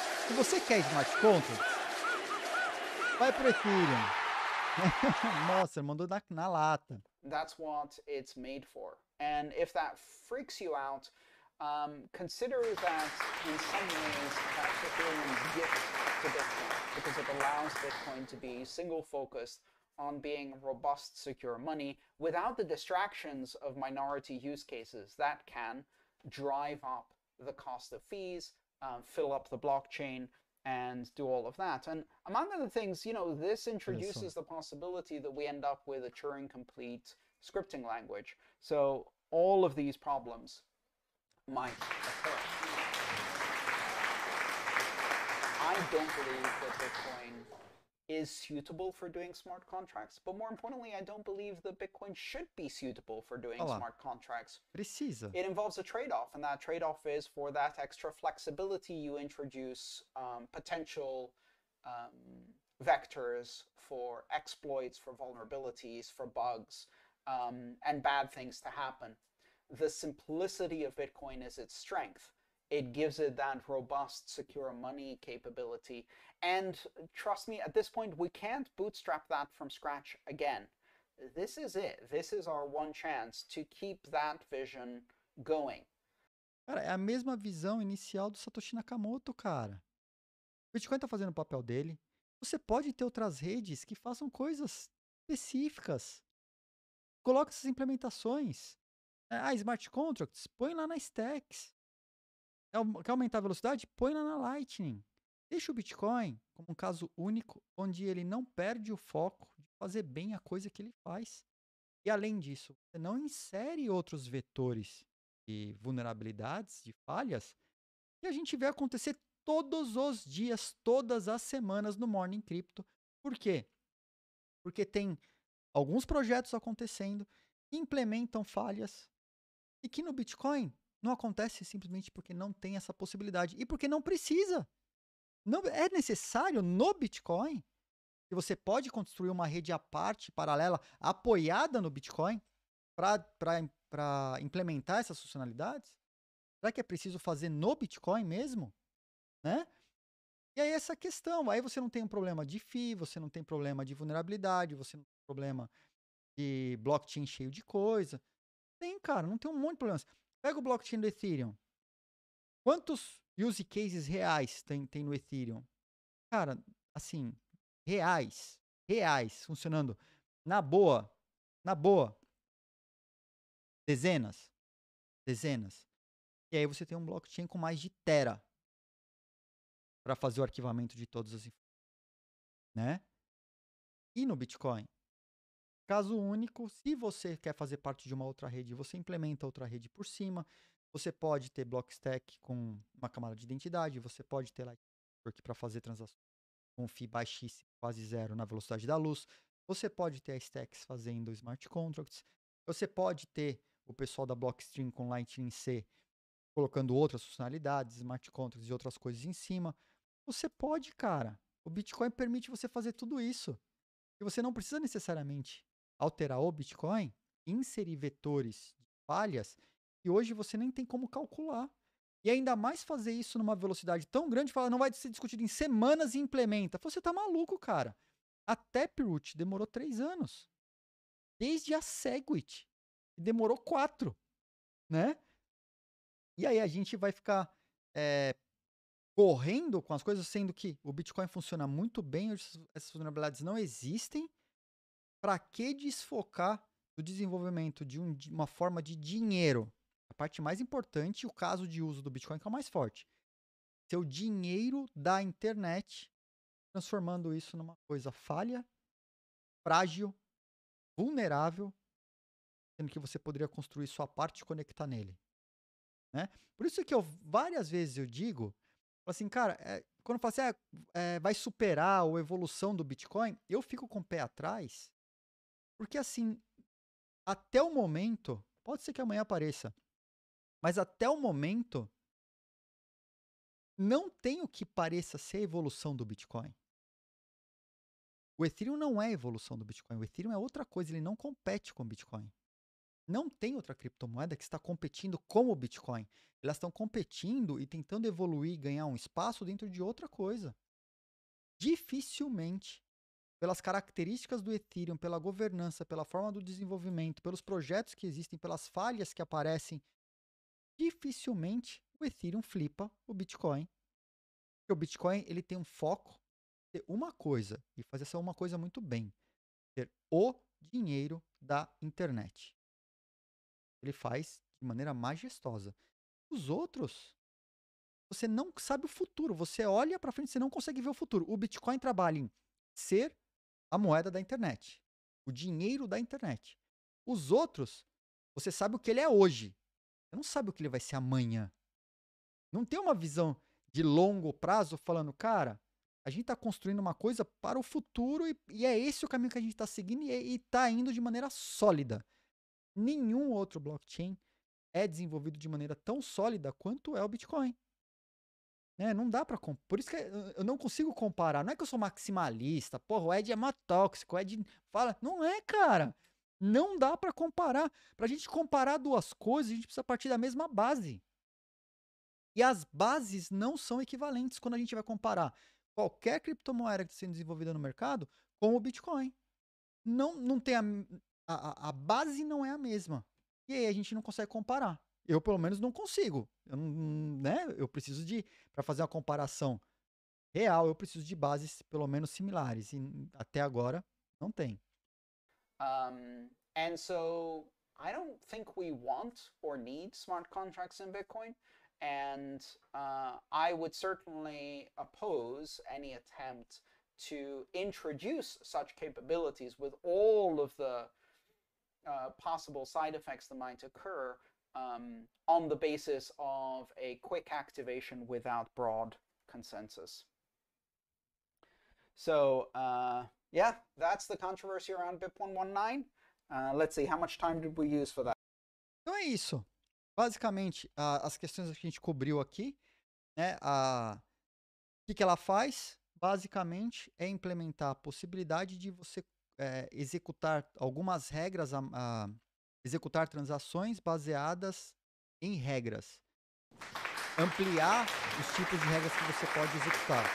vai pro Ethereum. Nossa, mandou na lata. That's what it's made for. And if that freaks you out, consider that in some ways that's Ethereum's gift to Bitcoin, because it allows Bitcoin to be single-focused on being robust, secure money without the distractions of minority use cases that can drive up the cost of fees, fill up the blockchain, and do all of that. And among other things, this introduces the possibility that we end up with a Turing-complete scripting language. So all of these problems might occur. I don't believe that Bitcoin is suitable for doing smart contracts, but more importantly, I don't believe that Bitcoin should be suitable for doing smart contracts. Precisa. It involves a trade-off, and that trade-off is for that extra flexibility you introduce potential vectors for exploits, for vulnerabilities, for bugs, and bad things to happen. The simplicity of Bitcoin is its strength. It gives it that robust, secure money capability. And trust me, at this point, we can't bootstrap that from scratch again. This is it. This is our one chance to keep that vision going. Cara, é a mesma visão inicial do Satoshi Nakamoto, cara. O Bitcoin tá fazendo o papel dele. Você pode ter outras redes que façam coisas específicas. Coloca essas implementações. Smart Contracts, põe lá na Stacks. Quer aumentar a velocidade? Põe lá na Lightning. Deixa o Bitcoin como um caso único, onde ele não perde o foco de fazer bem a coisa que ele faz. E além disso, você não insere outros vetores de vulnerabilidades, de falhas, que a gente vê acontecer todos os dias, todas as semanas no Morning Crypto. Por quê? Porque tem alguns projetos acontecendo, que implementam falhas, e que no Bitcoin não acontece simplesmente porque não tem essa possibilidade. E porque não precisa. Não é necessário no Bitcoin que você pode construir uma rede à parte, paralela, apoiada no Bitcoin, para implementar essas funcionalidades. Será que é preciso fazer no Bitcoin mesmo? Né? E aí essa questão, aí você não tem um problema de FII, você não tem problema de vulnerabilidade, você não tem problema de blockchain cheio de coisa. Tem, cara, não tem um monte de problemas. Pega o blockchain do Ethereum. Quantos use cases reais tem no Ethereum? Cara, assim, reais, funcionando na boa, dezenas. E aí você tem um blockchain com mais de tera para fazer o arquivamento de todas as informações, né? E no Bitcoin? Caso único, se você quer fazer parte de uma outra rede, você implementa outra rede por cima. Você pode ter Blockstack com uma camada de identidade, você pode ter Lightning para fazer transações com FII baixíssimo, quase zero, na velocidade da luz. Você pode ter a Stacks fazendo smart contracts. Você pode ter o pessoal da Blockstream com Lightning C colocando outras funcionalidades, smart contracts e outras coisas em cima. Você pode, cara. O Bitcoin permite você fazer tudo isso. E você não precisa necessariamente alterar o Bitcoin, inserir vetores de falhas, e hoje você nem tem como calcular. E ainda mais fazer isso numa velocidade tão grande, fala, não vai ser discutido em semanas e implementa. Você tá maluco, cara. A Taproot demorou 3 anos. Desde a Segwit, que demorou 4, né? E aí a gente vai ficar correndo com as coisas, sendo que o Bitcoin funciona muito bem, essas vulnerabilidades não existem. Para que desfocar do desenvolvimento de uma forma de dinheiro? A parte mais importante, o caso de uso do Bitcoin, que é o mais forte. Seu dinheiro da internet, transformando isso numa coisa falha, frágil, vulnerável, sendo que você poderia construir sua parte e conectar nele. Né? Por isso que várias vezes eu digo, assim, cara, quando eu falo assim, vai superar a evolução do Bitcoin, eu fico com o pé atrás, porque assim, até o momento, pode ser que amanhã apareça, mas até o momento, não tem o que pareça ser a evolução do Bitcoin. O Ethereum não é a evolução do Bitcoin, o Ethereum é outra coisa, ele não compete com o Bitcoin. Não tem outra criptomoeda que está competindo com o Bitcoin. Elas estão competindo e tentando evoluir e ganhar um espaço dentro de outra coisa. Dificilmente, pelas características do Ethereum, pela governança, pela forma do desenvolvimento, pelos projetos que existem, pelas falhas que aparecem, dificilmente o Ethereum flipa o Bitcoin. Porque o Bitcoin ele tem um foco em ter uma coisa, e fazer essa uma coisa muito bem. Ter o dinheiro da internet. Ele faz de maneira majestosa. Os outros, você não sabe o futuro. Você olha para frente, você não consegue ver o futuro. O Bitcoin trabalha em ser a moeda da internet, o dinheiro da internet. Os outros, você sabe o que ele é hoje. Você não sabe o que ele vai ser amanhã. Não tem uma visão de longo prazo falando, cara, a gente está construindo uma coisa para o futuro e é esse o caminho que a gente está seguindo e está indo de maneira sólida. Nenhum outro blockchain é desenvolvido de maneira tão sólida quanto é o Bitcoin. Né? Não dá pra... Por isso que eu não consigo comparar. Não é que eu sou maximalista. Porra, o Ed é mó tóxico. O Ed fala... Não é, cara. Não dá pra comparar. Pra gente comparar duas coisas, a gente precisa partir da mesma base. E as bases não são equivalentes quando a gente vai comparar qualquer criptomoeda que está sendo desenvolvida no mercado com o Bitcoin. Não tem a base não é a mesma. E aí a gente não consegue comparar. Eu, pelo menos, não consigo. Eu preciso para fazer uma comparação real, eu preciso de bases, pelo menos, similares. E até agora, não tem. And so, I don't think we want or need smart contracts in Bitcoin. And I would certainly oppose any attempt to introduce such capabilities with all of the possible side effects that might occur on the basis of a quick activation without broad consensus. So, yeah, that's the controversy around BIP 119. Let's see, how much time did we use for that? Então é isso. Basicamente, as questões que a gente cobriu aqui, né? O que ela faz? Basicamente, é implementar a possibilidade de você executar algumas regras, executar transações baseadas em regras. ampliar os tipos de regras que você pode executar.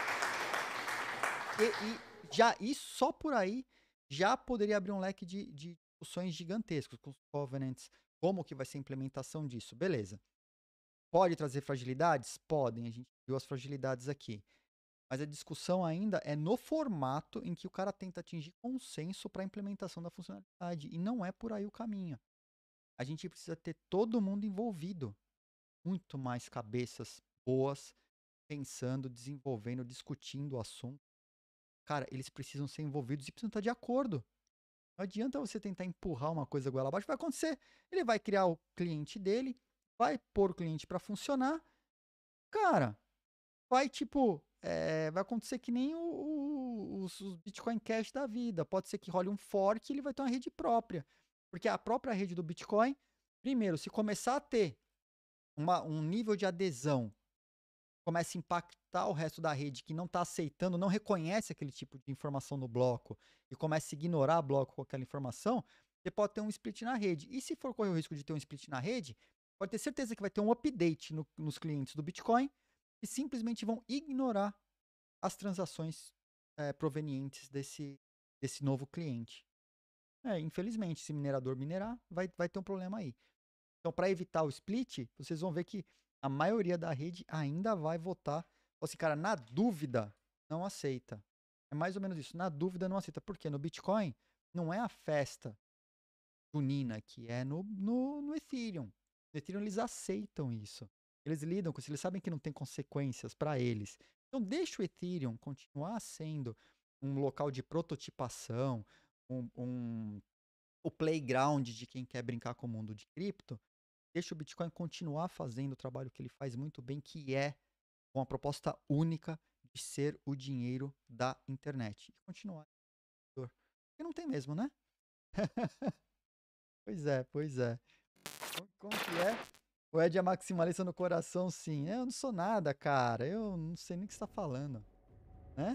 E só por aí já poderia abrir um leque de discussões gigantescos com os covenants, como que vai ser a implementação disso. Beleza. Pode trazer fragilidades? Podem, a gente viu as fragilidades aqui. Mas a discussão ainda é no formato em que o cara tenta atingir consenso para a implementação da funcionalidade. E não é por aí o caminho. A gente precisa ter todo mundo envolvido. Muito mais cabeças boas, pensando, desenvolvendo, discutindo o assunto. Cara, eles precisam ser envolvidos e precisam estar de acordo. Não adianta você tentar empurrar uma coisa goela abaixo. Vai acontecer. Ele vai criar o cliente dele, vai pôr o cliente para funcionar. Cara, vai vai acontecer que nem os Bitcoin Cash da vida. Pode ser que role um fork e ele vai ter uma rede própria. Porque a própria rede do Bitcoin, primeiro, se começar a ter um nível de adesão, começa a impactar o resto da rede que não está aceitando, não reconhece aquele tipo de informação no bloco e começa a ignorar o bloco com aquela informação, você pode ter um split na rede. E se for correr o risco de ter um split na rede, pode ter certeza que vai ter um update nos clientes do Bitcoin e simplesmente vão ignorar as transações provenientes desse novo cliente. Infelizmente, se minerador minerar, vai ter um problema aí. Então, para evitar o split, vocês vão ver que a maioria da rede ainda vai votar. Assim, cara, na dúvida, não aceita. É mais ou menos isso. Na dúvida, não aceita. Por quê? No Bitcoin, não é a festa junina que é no Ethereum. No Ethereum, eles aceitam isso. Eles lidam com isso. Eles sabem que não tem consequências para eles. Então, deixa o Ethereum continuar sendo um local de prototipação, o playground de quem quer brincar com o mundo de cripto. Deixa o Bitcoin continuar fazendo o trabalho que ele faz muito bem, que é com a proposta única de ser o dinheiro da internet. E continuar. Porque não tem mesmo, né? Pois é. Como que é? O Ed é maximalista no coração, sim. Eu não sou nada, cara. Eu não sei nem o que você está falando. Né?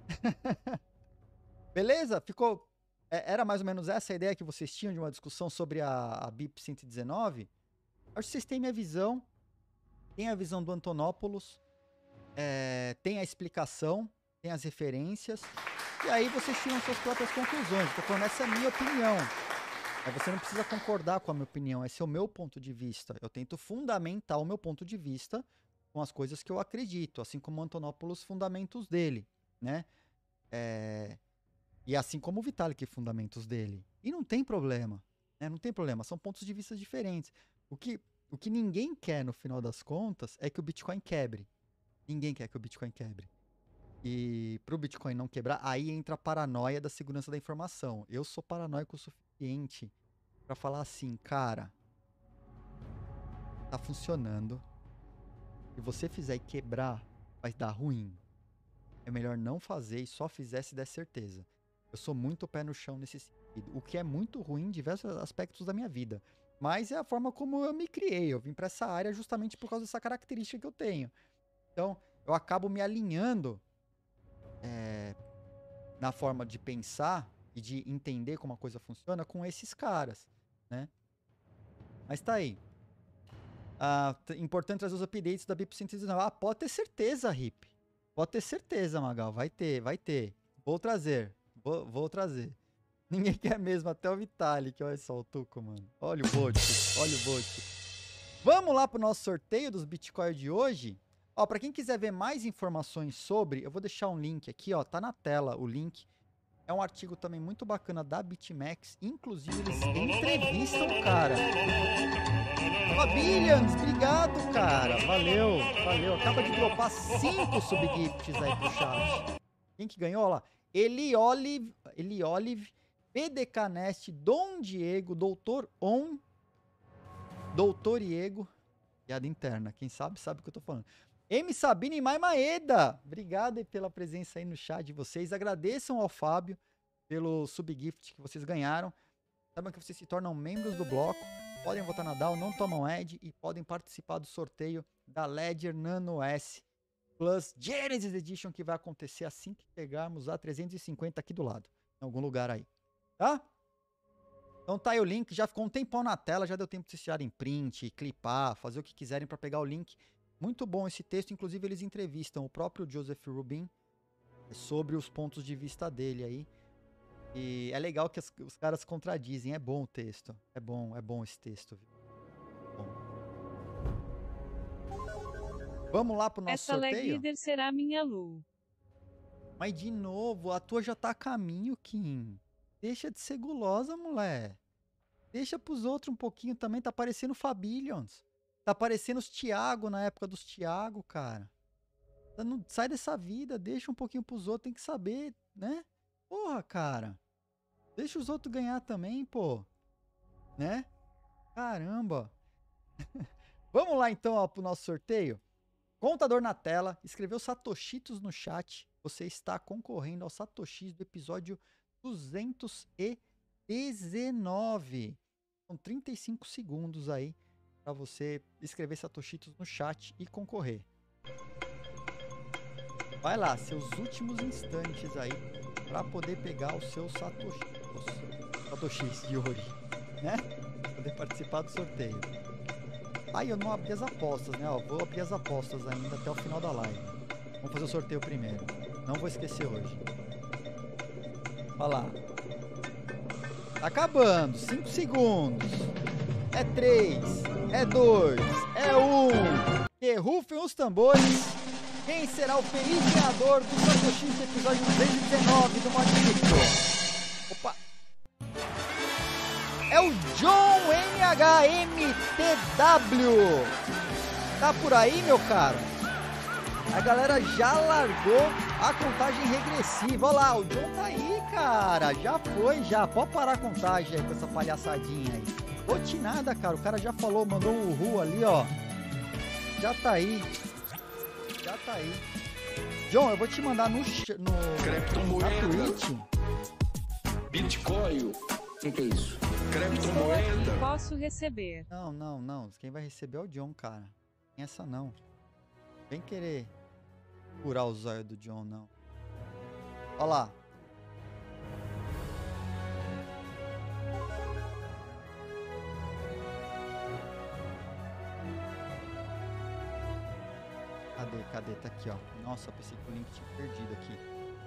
Beleza? Ficou... Era mais ou menos essa a ideia que vocês tinham de uma discussão sobre a BIP 119? Acho que vocês têm minha visão, tem a visão do Antonopoulos, tem a explicação, tem as referências, e aí vocês tiram suas próprias conclusões. Estou falando, essa é a minha opinião. Você não precisa concordar com a minha opinião, esse é o meu ponto de vista. Eu tento fundamentar o meu ponto de vista com as coisas que eu acredito, assim como o Antonopoulos fundamenta os dele, né? E assim como o Vitalik fundamenta os dele. E não tem problema, né? Não tem problema, são pontos de vista diferentes. O que ninguém quer, no final das contas, é que o Bitcoin quebre. Ninguém quer que o Bitcoin quebre. E para o Bitcoin não quebrar, aí entra a paranoia da segurança da informação. Eu sou paranoico o suficiente para falar assim, cara, tá funcionando. Se você fizer e quebrar, vai dar ruim. É melhor não fazer e só fizer se der certeza. Eu sou muito pé no chão nesse sentido. O que é muito ruim em diversos aspectos da minha vida. Mas é a forma como eu me criei. Eu vim para essa área justamente por causa dessa característica que eu tenho. Então, eu acabo me alinhando na forma de pensar e de entender como a coisa funciona com esses caras, né? Mas tá aí. Importante trazer os updates da BIP 119. Pode ter certeza, Rip. Pode ter certeza, Magal. Vai ter. Vou trazer. Vou trazer. Ninguém quer mesmo, até o Vitalik. Olha só o Tuco, mano. Olha o Bolt. Vamos lá pro nosso sorteio dos Bitcoin de hoje. Ó, pra quem quiser ver mais informações sobre, eu vou deixar um link aqui, ó. Tá na tela o link. É um artigo também muito bacana da BitMEX. Inclusive, eles entrevistam o cara. Billions, obrigado, cara. Valeu. Acaba de dropar 5 subgifts aí pro chat. Quem que ganhou? Olha lá. Eli Olive, PDK Nest, Dom Diego, Doutor On, Doutor Diego, piada interna, quem sabe o que eu tô falando. M. Sabine e Mai Maeda, obrigado aí pela presença aí no chat de vocês, agradeçam ao Fábio pelo subgift que vocês ganharam, saibam que vocês se tornam membros do bloco, podem votar na DAO, não tomam ad e podem participar do sorteio da Ledger Nano S Plus Genesis Edition, que vai acontecer assim que pegarmos a 350 aqui do lado, em algum lugar aí, tá? Então tá aí o link, já ficou um tempão na tela, já deu tempo de vocês tirarem print, clipar, fazer o que quiserem para pegar o link Muito bom esse texto, inclusive eles entrevistam o próprio Joseph Rubin sobre os pontos de vista dele aí. E é legal que os caras contradizem, é bom o texto, é bom esse texto. Bom. Vamos lá pro nosso Essa sorteio? leg leader será minha Lu. Mas de novo, a tua já tá a caminho, Kim. Deixa de ser gulosa, mulher. Deixa pros outros um pouquinho também, tá parecendo o Fabillions. Tá parecendo os Thiago na época dos Thiago, cara. Não, sai dessa vida, deixa um pouquinho pros outros, tem que saber, né? Porra, cara. Deixa os outros ganhar também, pô. Né? Caramba. Vamos lá então, ó, pro nosso sorteio. Contador na tela, escreveu Satoshitos no chat. Você está concorrendo ao Satoshis do episódio 219. São 35 segundos aí para você escrever Satoshitos no chat e concorrer. Vai lá, seus últimos instantes aí para poder pegar o seu Satoshis de hoje, né? Poder participar do sorteio. Aí eu não abri as apostas, né? Ó, vou abrir as apostas ainda até o final da live. Vamos fazer o sorteio primeiro. Não vou esquecer hoje. Olha lá. Tá acabando. 5 segundos. É 3. É 2. É 1. Que rufem os tambores. Quem será o feliz ganhador do Satoshis do episódio 219 do Mod Cripto? Opa. É o John NHMTW. Tá por aí, meu caro? A galera já largou a contagem regressiva. Olha lá, o John tá aí, cara. Já foi, já. Pode parar a contagem aí com essa palhaçadinha aí. Rotinada, cara. O cara já falou, mandou um uhul ali, ó. Já tá aí. Já tá aí. John, eu vou te mandar na Twitch. Bitcoin. O que é isso? Criptomoeda. Posso receber. Não. Quem vai receber é o John, cara. Tem essa não. Vem querer furar os olhos do John, não. Olha lá. Cadê? Tá aqui, ó. Nossa, eu pensei que o link tinha perdido aqui.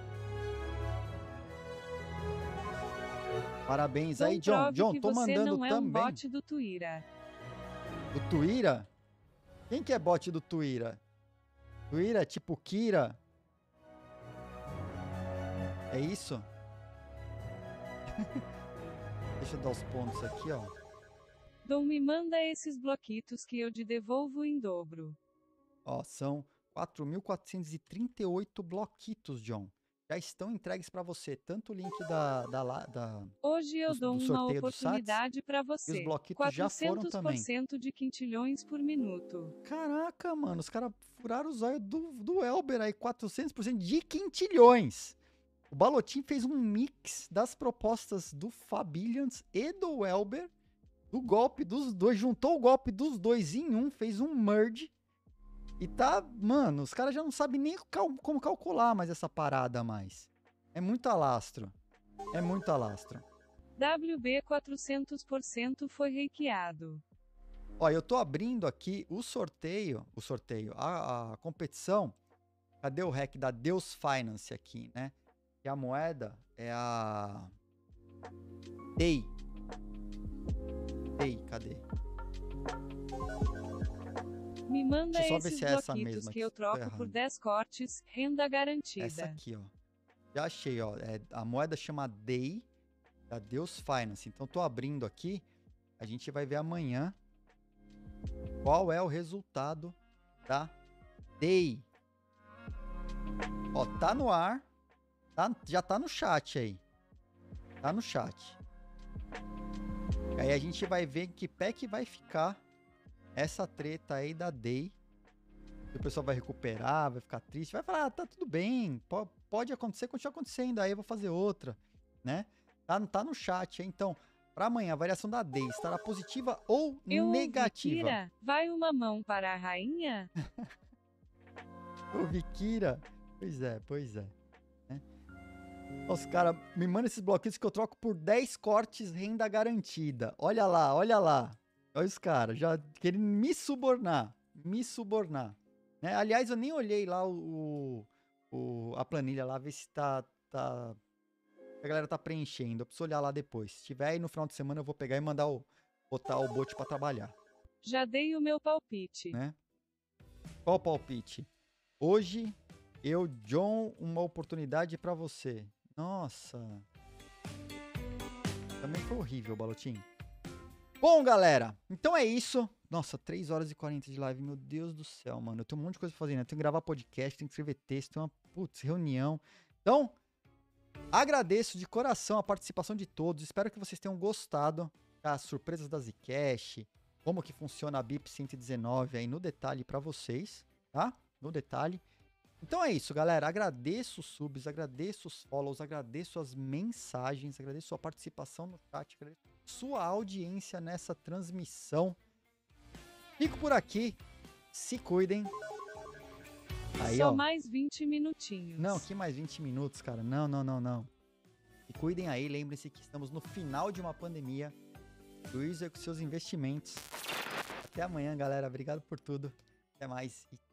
Parabéns aí, John. John, tô mandando não é também. Um bot do Twitter. Do Twitter? Quem que é bot do Twitter? Twitter, tipo Kira? É isso? Deixa eu dar os pontos aqui, ó. Dom, me manda esses bloquitos que eu te devolvo em dobro. Ó, são 4.438 bloquitos, John. Já estão entregues para você, tanto o link Hoje eu dou uma oportunidade para você. E os bloquitos já foram também. 400% de quintilhões por minuto. Caraca, mano, os caras furaram os olhos do Elber aí, 400% de quintilhões. O Balotin fez um mix das propostas do Fabillions e do Elber, do golpe dos dois, juntou o golpe dos dois em um, fez um merge. E tá, mano, os caras já não sabem nem como calcular mais essa parada mais. É muito alastro. É muito alastro. WB 400% foi hackeado. Ó, eu tô abrindo aqui o sorteio, a competição. Cadê o hack da Deus Finance aqui, né? Que a moeda é a DEI. DEI, cadê? Me manda esses é bloquitos que eu troco por 10 cortes, renda garantida. Essa aqui, ó. Já achei, ó. A moeda chama DEI, da Deus Finance. Então, tô abrindo aqui. A gente vai ver amanhã qual é o resultado da DEI. Ó, tá no ar. Já tá no chat aí. Tá no chat. Aí a gente vai ver em que pé que vai ficar essa treta aí da DEI. O pessoal vai recuperar, vai ficar triste, vai falar, tá tudo bem, pode acontecer, continua acontecendo, aí eu vou fazer outra, né? Tá no chat, hein? Então, para amanhã, a variação da DEI estará positiva ou negativa? Kira, vai uma mão para a rainha? Ouvi, Kira. Pois é. Né? Os caras, me mandam esses bloquinhos que eu troco por 10 cortes renda garantida. Olha lá. Olha os caras, já querem me subornar. me subornar. Né? Aliás, eu nem olhei lá a planilha lá, ver se a galera tá preenchendo. Eu preciso olhar lá depois. Se tiver aí no final de semana, eu vou pegar e botar o bot pra trabalhar. Já dei o meu palpite. Né? Qual palpite? Hoje, John, uma oportunidade pra você. Nossa. Também foi horrível, Balotinho. Bom, galera, então é isso. Nossa, 3 horas e 40 de live, meu Deus do céu, mano. Eu tenho um monte de coisa pra fazer, né? Eu tenho que gravar podcast, tenho que escrever texto, tenho uma, reunião. Então, agradeço de coração a participação de todos. Espero que vocês tenham gostado das surpresas da Zcash, como que funciona a BIP 119 aí no detalhe pra vocês, tá? No detalhe. Então é isso, galera. Agradeço os subs, agradeço os follows, agradeço as mensagens, agradeço a sua participação no chat, agradeço a sua audiência nessa transmissão. Fico por aqui. Se cuidem. Aí, Só ó. mais 20 minutinhos. Não, que mais 20 minutos, cara. Não. Se cuidem aí. Lembrem-se que estamos no final de uma pandemia. Luiz é com seus investimentos. Até amanhã, galera. Obrigado por tudo. Até mais e